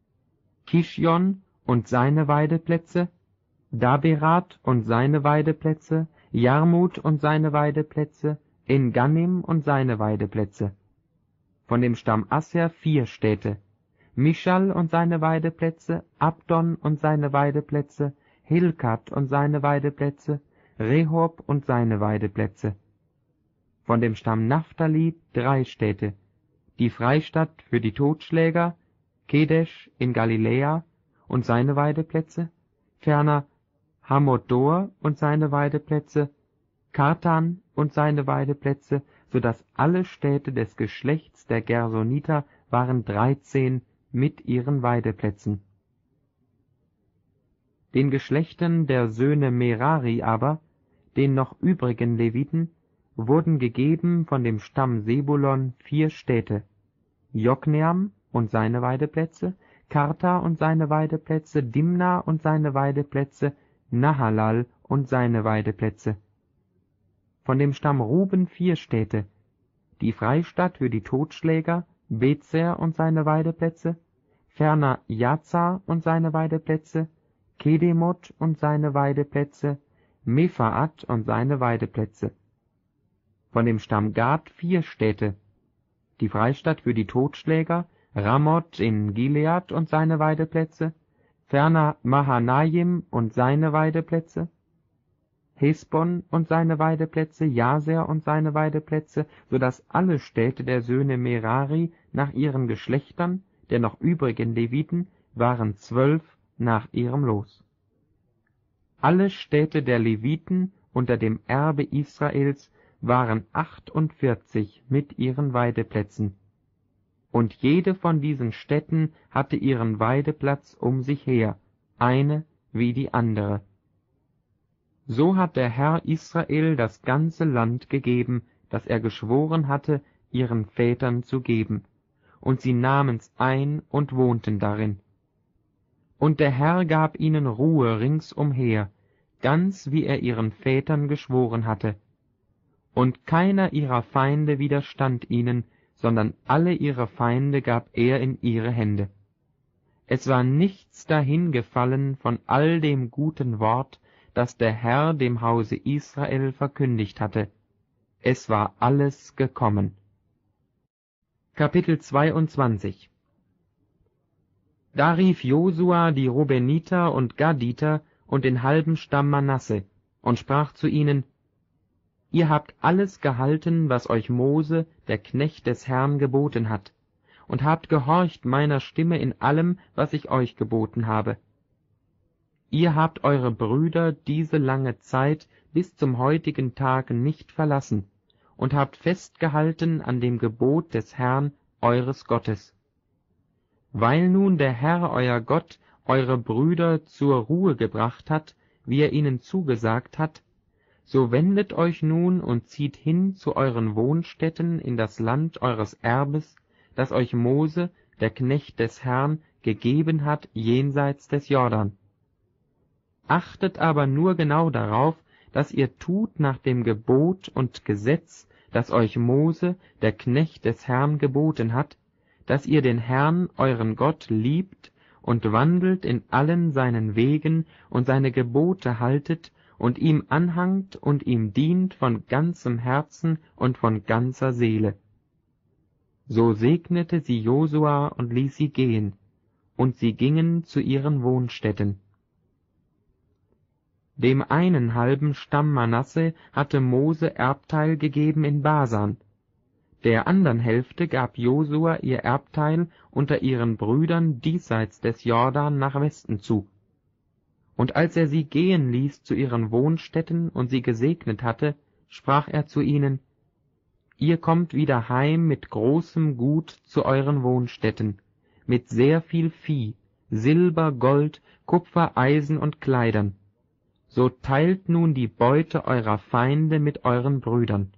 Kischjon und seine Weideplätze, Daberath und seine Weideplätze, Jarmut und seine Weideplätze, En-Gannim und seine Weideplätze. Von dem Stamm Asser vier Städte, Mischal und seine Weideplätze, Abdon und seine Weideplätze, Hilkat und seine Weideplätze, Rehob und seine Weideplätze. Von dem Stamm Naphtali drei Städte, die Freistatt für die Totschläger, Kedesh in Galiläa und seine Weideplätze, ferner Hamoddor und seine Weideplätze, Kartan und seine Weideplätze, so dass alle Städte des Geschlechts der Gersoniter waren dreizehn mit ihren Weideplätzen. Den Geschlechtern der Söhne Merari aber, den noch übrigen Leviten, wurden gegeben von dem Stamm Sebulon vier Städte: Jokneam und seine Weideplätze, Karta und seine Weideplätze, Dimna und seine Weideplätze, Nahalal und seine Weideplätze. Von dem Stamm Ruben vier Städte: die Freistadt für die Totschläger, Bezer und seine Weideplätze, ferner Jaza und seine Weideplätze, Kedemoth und seine Weideplätze, Mephaath und seine Weideplätze. Von dem Stamm Gad vier Städte: die Freistadt für die Totschläger, Ramoth in Gilead und seine Weideplätze, ferner Mahanaim und seine Weideplätze, Hesbon und seine Weideplätze, Jazer und seine Weideplätze, so dass alle Städte der Söhne Merari nach ihren Geschlechtern, der noch übrigen Leviten, waren zwölf nach ihrem Los. Alle Städte der Leviten unter dem Erbe Israels waren achtundvierzig mit ihren Weideplätzen. Und jede von diesen Städten hatte ihren Weideplatz um sich her, eine wie die andere. So hat der Herr Israel das ganze Land gegeben, das er geschworen hatte, ihren Vätern zu geben, und sie nahmen's ein und wohnten darin. Und der Herr gab ihnen Ruhe ringsumher, ganz wie er ihren Vätern geschworen hatte. Und keiner ihrer Feinde widerstand ihnen, sondern alle ihre Feinde gab er in ihre Hände. Es war nichts dahingefallen von all dem guten Wort, das der Herr dem Hause Israel verkündigt hatte. Es war alles gekommen. Kapitel zweiundzwanzig. Da rief Josua die Rubeniter und Gaditer und den halben Stamm Manasse und sprach zu ihnen: Ihr habt alles gehalten, was euch Mose, der Knecht des Herrn, geboten hat, und habt gehorcht meiner Stimme in allem, was ich euch geboten habe. Ihr habt eure Brüder diese lange Zeit bis zum heutigen Tag nicht verlassen und habt festgehalten an dem Gebot des Herrn, eures Gottes. Weil nun der Herr euer Gott eure Brüder zur Ruhe gebracht hat, wie er ihnen zugesagt hat, so wendet euch nun und zieht hin zu euren Wohnstätten in das Land eures Erbes, das euch Mose, der Knecht des Herrn, gegeben hat jenseits des Jordan. Achtet aber nur genau darauf, dass ihr tut nach dem Gebot und Gesetz, das euch Mose, der Knecht des Herrn, geboten hat, dass ihr den Herrn, euren Gott, liebt und wandelt in allen seinen Wegen und seine Gebote haltet und ihm anhangt und ihm dient von ganzem Herzen und von ganzer Seele. So segnete sie Josua und ließ sie gehen, und sie gingen zu ihren Wohnstätten. Dem einen halben Stamm Manasse hatte Mose Erbteil gegeben in Basan, der andern Hälfte gab Josua ihr Erbteil unter ihren Brüdern diesseits des Jordan nach Westen zu. Und als er sie gehen ließ zu ihren Wohnstätten und sie gesegnet hatte, sprach er zu ihnen: Ihr kommt wieder heim mit großem Gut zu euren Wohnstätten, mit sehr viel Vieh, Silber, Gold, Kupfer, Eisen und Kleidern. So teilt nun die Beute eurer Feinde mit euren Brüdern.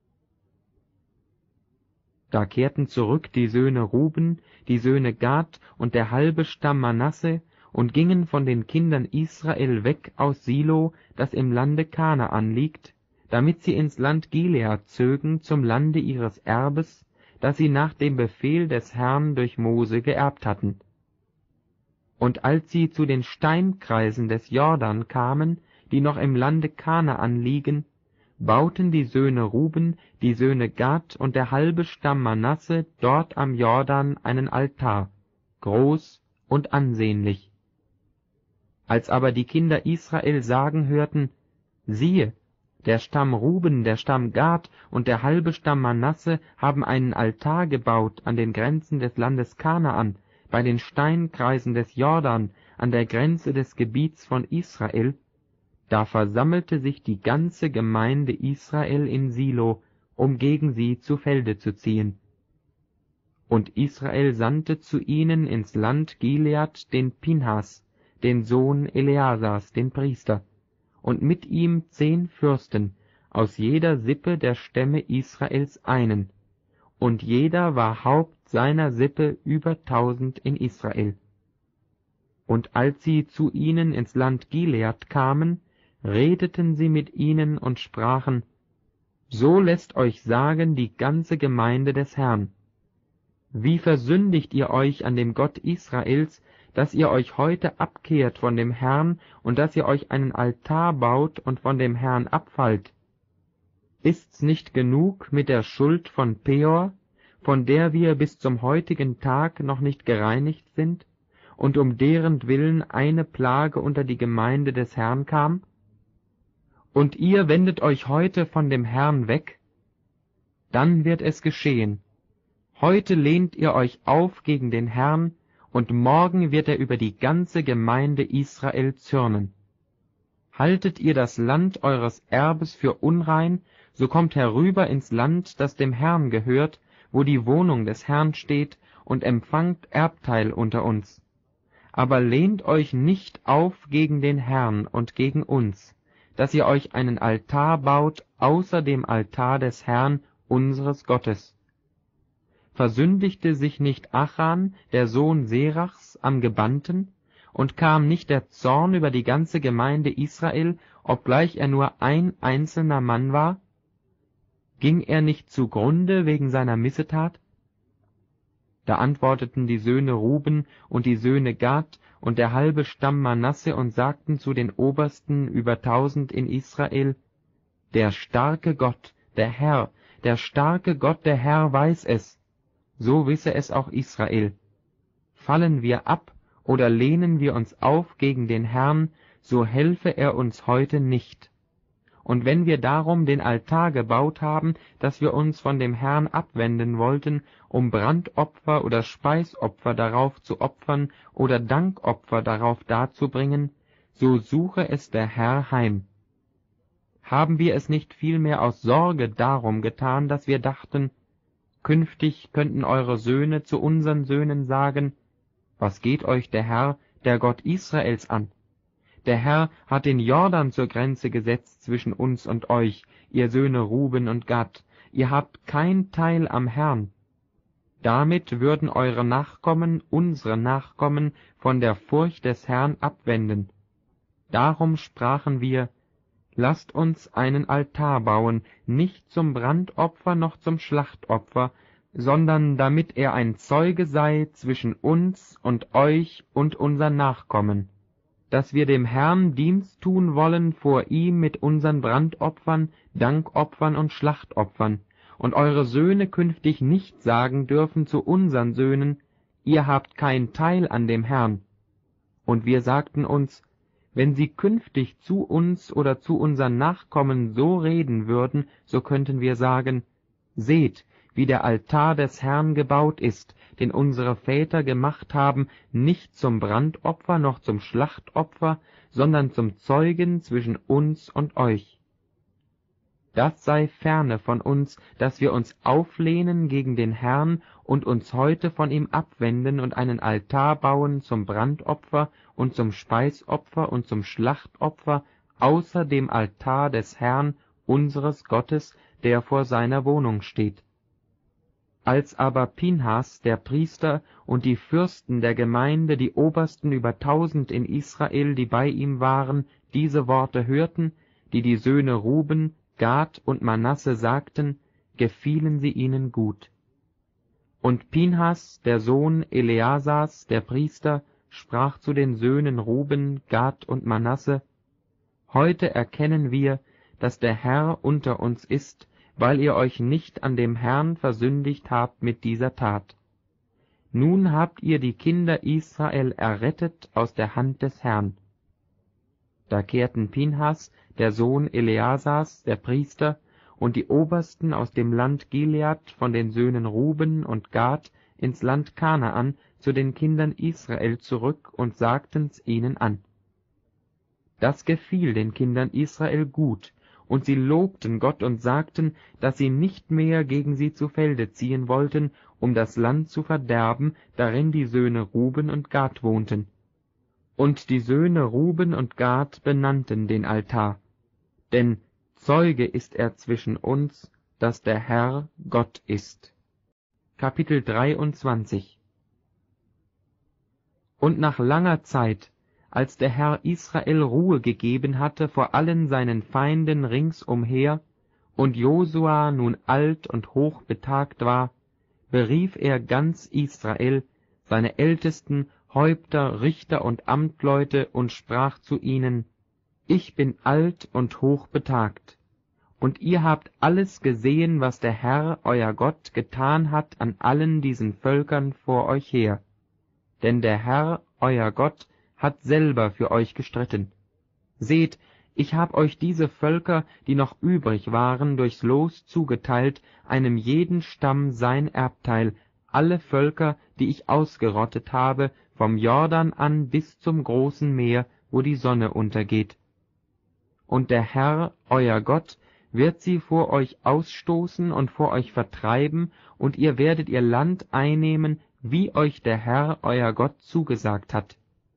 Da kehrten zurück die Söhne Ruben, die Söhne Gad und der halbe Stamm Manasse und gingen von den Kindern Israel weg aus Silo, das im Lande Kanaan liegt, damit sie ins Land Gilead zögen zum Lande ihres Erbes, das sie nach dem Befehl des Herrn durch Mose geerbt hatten. Und als sie zu den Steinkreisen des Jordan kamen, die noch im Lande Kanaan liegen, bauten die Söhne Ruben, die Söhne Gad und der halbe Stamm Manasse dort am Jordan einen Altar, groß und ansehnlich. Als aber die Kinder Israel sagen hörten: Siehe, der Stamm Ruben, der Stamm Gad und der halbe Stamm Manasse haben einen Altar gebaut an den Grenzen des Landes Kanaan, bei den Steinkreisen des Jordan, an der Grenze des Gebiets von Israel, da versammelte sich die ganze Gemeinde Israel in Silo, um gegen sie zu Felde zu ziehen. Und Israel sandte zu ihnen ins Land Gilead den Pinhas, den Sohn Eleasars, den Priester, und mit ihm zehn Fürsten, aus jeder Sippe der Stämme Israels einen, und jeder war Haupt seiner Sippe über tausend in Israel. Und als sie zu ihnen ins Land Gilead kamen, redeten sie mit ihnen und sprachen: So lässt euch sagen die ganze Gemeinde des Herrn. Wie versündigt ihr euch an dem Gott Israels, dass ihr euch heute abkehrt von dem Herrn und dass ihr euch einen Altar baut und von dem Herrn abfallt? Ist's nicht genug mit der Schuld von Peor, von der wir bis zum heutigen Tag noch nicht gereinigt sind, und um deren Willen eine Plage unter die Gemeinde des Herrn kam? Und ihr wendet euch heute von dem Herrn weg? Dann wird es geschehen. Heute lehnt ihr euch auf gegen den Herrn, und morgen wird er über die ganze Gemeinde Israel zürnen. Haltet ihr das Land eures Erbes für unrein, so kommt herüber ins Land, das dem Herrn gehört, wo die Wohnung des Herrn steht, und empfangt Erbteil unter uns. Aber lehnt euch nicht auf gegen den Herrn und gegen uns, dass ihr euch einen Altar baut außer dem Altar des Herrn, unseres Gottes. Versündigte sich nicht Achan, der Sohn Serachs, am Gebannten, und kam nicht der Zorn über die ganze Gemeinde Israel, obgleich er nur ein einzelner Mann war? Ging er nicht zugrunde wegen seiner Missetat? Da antworteten die Söhne Ruben und die Söhne Gad und der halbe Stamm Manasse und sagten zu den Obersten über tausend in Israel: Der starke Gott, der Herr, der starke Gott, der Herr weiß es, so wisse es auch Israel. Fallen wir ab oder lehnen wir uns auf gegen den Herrn, so helfe er uns heute nicht. Und wenn wir darum den Altar gebaut haben, dass wir uns von dem Herrn abwenden wollten, um Brandopfer oder Speisopfer darauf zu opfern oder Dankopfer darauf darzubringen, so suche es der Herr heim. Haben wir es nicht vielmehr aus Sorge darum getan, dass wir dachten, künftig könnten eure Söhne zu unseren Söhnen sagen: Was geht euch der Herr, der Gott Israels an? Der Herr hat den Jordan zur Grenze gesetzt zwischen uns und euch, ihr Söhne Ruben und Gad, ihr habt kein Teil am Herrn. Damit würden eure Nachkommen, unsere Nachkommen, von der Furcht des Herrn abwenden. Darum sprachen wir: Lasst uns einen Altar bauen, nicht zum Brandopfer noch zum Schlachtopfer, sondern damit er ein Zeuge sei zwischen uns und euch und unseren Nachkommen, dass wir dem Herrn Dienst tun wollen vor ihm mit unseren Brandopfern, Dankopfern und Schlachtopfern, und eure Söhne künftig nicht sagen dürfen zu unseren Söhnen: Ihr habt kein Teil an dem Herrn. Und wir sagten uns: Wenn sie künftig zu uns oder zu unseren Nachkommen so reden würden, so könnten wir sagen: Seht, wie der Altar des Herrn gebaut ist, den unsere Väter gemacht haben, nicht zum Brandopfer noch zum Schlachtopfer, sondern zum Zeugen zwischen uns und euch. Das sei ferne von uns, dass wir uns auflehnen gegen den Herrn und uns heute von ihm abwenden und einen Altar bauen zum Brandopfer und zum Speisopfer und zum Schlachtopfer, außer dem Altar des Herrn, unseres Gottes, der vor seiner Wohnung steht. Als aber Pinhas, der Priester, und die Fürsten der Gemeinde, die Obersten über tausend in Israel, die bei ihm waren, diese Worte hörten, die die Söhne Ruben, Gad und Manasse sagten, gefielen sie ihnen gut. Und Pinhas, der Sohn Eleasars, der Priester, sprach zu den Söhnen Ruben, Gad und Manasse: Heute erkennen wir, dass der Herr unter uns ist, weil ihr euch nicht an dem Herrn versündigt habt mit dieser Tat. Nun habt ihr die Kinder Israel errettet aus der Hand des Herrn. Da kehrten Pinhas, der Sohn Eleasars, der Priester, und die Obersten aus dem Land Gilead von den Söhnen Ruben und Gad ins Land Kanaan zu den Kindern Israel zurück und sagten's ihnen an. Das gefiel den Kindern Israel gut, und sie lobten Gott und sagten, dass sie nicht mehr gegen sie zu Felde ziehen wollten, um das Land zu verderben, darin die Söhne Ruben und Gad wohnten. Und die Söhne Ruben und Gad benannten den Altar, denn Zeuge ist er zwischen uns, dass der Herr Gott ist. Kapitel dreiundzwanzig. Und nach langer Zeit, als der Herr Israel Ruhe gegeben hatte vor allen seinen Feinden ringsumher, und Josua nun alt und hochbetagt war, berief er ganz Israel, seine Ältesten, Häupter, Richter und Amtleute, und sprach zu ihnen: Ich bin alt und hochbetagt, und ihr habt alles gesehen, was der Herr, euer Gott, getan hat an allen diesen Völkern vor euch her. Denn der Herr, euer Gott, hat selber für euch gestritten. Seht, ich hab euch diese Völker, die noch übrig waren, durchs Los zugeteilt, einem jeden Stamm sein Erbteil, alle Völker, die ich ausgerottet habe, vom Jordan an bis zum großen Meer, wo die Sonne untergeht. Und der Herr, euer Gott, wird sie vor euch ausstoßen und vor euch vertreiben, und ihr werdet ihr Land einnehmen, wie euch der Herr, euer Gott, zugesagt hat.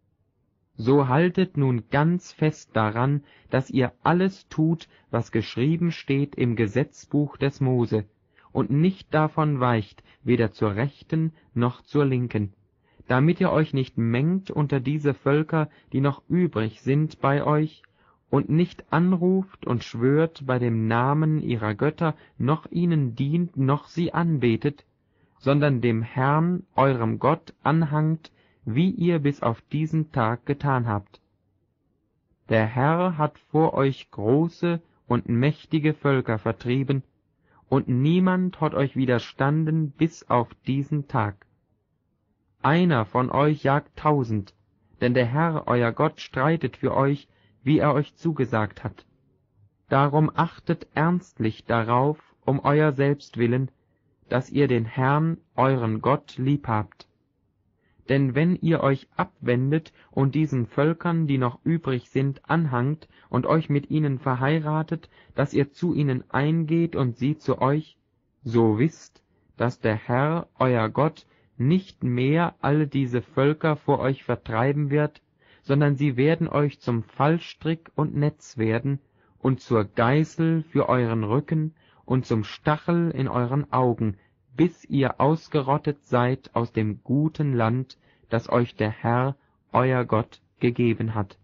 So haltet nun ganz fest daran, dass ihr alles tut, was geschrieben steht im Gesetzbuch des Mose, und nicht davon weicht, weder zur Rechten noch zur Linken, damit ihr euch nicht mengt unter diese Völker, die noch übrig sind bei euch, und nicht anruft und schwört bei dem Namen ihrer Götter, noch ihnen dient, noch sie anbetet, sondern dem Herrn, eurem Gott, anhangt, wie ihr bis auf diesen Tag getan habt. Der Herr hat vor euch große und mächtige Völker vertrieben, und niemand hat euch widerstanden bis auf diesen Tag. Einer von euch jagt tausend, denn der Herr, euer Gott, streitet für euch, wie er euch zugesagt hat. Darum achtet ernstlich darauf, um euer selbst willen, dass ihr den Herrn, euren Gott, liebhabt. Denn wenn ihr euch abwendet und diesen Völkern, die noch übrig sind, anhangt und euch mit ihnen verheiratet, dass ihr zu ihnen eingeht und sie zu euch, so wisst, dass der Herr, euer Gott, nicht mehr alle diese Völker vor euch vertreiben wird, sondern sie werden euch zum Fallstrick und Netz werden und zur Geißel für euren Rücken und zum Stachel in euren Augen, bis ihr ausgerottet seid aus dem guten Land, das euch der Herr, euer Gott, gegeben hat.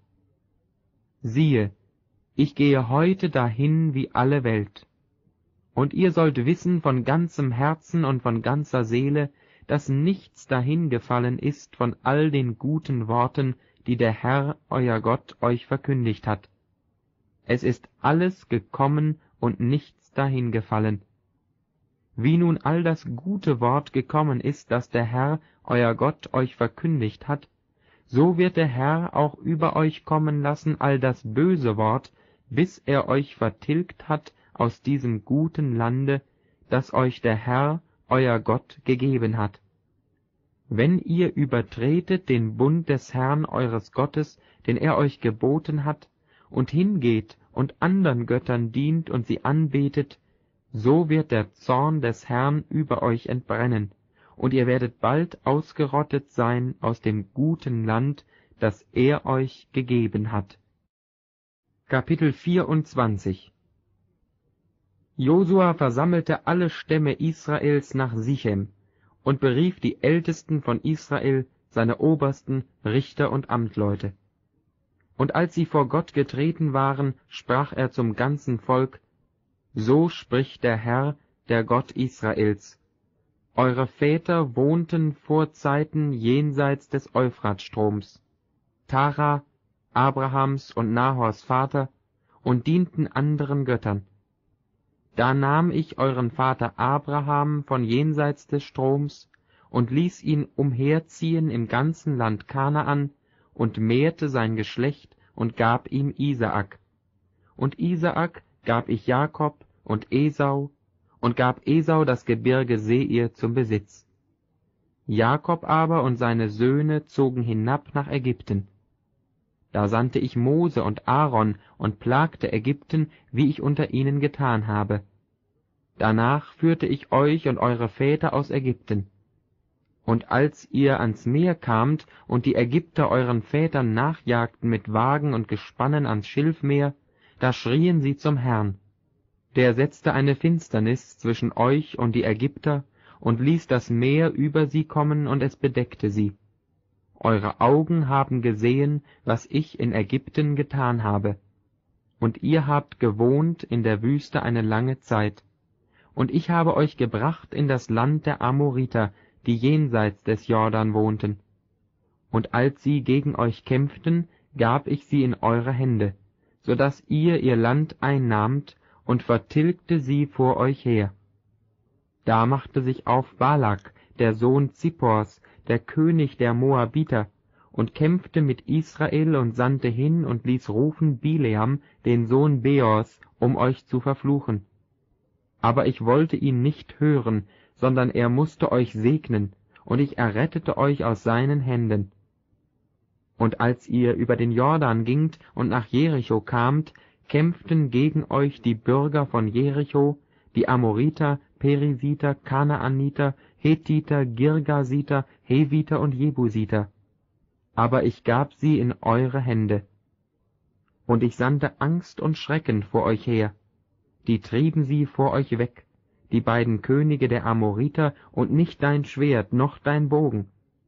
Siehe, ich gehe heute dahin wie alle Welt. Und ihr sollt wissen von ganzem Herzen und von ganzer Seele, dass nichts dahingefallen ist von all den guten Worten, die der Herr, euer Gott, euch verkündigt hat. Es ist alles gekommen und nichts dahingefallen. Wie nun all das gute Wort gekommen ist, das der Herr, euer Gott, euch verkündigt hat, so wird der Herr auch über euch kommen lassen all das böse Wort, bis er euch vertilgt hat aus diesem guten Lande, das euch der Herr, euer Gott, gegeben hat. Wenn ihr übertretet den Bund des Herrn eures Gottes, den er euch geboten hat, und hingeht und andern Göttern dient und sie anbetet, so wird der Zorn des Herrn über euch entbrennen, und ihr werdet bald ausgerottet sein aus dem guten Land, das er euch gegeben hat. Kapitel vierundzwanzig. Josua versammelte alle Stämme Israels nach Sichem und berief die Ältesten von Israel, seine Obersten, Richter und Amtleute. Und als sie vor Gott getreten waren, sprach er zum ganzen Volk: So spricht der Herr, der Gott Israels: Eure Väter wohnten vor Zeiten jenseits des Euphratstroms, Tara, Abrahams und Nahors Vater, und dienten anderen Göttern. Da nahm ich euren Vater Abraham von jenseits des Stroms und ließ ihn umherziehen im ganzen Land Kanaan und mehrte sein Geschlecht und gab ihm Isaak. Und Isaak gab ich Jakob und Esau und gab Esau das Gebirge Seir zum Besitz. Jakob aber und seine Söhne zogen hinab nach Ägypten. Da sandte ich Mose und Aaron und plagte Ägypten, wie ich unter ihnen getan habe. Danach führte ich euch und eure Väter aus Ägypten. Und als ihr ans Meer kamt und die Ägypter euren Vätern nachjagten mit Wagen und Gespannen ans Schilfmeer, da schrien sie zum Herrn. Der setzte eine Finsternis zwischen euch und die Ägypter und ließ das Meer über sie kommen, und es bedeckte sie. Eure Augen haben gesehen, was ich in Ägypten getan habe. Und ihr habt gewohnt in der Wüste eine lange Zeit. Und ich habe euch gebracht in das Land der Amoriter, die jenseits des Jordan wohnten. Und als sie gegen euch kämpften, gab ich sie in eure Hände, so daß ihr ihr Land einnahmt und vertilgte sie vor euch her. Da machte sich auf Balak, der Sohn Zippors, der König der Moabiter, und kämpfte mit Israel und sandte hin und ließ rufen Bileam, den Sohn Beors, um euch zu verfluchen. Aber ich wollte ihn nicht hören, sondern er mußte euch segnen, und ich errettete euch aus seinen Händen. Und als ihr über den Jordan gingt und nach Jericho kamt, kämpften gegen euch die Bürger von Jericho, die Amoriter, Perisiter, Kanaaniter, Hethiter, Girgasiter, Heviter und Jebusiter. Aber ich gab sie in eure Hände. Und ich sandte Angst und Schrecken vor euch her, die trieben sie vor euch weg, die beiden Könige der Amoriter, und nicht dein Schwert noch dein Bogen.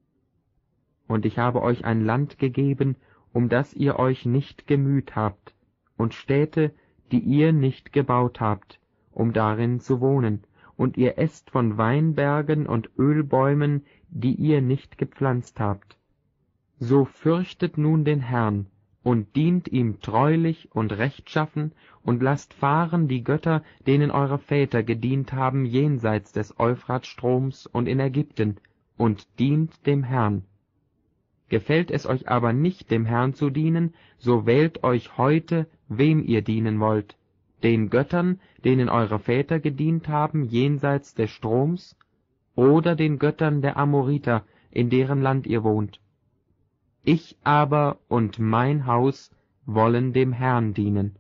Und ich habe euch ein Land gegeben, um das ihr euch nicht gemüht habt, und Städte, die ihr nicht gebaut habt, um darin zu wohnen, und ihr esst von Weinbergen und Ölbäumen, die ihr nicht gepflanzt habt. So fürchtet nun den Herrn, und dient ihm treulich und rechtschaffen, und lasst fahren die Götter, denen eure Väter gedient haben jenseits des Euphratstroms und in Ägypten, und dient dem Herrn. Gefällt es euch aber nicht, dem Herrn zu dienen, so wählt euch heute, wem ihr dienen wollt, den Göttern, denen eure Väter gedient haben jenseits des Stroms, oder den Göttern der Amoriter, in deren Land ihr wohnt. Ich aber und mein Haus wollen dem Herrn dienen.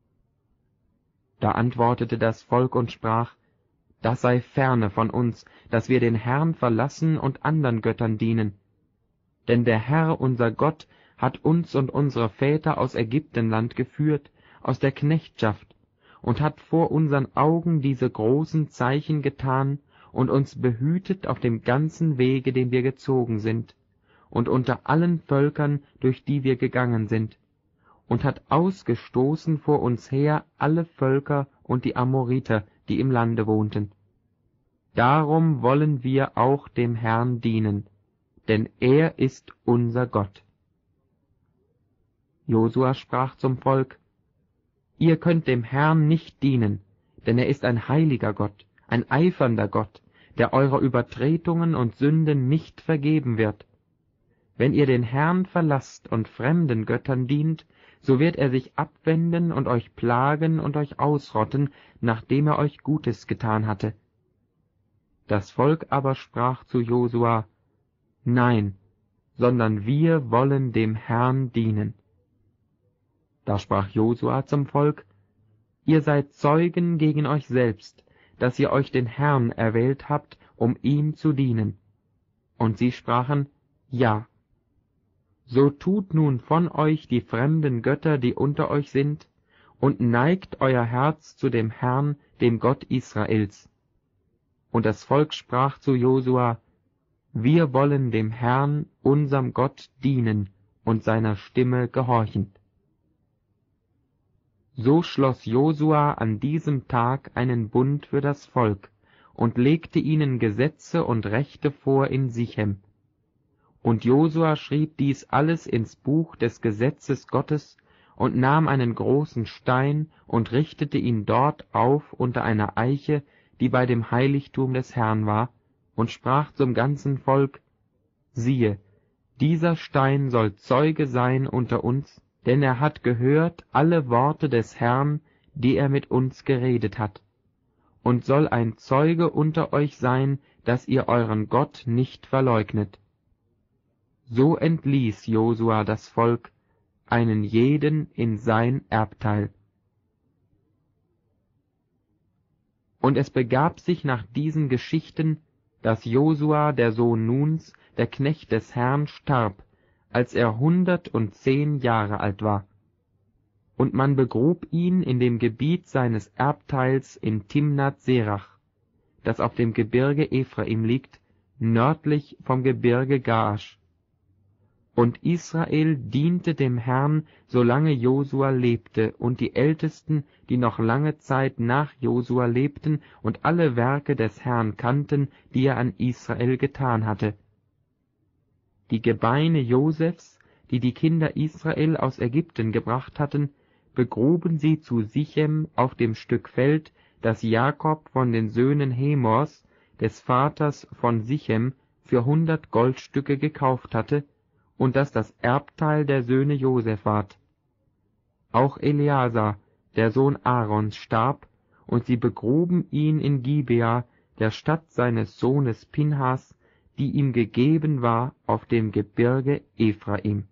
Da antwortete das Volk und sprach: Das sei ferne von uns, dass wir den Herrn verlassen und andern Göttern dienen. Denn der Herr, unser Gott, hat uns und unsere Väter aus Ägyptenland geführt, aus der Knechtschaft, und hat vor unseren Augen diese großen Zeichen getan und uns behütet auf dem ganzen Wege, den wir gezogen sind, und unter allen Völkern, durch die wir gegangen sind, und hat ausgestoßen vor uns her alle Völker und die Amoriter, die im Lande wohnten. Darum wollen wir auch dem Herrn dienen, denn er ist unser Gott. Josua sprach zum Volk: Ihr könnt dem Herrn nicht dienen, denn er ist ein heiliger Gott, ein eifernder Gott, der eurer Übertretungen und Sünden nicht vergeben wird. Wenn ihr den Herrn verlasst und fremden Göttern dient, so wird er sich abwenden und euch plagen und euch ausrotten, nachdem er euch Gutes getan hatte. Das Volk aber sprach zu Josua: Nein, sondern wir wollen dem Herrn dienen. Da sprach Josua zum Volk: Ihr seid Zeugen gegen euch selbst, dass ihr euch den Herrn erwählt habt, um ihm zu dienen. Und sie sprachen: Ja. So tut nun von euch die fremden Götter, die unter euch sind, und neigt euer Herz zu dem Herrn, dem Gott Israels. Und das Volk sprach zu Josua: Wir wollen dem Herrn, unserem Gott, dienen und seiner Stimme gehorchen. So schloss Josua an diesem Tag einen Bund für das Volk und legte ihnen Gesetze und Rechte vor in Sichem. Und Josua schrieb dies alles ins Buch des Gesetzes Gottes und nahm einen großen Stein und richtete ihn dort auf unter einer Eiche, die bei dem Heiligtum des Herrn war, und sprach zum ganzen Volk: Siehe, dieser Stein soll Zeuge sein unter uns, denn er hat gehört alle Worte des Herrn, die er mit uns geredet hat, und soll ein Zeuge unter euch sein, dass ihr euren Gott nicht verleugnet. So entließ Josua das Volk, einen jeden in sein Erbteil. Und es begab sich nach diesen Geschichten, dass Josua, der Sohn Nuns, der Knecht des Herrn, starb, als er hundertundzehn Jahre alt war. Und man begrub ihn in dem Gebiet seines Erbteils in Timnath Serach, das auf dem Gebirge Ephraim liegt, nördlich vom Gebirge Gaasch. Und Israel diente dem Herrn, solange Josua lebte, und die Ältesten, die noch lange Zeit nach Josua lebten und alle Werke des Herrn kannten, die er an Israel getan hatte. Die Gebeine Josefs, die die Kinder Israel aus Ägypten gebracht hatten, begruben sie zu Sichem auf dem Stück Feld, das Jakob von den Söhnen Hemors, des Vaters von Sichem, für hundert Goldstücke gekauft hatte, und das das Erbteil der Söhne Joseph ward. Auch Eleazar, der Sohn Aarons, starb, und sie begruben ihn in Gibea, der Stadt seines Sohnes Pinhas, die ihm gegeben war auf dem Gebirge Ephraim.